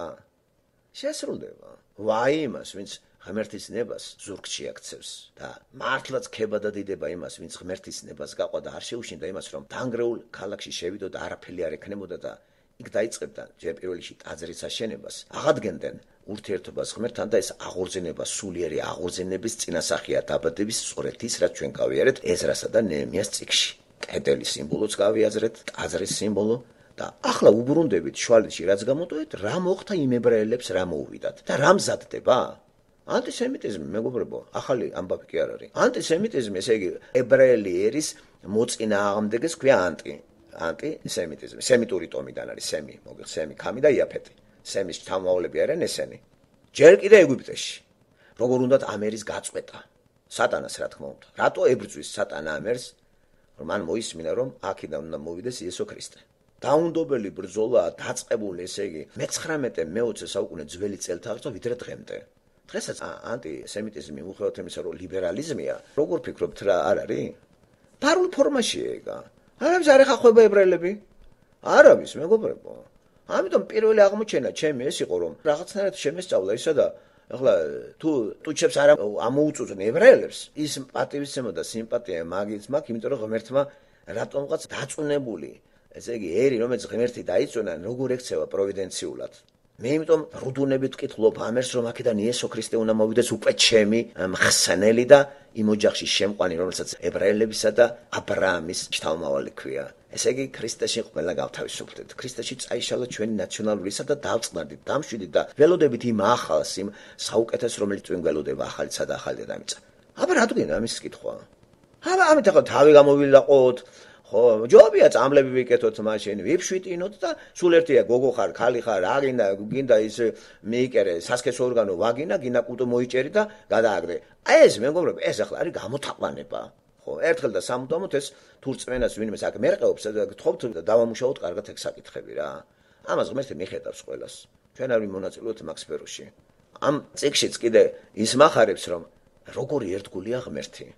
შესრულდება. ვაი იმას, ვინც ღმერთის ნებას ზურგში აქცევს და მართლაც ქება და დიდება იმას, ვინც ღმერთის ნებას გაყვა და არ შეუშინდა იმას, რომ დანგრეულ ქალაქში შევიდო და არაფერი არ ექნებოდა და იქ დაიწყებდა ჯერ პირველ რიგში ტაძრის აშენებას, აღადგენდნენ ურთიერთობას ღმერთთან და ეს აღორძინება სულიერი აღორძინების წინასახია დაბადების სწორედ ის, რაც ჩვენ გავიარეთ ეზრასა და ნეემიას წიგნში. კედელის სიმბოლოც გავიაზრეთ, ტაძრის სიმბოლო და ახლა უბრუნდებით შუალედში რაც გამოტოვეთ, რა მოხდა იმ ებრაელებს რა მოუვიდათ და რა მზადდება? ანტისემიტიზმი, მეგობრებო, ახალი ამბავი კი არ არის. ანტისემიტიზმი, ესე იგი, ებრაელი ერის მოწინააღმდეგეს ქვია ანტი. ანტისემიტიზმი, სემიტური ტომიდან არის სემი, მოგიხსენებთ, სემი, ქამი და იაფეთი. სემის შთამომავლები არიან ესენი. ჯერ კიდე ეგვიპტეში. როგორ უნდათ ამერის გაწყვეტა. სატანას რა თქმა უნდა. რატო ებრძვის სატანა ამერს? რომ მან მოისმინა, რომ აქედან უნდა მოვიდეს იესო ქრისტე. დაუნდობელი ბრძოლაა დაწყებული, ესე იგი, მეცხრამეტე მეოცე საუკუნე ძველი წელთაღრიცხვა ვიდრე დღემდე. დღესაც ანტისემიტიზმი მიუხედავად იმისა, რომ ლიბერალიზმია, როგორ ფიქრობთ რა არ არის? ფარულ ფორმაშია ეგა. არავის არ ეხახვება ებრაელები? არავის, მეგობრებო. ამიტომ პირველი აღმოჩენა ჩემი ეს იყო, რომ რაღაცნაირად შემესწავლა ისა და ახლა თუ ტუჩებს არ ამოუწუწნე ებრაელებს, ის პატივისცემა და სიმპათია მაგის მაქვს, იმიტომ რომ ღმერთმა რატომღაც დაწუნებული, ესე იგი, ერი, რომელიც ღმერთი დაიწუნა, როგორ ექცევა პროვიდენციულად. მე იმიტომ რუდუნებით ვკითხულობ ამერს, რომ აქედან იესო ქრისტე უნდა მოვიდეს უკვე ჩემი მხსნელი და იმ ოჯახში შემყვანი, რომელსაც ებრაელებისა და აბრაამის შთამომავალი ქვია. ესე იგი, ქრისტეში ყველა გავთავისუფლდით. ქრისტეში წაიშალა ჩვენი ნაციონალურისა და დავწყნარდით, დამშვიდით და ველოდებით იმ ახალს, იმ საუკეთესო, რომელიც წვინ გველოდება ახალისა და ახალი დედამიწა. აბა რა თქვენ ამის კითხვა? აბა ამით ახლა თავი გამოვილაყოთ. ხო, ჯობია წამლები ვიკეთოთ მაშინ, ვიფშვიტინოთ და სულ ერთია გოგო ხარ, ქალი ხარ, რა გინდა, გინდა ის მიიკერე, სასქესო ორგანო ვაგინა, გინდა კუტო მოიჭერი და გადააგდე. აი ეს მეგობრებო, ეს ახლა არის გამოთაყვანება. ხო, ერთხელ და სამუდამოდ ეს თუ რწმენას ვინმე აქ მერყეობს და გთხოვთ და დავამუშაოთ კარგად ეგ საკითხები რა. ამას ღმერთი მიხედავს ყველას. ჩვენ არ ვიმონაწილეობთ მაგ სფეროში. ამ წიგნშიც კიდე ის მახარებს, რომ როგორი ერთგულია ღმერთი.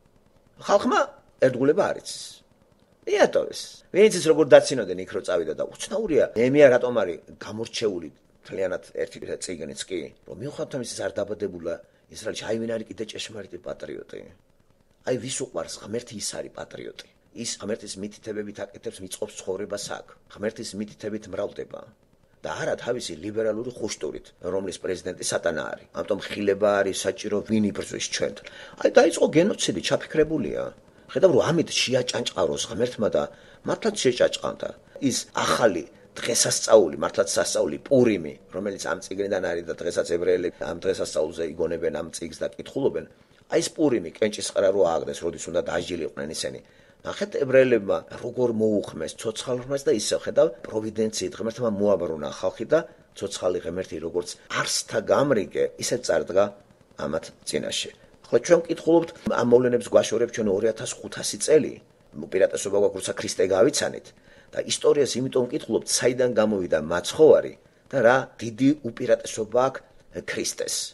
ხალხმა ერთგულება არ იცის. იატოვეს. ვინც ის როგორ დაცინოდნენ იქ რო წავიდა და უცნაურია, ნეემია რატომ არის გამორჩეული მთლიანად ერთი წიგნიც კი, რომ მიუხედავად ამისა არ დაბადებულა ისრაელში, აი ვინ არის კიდე ჭეშმარიტი პატრიოტი. აი ვის უყვარს ღმერთი ის არის პატრიოტი. ის ღმერთის მითითებებით აკეთებს მიწყობს ცხოვრებას აქ. ღმერთის მითითებით მრავლდება. და არა თავისი ლიბერალური ხუშტურით, რომლის პრეზიდენტი სატანა არის. ამიტომ ხილება არის საჭირო ვინ იბრძვის ჩვენთან. აი დაიწყო გენოციდი, ჩაფიქრებულია. ხედავ რომ ამით შეაჭანჭყაროს ღმერთმა და მართლაც შეჭაჭყანდა. ის ახალი დღესასწაული, მართლაც სასწაული პურიმი, რომელიც ამ წიგნიდან არის და დღესაც ებრაელები ამ დღესასწაულზე იგონებენ ამ წიგნს და კითხულობენ. აი ეს პურიმი კენჭისყრა რო ააგდეს, როდის უნდა დააჯილიყვნენ ისინი. ნახეთ ებრაელებმა როგორ მოუხმეს ცოცხალ ღმერთს და ისე ხედავ პროვიდენციით ღმერთმა მოაბრუნა ხალხი და ცოცხალი ღმერთი როგორც არსთა გამრიგე, ისე წარდგა ამათ წინაშე. ხო ჩვენ ვკითხულობთ ამ მოვლენებს გვაშორებ ჩვენ ორი ათას ხუთასი წელი უპირატესობა გვაქვს როცა ქრისტე გავიცანით და ისტორიას იმიტომ ვკითხულობთ საიდან გამოვიდა მაცხოვარი და რა დიდი უპირატესობა აქვს ქრისტეს.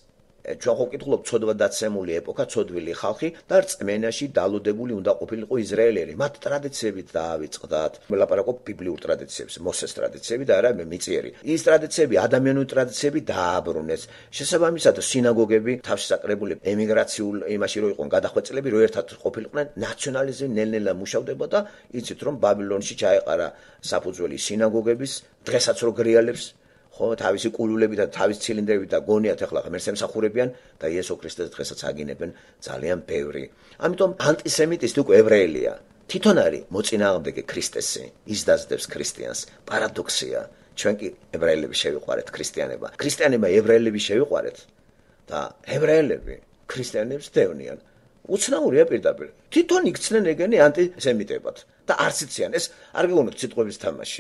ჩვენ ხო ვკითხულობთ ცოდვადაცემული ეპოქა, ცოდვილი ხალხი და რწმენაში დალოდებული უნდა ყოფილიყო ისრაელელი. მათ ტრადიციებით დაავიწყდათ. მელაპარაკობ ბიბლიურ ტრადიციებს, მოსეს ტრადიციები და არა მეწიერი. ის ტრადიციები, ადამიანური ტრადიციები დააბრუნეს. შესაბამისად, სინაგოგები თავში საკრებული ემიგრაციულ იმაში რო იყვნენ გადახვეწილები, რო ერთად ყოფილიყვნენ, ნაციონალიზმი ნელ-ნელა მუშავდებოდა, იცით რომ ბაბილონში ჩაეყარა საფუძველი სინაგოგების, დღესაც რო გრიალებს ხო თავისი კულულები და თავის ცილინდრები და გონიათ ახლა ღმერთს ემსახურებიან და იესო ქრისტეს დღესაც აგინებენ ძალიან ბევრი. ამიტომ ანტისემიტიზმი უკვე ებრაელია. თვითონ არის მოწინააღმდეგე ქრისტესი, ის დაძდებს ქრისტიანს. პარადოქსია. ჩვენ კი ებრაელები შევიყვარეთ ქრისტიანება. ქრისტიანება ებრაელები შევიყვარეთ და ებრაელები ქრისტიანებს დევნიან. უცნაურია პირდაპირ. თვითონ იქცნენ ეგენი ანტისემიტებად და არც იციან ეს არ გეუბნებთ სიტყვების თამაში.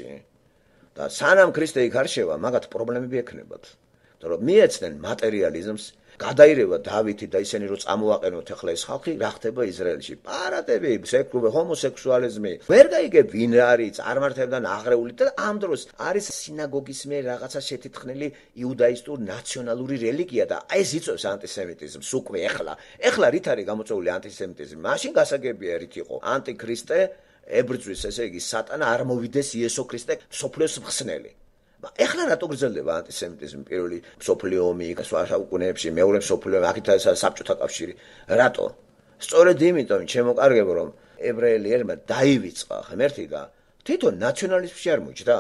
და სანამ ქრისტე იქ არ შევა, მაგათ პრობლემები ექნებათ. იმიტომ რომ მიეცნენ მატერიალიზმს, გადაირევა დავითი და ისინი რომ წამოაყენოთ ახლა ეს ხალხი, რა ხდება ისრაელში? პარადები, სექსუალური ჰომოსექსუალიზმი. ვერ გაიგებ ვინ არის, წარმართებიდან აღრეული და ამ დროს არის სინაგოგის მიერ რაღაცა შეთითხნილი იუდაისტურ ნაციონალური რელიგია და ეს იწვევს ანტისემიტიზმს უკვე ახლა. ახლა რით არის გამოწვეული ანტისემიტიზმი? მაშინ გასაგებია რით იყო ანტიქრისტე ებრძვის, ესე იგი, სატანა არ მოვიდეს იესო ქრისტე მსოფლიოს მხსნელი. ეხლა რატო გრძელდება ანტისემიტიზმი პირველი მსოფლიო ომი, საუკუნეებში, მეორე მსოფლიო ომი, აქეთ საბჭოთა კავშირი. რატო? სწორედ იმიტომ, ჩემო კარგებო, რომ ებრაელი ერმა დაივიწყა ღმერთი და თვითონ ნაციონალიზმში არ მოჭდა.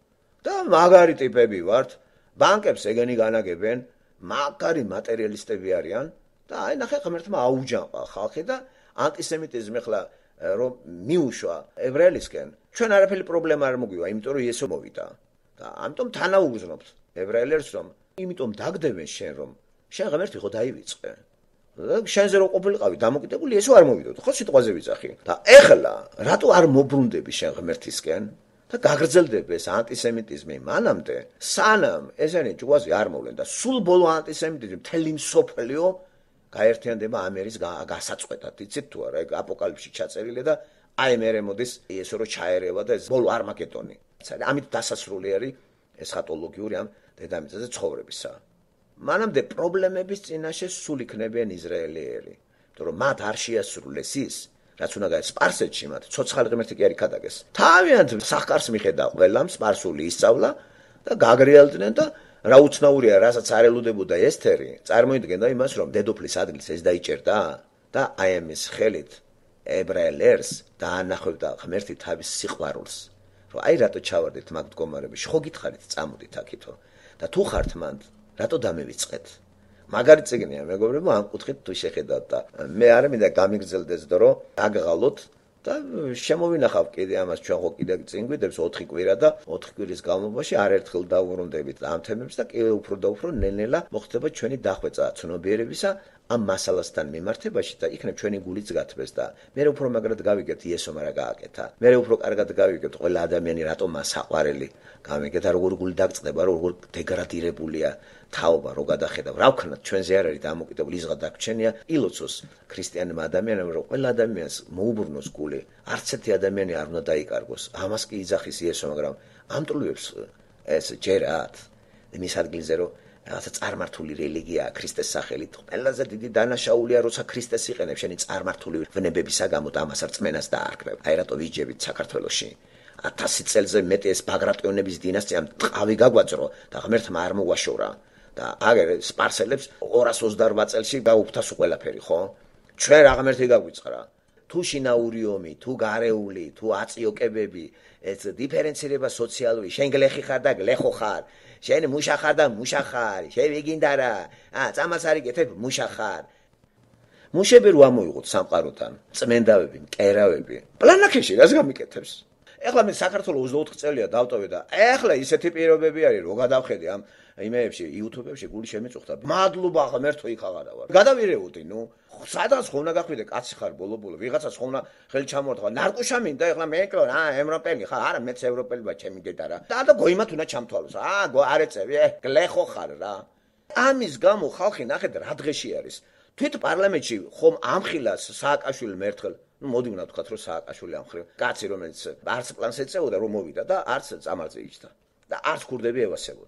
და მაგარი ტიპები ვართ, ბანკებს ეგენი განაგებენ, მაგარი მატერიალისტები არიან და აი ნახე ღმერთმა აუჯანყა ხალხი და ანტისემიტიზმი ახლა რომ მიუშვა ებრაელისკენ, ჩვენ არაფერი პრობლემა არ მოგვივა, იმიტომ რომ იესო მოვიდა. და ამიტომ თანაუგრძნობთ ებრაელებს, რომ იმიტომ დაგდებენ შენ, რომ შენ ღმერთი ხო დაივიწყე. და შენზე რო ყოფილიყავი დამოკიდებული, იესო არ მოვიდოდ, ხო სიტყვაზე ვიძახი. და ეხლა რატო არ მობრუნდები შენ ღმერთისკენ? და გაგრძელდება ეს ანტისემიტიზმი მანამდე, სანამ ესენი ჯვარზე არ მოვლენ და სულ ბოლო ანტისემიტიზმი მთელი მსოფლიო გაერთიანდება ამერის გასაწყვეტად. იცით თუ არა, ეგ აპოკალიფსში ჩაწერილია და აი მერე მოდის იესო რო ჩაერევა და ეს ბოლო არმაგედონი. ამით დასასრული არის ესხატოლოგიური ამ დედამიწაზე ცხოვრებისა. მანამდე პრობლემების წინაშე სულ იქნებიან ისრაელიელი, იმიტომ რომ მათ არ შეასრულეს ის, რაც უნდა გაეს სპარსეთში მათ, ცოცხალი ღმერთი კი არ იქადაგეს. თავიანთ სახკარს მიხედა ყველამ სპარსული ისწავლა და გაგრიალდნენ და რა უცნაურია, რასაც არ ელოდებოდა ესთერი, წარმოიდგენდა იმას, რომ დედოფლის ადგილს ეს დაიჭერდა და აი ამის ხელით ებრაელებს დაანახავდა ღმერთი თავის სიყვარულს. აი რატო ჩავარდით მაგ მდგომარეობაში, ხო გითხარით წამოდით აქითო და თუ ხართ მანდ, რატო დამევიწყეთ? მაგარი წიგნია, მეგობრებო, ამ კუთხით თუ შეხედავთ და მე არ მინდა გამიგრძელდეს დრო, აგღალოთ და შემოვინახავ კიდე ამას, ჩვენ ხო კიდე წინ გვიდებს ოთხი კვირა და ოთხი კვირის განმავლობაში არერთხელ დავუბრუნდებით ამ თემებს და კიდე უფრო და უფრო ნელ-ნელა მოხდება ჩვენი დახვეწა ცნობიერებისა ამ მასალასთან მიმართებაში და იქნებ ჩვენი გულიც გათბეს და მე უფრო მაგრად გავიგებთ იესომ რა გააკეთა. მე უფრო კარგად გავიგებთ ყველა ადამიანი რატომ მას საყვარელი გამიგეთ, როგორ გული დაგწყდება, როგორ დეგრადირებულია თაობა, რო გადახედავ. რა ვქნათ, ჩვენზე არ არის დამოკიდებული იზღა დაგჩენია, ილოცოს ქრისტიანმა ადამიანებმა, რომ ყველა ადამიანს მოუბრუნოს გული, არც ერთი ადამიანი არ უნდა დაიკარგოს. ამას კი იძახის იესო, მაგრამ ამტლუებს ეს ჯერათ იმის ადგილზე, რომ რაღაცა წარმართული რელიგია ქრისტეს სახელით. ყველაზე დიდი დანაშაულია, როცა ქრისტეს იყენებ შენი წარმართული ვნებებისა გამო და ამას რწმენას დაარქმევ. აი რატო ვიჯებით საქართველოში ათასი წელზე მეტი ეს ბაგრატიონების დინასტიამ ტყავი გაგვაძრო და ღმერთმა არ მოგვაშორა და აგერ სპარსელებს ორას ოცდაორბა წელში გაუფთასო ყველაფერი, ხო? ჩვენ რა ღმერთი გაგვიწყრა? თუ შინაური ომი, თუ გარეული, თუ აწიოკებები, ეს დიფერენცირება სოციალური, შენ გლეხი ხარ და გლეხო ხარ. შენ მუშა ხარ და მუშა ხარ, შევიგინდა რა. ა წამას არ იგეთებ, მუშა ხარ. მუშები რო ამოიღოთ სამყაროდან, წმენდავები, მკერავები. პლანაკეში რას გამიკეთებს? ეხლა მე საქართველოს ოცდაოთხ წელია დავტოვე და ეხლა ისეთი პირობები არის, რო გადავხედე ამ იმეებში, YouTube-ებში გული შემიწუხდა. მადლობა ღმერთო იქ აღარა ვარ. გადავირეოდი, ნუ სადაც ხო უნდა გახვიდე, კაცი ხარ ბოლო-ბოლო, ვიღაცას ხო უნდა ხელი ჩამოართვა. ნარკუშა მინდა ეხლა მე ეკლო, რა, ევროპელი ხარ, არა, მეც ევროპელი ვარ, ჩემი დედა რა. და და გოიმათ უნდა ჩამთვალოს. აა, გო არ ეწევი, ე, გლეხო ხარ რა. ამის გამო ხალხი ნახეთ რა დღეში არის. თვით პარლამენტში ხომ ამხილას სააკაშვილი მერთხელ, ნუ მოდი უნდა ვთქვათ, რომ სააკაშვილი ამხილ. კაცი რომელიც არც პლანს ეწეოდა რომ მოვიდა და არც წამალზე იჯდა. და არც ქურდები ევასებოდა.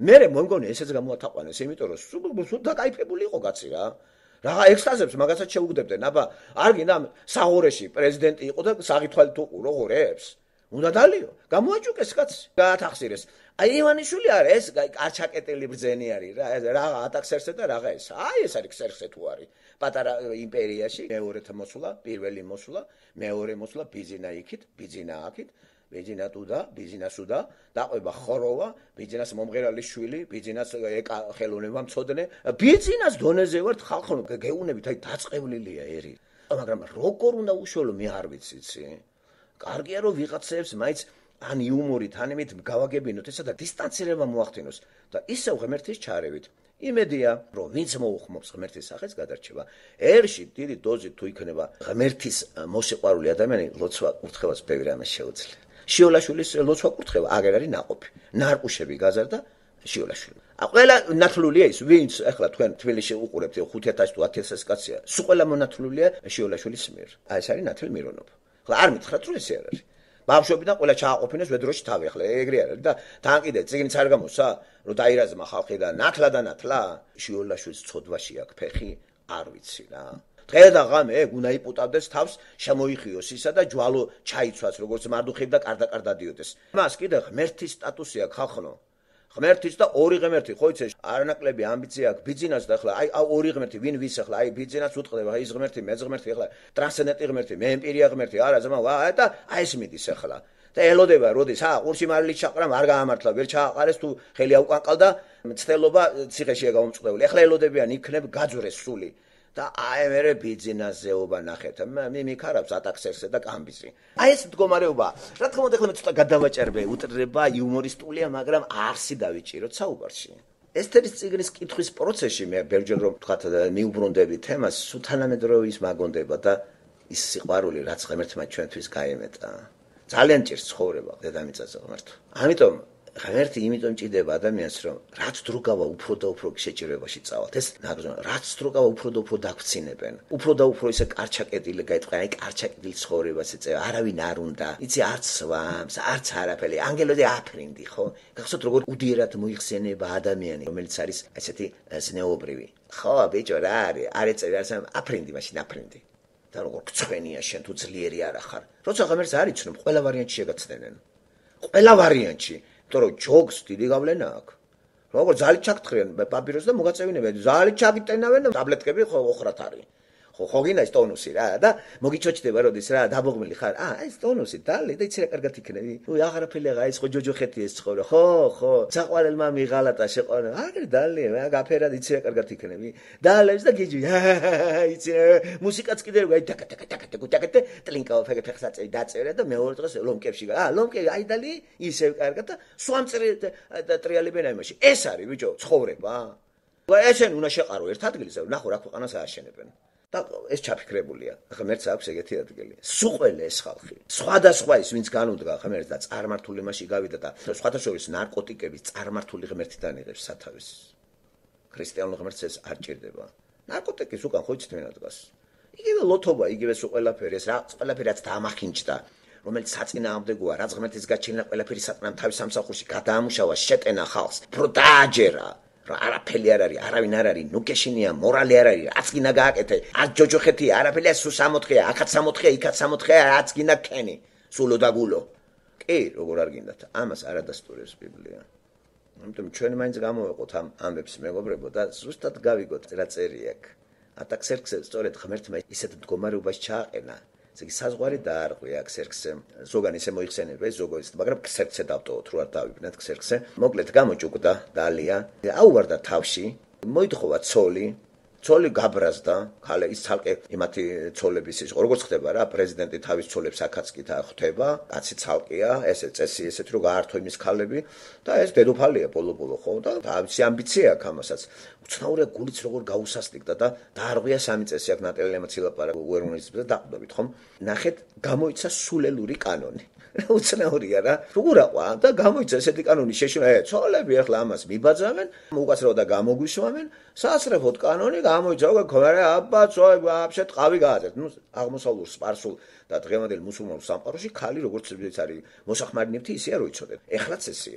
მე მე მგონი ესეც გამოათაყვანეს, იმიტომ რომ სულ დაკაიფებული იყო კაცი რა. Raga ekstazებს მაგასაც შეუგდებდნენ, აბა არ გინდა საღორეში პრეზიდენტი იყო და საღითვალით უყურო ღორებს. უნდა დალიო, გამოაჭუკეს კაცი, გაათახსირეს. აი ივანიშვილი არა, ეს არჩაკეტილი ბრძენი არის რა, რაღა ატაქსერსე და რაღა ეს. აი ეს არის ქსერხე თუ არის. პატარა იმპერიაში მეორეთა მოსვლა, პირველი მოსვლა, მეორე მოსვლა ბიზინა იქით, ბიზინა აქით. ბიძინა თუდა, ბიზინა სუდა, დაყვება ხოროვა, ბიძინას მომღერალი შვილი, ბიძინას ეკა ხელოვნება მწოდნე, ბიძინას დონეზე ვართ ხალხო გეუნებით, აი დაწყევლილია ერი. მაგრამ როგორ უნდა უშუალო მე არ ვიცი, იცი? კარგია რომ ვიღაცებს მაინც ან იუმორით, ან იმით გავაგებინოთ ესა და დისტანცირება მოახდინოს და ისევ ღმერთის ჩარევით. იმედია, რომ ვინც მოუხმობს ღმერთის სახეს გადარჩება. ერში დიდი დოზით თუ იქნება ღმერთის მოსიყვარული ადამიანი, ლოცვა კურთხევას ბევრი ამას შეუძლია. შიოლაშვილის ლოცვა კურთხევა აგერ არის ნაყოფი. ნარკუშები გაზარდა შიოლაშვილი. ა ყველა ნათლულია ის, ვინც ახლა თქვენ თბილისში უყურებთ ხუთი ათასი თუ ათი ათასი კაცია. სულ ყველა მონათლულია შიოლაშვილის მიერ. აი ეს არის ნათლი მირონობა. ახლა არ მითხრათ რომ ესე არ არის. ბავშვობიდან ყველა ჩააყოფინეს ვედროში თავი ახლა ეგრე არის და თან კიდე წიგნიც არ გამოსა რომ დაირაზმა ხალხი და ნათლა და ნათლა შიოლაშვილის ცოდვაში აქვს ფეხი არ ვიცი რა. დღე და ღამე ეგ უნდა იპუტავდეს თავს შემოიხიოს ისა და ჯვალო ჩაიცვას როგორც მარდუხები და კარდაკარ დადიოდეს. მას კიდე ღმერთის სტატუსი აქვს ხალხო. ღმერთის და ორი ღმერთი ხო იცი არნაკლები ამბიცია აქვს ბიძინას და ახლა აი ორი ღმერთი ვინ ვის ახლა აი ბიძინას უტყდება აი ის ღმერთი მე ღმერთი ახლა ტრანსცენდენტი ღმერთი მე ემპირია ღმერთი არა ზმა ვა და აი ეს მიდის ახლა და ელოდება როდის ა ყურში მარილი ჩაყრამ არ გაამართლა ვერ ჩააყარეს თუ ხელი აუკანყალდა მცდელობა ციხეშია გამომწყდეული ახლა ელოდებიან იქნებ გაძვრეს სული და აი მე ბიძინაზეობა ნახეთ მე მიქარავს ატაქსერსე და კამბიზი აი ეს მდგომარეობა რა თქმა უნდა ახლა მე ცოტა გადავაჭერბე უტრება იუმორისტულია მაგრამ არსი დავიჭიროთ საუბარში ესთერის წიგნის კითხვის პროცესში მე ბევრჯერ რომ თქვათ მიუბრუნდები თემას სულ თანამედროვე ის მაგონდება და ის სიყვარული რაც ღმერთმა ჩვენთვის გაემეტა ძალიან ჭირს ცხოვრება დედამიწაზე ღმერთ ამიტომ ღმერთი იმიტომ ჭირდება ადამიანს რომ რაც დროგავა უფრო და უფრო შეჭირებაში წავალთ ეს ნაგზო რაც დროგავა უფრო და უფრო დაგცინებენ უფრო და უფრო ისე კარჩაკეტილი გაიტყვი აი კარჩაკეტილი ცხოვრებას ეწევა არავინ არ უნდა იცი არც სვამს არც არაფერი ანგელოდი აფრინდი ხო გახსოვთ როგორ უდიერად მოიხსენება ადამიანი რომელიც არის ესეთი ზნეობრივი ხო ბიჭო რა არის არ ეწევი არც აფრინდი მაშინ აფრინდი და როგორ გწვენია შენ თუ ძლიერი არ ახარ როცა ღმერთს არ იცნობ ყველა ვარიანტში შეგაცდენენ ყველა ვარიანტში Toro jokes დიდი გავლენა აქვს. Როგორ ძალით ჩაგთხრიან პაპიროს და მოგაწევინებენ. ძალით ჩაგიტენავენ და ტაბლეტკები ხო ოხრათ არის. ხო ხო გინდა ის ტონუსი რა და მოგიჩოჩდება როდის რა დაბოღმილი ხარ. აა ეს ტონუსი დალი და იცი რა კარგად იქნები. უი აღარაფერი აღა ის ხო ჯოჯოხეთი ეს ცხოვრა. ხო ხო საყვალელმა მიღალატა შეყონა. აგერ დალი რა გაფერად იცი რა კარგად იქნები. დალებს და გიჯი. იცი მუსიკაც კიდე აი ტაკა ტაკა ტაკა ტაკა ტაკა ტლინკა ფეგე ფეხსაწევი დაწერა და მეორე დღეს ლომკებში. აა ლომკე აი დალი ისე კარგად და სვამწრი და ტრიალებენ აიმაში. ეს არის ბიჭო ცხოვრება. ესენ უნდა შეყარო ერთ ადგილზე ნახო რა ქვეყანას ააშენებენ. და ეს ჩაფიქრებულია. ღმერთს აქვს ეგეთი ადგილი. სუყველე ეს ხალხი. სხვადასხვა ის ვინც განუდგა ღმერთს და წარმართული მასში გავიდა და სხვათა შორის ნარკოტიკების წარმართული ღმერთიდან იღებს სათავეს. ქრისტიანულ ღმერთს ეს არ ჭირდება. ნარკოტიკის უკან ხო იცით ვენა დგას. იგივე ლოთობა, იგივე სულ ყველაფერი ეს რა ყველაფერი რაც დაამახინჯდა. რომელიც საწინააღმდეგოა, რაც ღმერთის გაჩენა ყველაფერი სატნამ თავის სამსახურში გადაამუშავა შეტენა ხალხს. პროდაჯერა არაფერი არ არის, არავინ არ არის, ნუკეშინია, მორალი არ არის, რაც გინდა გააკეთე, არ ჯოჯოხეთია, არაფერია, სულ სამოთხეა, აქაც სამოთხეა, იქაც სამოთხეა, რაც გინდა ქენი, სულო და გულო. კი, როგორ არ გინდათ, ამას არ ადასტურებს ბიბლია. ამიტომ ჩვენ მაინც გამოვეყოთ ამ ამბებს მეგობრებო და ზუსტად გავიგოთ რა წერი აქვს. ატაქსერქსე სწორედ ღმერთმა ისეთ მდგომარეობაში ჩააყენა. ესე იგი საზღვარი დაარღვია ქსერქსე ზოგან ისე მოიხსენება ეს ზოგო ის მაგრამ ქსერქსე დავტოვოთ რო არ დავიბნათ ქსერქსე მოკლედ გამოჭუკდა დალია აუვარდა თავში მოითხოვა ცოლი ცოლი გაბრაზდა ხალე ის ცალკე იმათი ცოლების ის როგორც ხდება რა პრეზიდენტი თავის ცოლებს აქაც კი ხვდება კაცი ცალკეა ესე წესი ესეთ რო გაართო იმის ხალები და ეს დედოფალია ბოლო-ბოლო ხო და თავისი ამბიცია აქვს ამასაც უცნაურია გულიც როგორ გაუსასტიკდა და დაარღვია სამი წესი აქ ნატელიანმა ცილაპარა უერმონიზმზე და დაყდობით ხომ ნახეთ გამოიცა სულელური კანონი უცნაურია რა როგორ აყვა და გამოიცა ესეთი კანონი შეშუნა ე ცოლები ახლა ამას მიბაძავენ უკაცრავ და გამოგვიშვამენ სასწრაფოდ კანონი გამოიცა უკვე ქორე აბა ცოლი ვაფშე ტყავი გააძეთ ნუ აღმოსავლურ სპარსულ და დღევანდელ მუსულმანურ სამყაროში ხალი როგორც ის არის მოსახმარნებთი ისეა რო იცოდეთ ეხლაც ესეა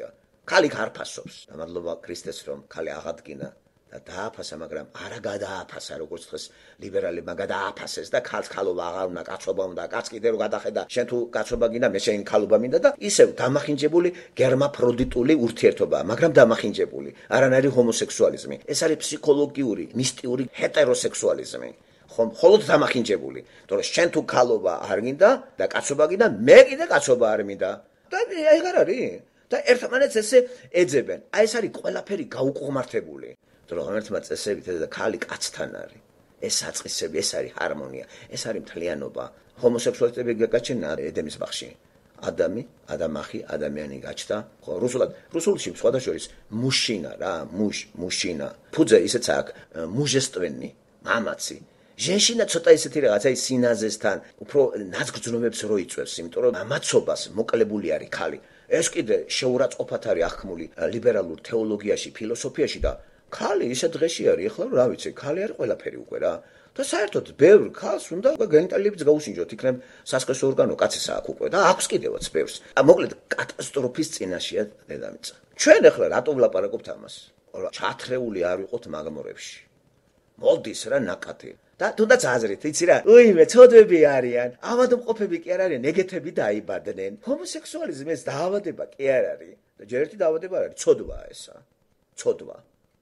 ქალი ხარფასობს და მადლობა ქრისტეს რომ ქალი აღადგინა და დააფასა, მაგრამ არა გადააფასა, როგორც დღეს ლიბერალებმა გადააფასეს და ქალს ქალობა აღარ უნდა, კაცობა უნდა, კაც კიდე რო გადახედა, შენ თუ კაცობა გინდა, მე შენ ქალობა მინდა და ისევ დამახინჯებული გერმაფროდიტული ურთიერთობაა, მაგრამ დამახინჯებული, არანაირი ჰომოსექსუალიზმი. ეს არის ფსიქოლოგიური, მისტიური ჰეტეროსექსუალიზმი. ხომ მხოლოდ დამახინჯებული. თორე შენ თუ ქალობა არ გინდა და კაცობა გინდა, მე კიდე კაცობა არ მინდა. და ეგარ არის. და ერთმანეთს ესე ეძებენ. აი ეს არის ყველაფერი გაუკუღმართებული. თორე ღმერთმა წესებით და ქალი კაცთან არის. ეს საწყისები, ეს არის ჰარმონია, ეს არის მთლიანობა. ჰომოსექსუალისტები გაგაჩენა ედემის ბაღში. ადამი, ადამახი, ადამიანი გაჩნდა. ხო, რუსულად, რუსულში სხვადასხვა მუშინა რა, მუშ, მუშინა. ფუძე ისეც აქვს, მუჟესტვენი, მამაცი. ჟენშინა ცოტა ისეთი რაღაცა ის სინაზესთან, უფრო ნაცგრძნობებს რო იწვევს, იმიტომ რომ მამაცობას მოკლებული არის ქალი. ეს კიდე შეურაცხყოფათ არის აღქმული ლიბერალურ თეოლოგიაში, ფილოსოფიაში და ქალი ისე დღეში არის, ახლა რა ვიცი, ქალი არის ყველაფერი უკვე რა. და საერთოდ ბევრ ქალს უნდა გენიტალიებიც გაუსინჯოთ, იქნებ სასქესო ორგანო კაცისა აქვს უკვე და აქვს კიდევაც ბევრს. მოკლედ კატასტროფის წინაშეა დედამიწა. ჩვენ ახლა რატო ვლაპარაკობთ ამას? ჩათრეული არ ვიყოთ მაგმორებში. მოლდის რა ნაკათი. და თუნდაც აზრით, იცი რა, უიმე, ცოდვები არიან, ავადმყოფები კი არ არიან, ეგეთები დაიბადნენ. ჰომოსექსუალიზმი ეს დაავადება კი არ არის. და ჯერ ერთი დაავადება არის, ცოდვაა ესა. ცოდვა.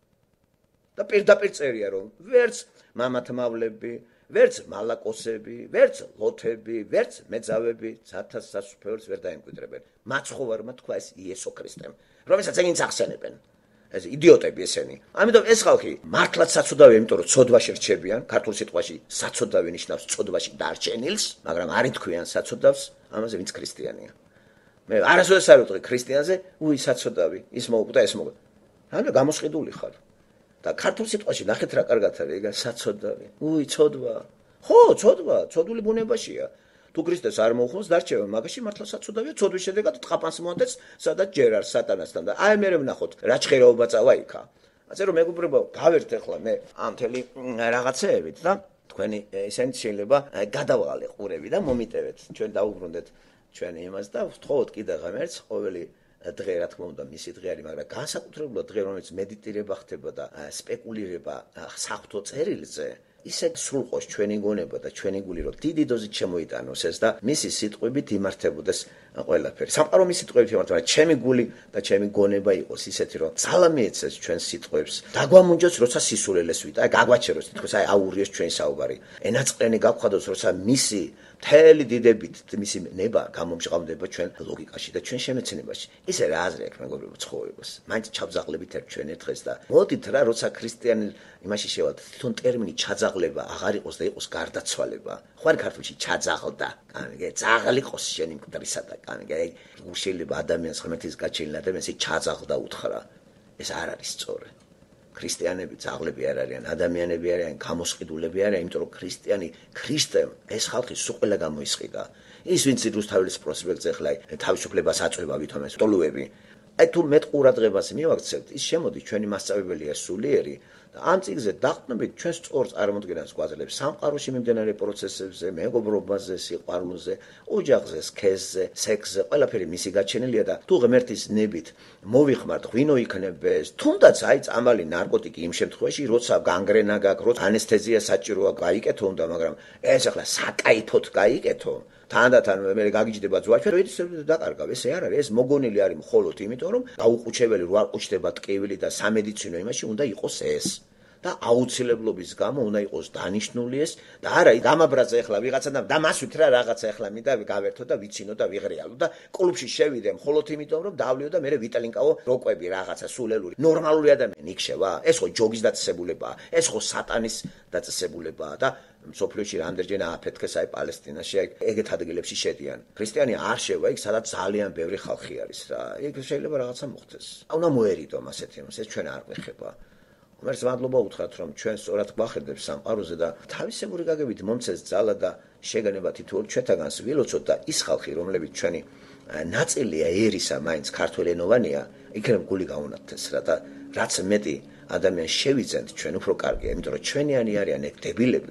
და პირდაპირ წერია რომ ვერც მამათმავლები, ვერც მალაკოსები, ვერც ლოთები, ვერც მეძავები ცათას სასუფეველს ვერ დაემკვიდრებენ. მაცხოვარმა თქვა ეს იესო ქრისტემ, რომელსაც ეგინც ახსენებენ. ეს იდიოტები ესენი. ამიტომ ეს ხალხი მართლაც საცოდავია, იმიტომ რომ ცოდვაში რჩებიან, ქართულ სიტყვაში საცოდავი ნიშნავს ცოდვაში დარჩენილს, მაგრამ არ ითქვიან საცოდავს, ამაზე ვინც ქრისტიანია. მე არასოდეს არ ვიტყვი ქრისტიანზე, უი საცოდავი, ის მოუკვდა, ეს მოუკვდა. ანუ გამოსყიდული ხარ. და ქართულ სიტყვაში ნახეთ რა კარგად არის, ეგა საცოდავი. უი ცოდვა. ხო, ცოდვა, ცოდული ბუნებაშია. თუ ქრისტეს არ მოუხმოს დარჩება, მაგაში მართლა საცოდავია, ცოდვის შედეგად ტყაპანს მოანდეს, სადაც ჯერ არ სატანასთან და აი მე ვნახოთ, რა ჭხერაობა წავა იქა. ასე რომ მეგობრებო, გავერთ ახლა მე ამ მთელი რაღაცეებით და თქვენი ესენც შეიძლება გადავალე ყურები და მომიტევეთ. ჩვენ დაუბრუნდეთ ჩვენ იმას და ვთხოვოთ კიდე ღმერთს ყოველი დღე რა თქმა უნდა მისი დღე არის, მაგრამ განსაკუთრებულად დღე რომელიც მედიტირება ხდება და სპეკულირება საღვთო წერილზე, ისე სრულყოს ჩვენი გონება და ჩვენი გული რომ დიდი დოზით შემოიტანოს ეს და მისი სიტყვებით იმართებოდეს ყველაფერი. სამყარო მისი სიტყვებით იმართება, ჩემი გული და ჩემი გონება იყოს ისეთი რომ ძალა მიეცეს ჩვენ სიტყვებს. დაგვამუნჯოს როცა სისულელეს ვიტა, აი გაგვაჩეროს თითქოს აი აურიოს ჩვენი საუბარი. ენაწყენი გავხადოს როცა მისი მთელი დიდებით მისი ნება გამომჟღავნდება ჩვენ ლოგიკაში და ჩვენ შემეცნებაში. ისე რა აზრი აქვს მეგობრებო ცხოვრებას. მაინც ჩაბზაღლებით ერთ ჩვენ ერთ დღეს და მოდით რა როცა ქრისტიანი იმაში შევალთ, თვითონ ტერმინი ჩაძაღლება აღარ იყოს და იყოს გარდაცვალება. ხო არ ქართულში ჩაძაღლდა. კანგე ძაღლიყოს შენი მკვდრისა და კანგე შეიძლება ადამიანს ღმერთის გაჩენილ ადამიანს ჩაძაღლდა უთხრა. ეს არ არის სწორი. ქრისტიანები ძაღლები არ არიან, ადამიანები არიან, გამოსყიდულები არიან, იმიტომ რომ ქრისტიანი ქრისტემ ეს ხალხი სულ ყველა გამოისყიდა. ის ვინც რუსთაველის პროსპექტზე ხლა თავისუფლებას აწვევა ვითომ ეს ტოლუები. აი თუ მეტ ყურადღებას მივაქცევთ, ის შემოდი ჩვენი მასწავლებელი სულიერი და ამ წიგნზე დაყრდნობით ჩვენ სწორ წარმოდგენას გვაძლევს სამყაროში მიმდინარე პროცესებზე, მეგობრობაზე, სიყვარულზე, ოჯახზე, სქესზე, სექსზე, ყველაფერი მისი გაჩენილია და თუ ღმერთის ნებით მოვიხმართ, ღვინო იქნებდეს, თუნდაც აი წამალი ნარკოტიკი იმ შემთხვევაში, როცა განგრენა გაქვს, როცა ანესთეზია საჭიროა, გაიკეთო უნდა, მაგრამ ეს ახლა საკაიფოდ გაიკეთო. თანდათან მე გაგიჯდება ძვაჩვე, რომ ის დაკარგავ, ესე არ არის, ეს მოგონილი არის მხოლოდ იმიტომ, რომ გაუყუჩებელი რო არ ყუჩდება ტკივილი და სამედიცინო იმაში უნდა იყოს ეს. და აუცილებლობის გამო უნდა იყოს დანიშნული ეს და არა გამაბრაზა ეხლა ვიღაცა და მასვით რა რაღაცა ეხლა მინდა გავერთო და ვიცინო და ვიღრიალო და კლუბში შევიდე მხოლოდ იმიტომ რომ დავლიო და მე ვიტალინკავო როკვები რაღაცა სულელური ნორმალური ადამიანი იქშევა ეს ხო ჯოგის დაწესებულებაა ეს ხო სატანის დაწესებულებაა და სოფლიოში რამდენჯერმე აფეთქეს აი პალესტინაში აი ეგეთ ადგილებში შედიან ქრისტიანი არ შევა იქ სადაც ძალიან ბევრი ხალხი არის რა იქ შეიძლება რაღაცა მოხდეს უნდა მოერიდო ასეთი ამას ეს ჩვენ არ გვეხება მერს მადლობა უთხრათ რომ ჩვენ სწორად გვახედებს სამყაროზე და თავისებური გაგებით მომცეს ძალა და შეგანება თითოეულ ჩვენთაგანს ვილოცოთ და ის ხალხი რომლებიც ჩვენი ნაწილია ერისა მაინც ქართველენოვანია იქნებ გული გაუნათეს რა და რაც მეტი ადამიანს შევიძენთ ჩვენ უფრო კარგია იმიტომ რომ ჩვენიანი არიან ეგ დებილები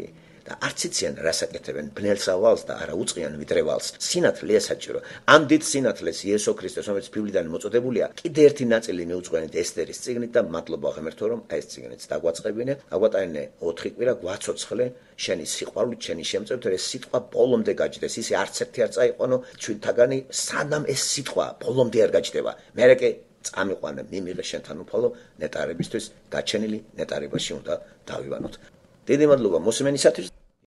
და არც იციან რას აკეთებენ ბნელს ავალს და არა უწყიან ვიდრე ვალს. სინათლე საჭირო. ამ დიდ სინათლეს იესო ქრისტეს, რომელიც ბიბლიდან მოწოდებულია, კიდე ერთი ნაწილი მიუძღვენით ესტერის წიგნით და მადლობა ღმერთო, რომ ეს წიგნიც დაგვაწყებინე. აგვატანე ოთხი კვირა გვაცოცხლე შენი სიყვარულით, შენი შემწევით, რომ ეს სიტყვა ბოლომდე გაჯდეს. ისე არც ერთი არ წაიყვანო ჩვენთაგანი, სანამ ეს სიტყვა ბოლომდე არ გაჯდება. მერე კი წამიყვანე, მიმიღე შენთან უფალო ნეტარებისთვის, გაჩენილი ნეტარებაში უნდა დავივანოთ. დიდი მადლობა მოსმენისათვის.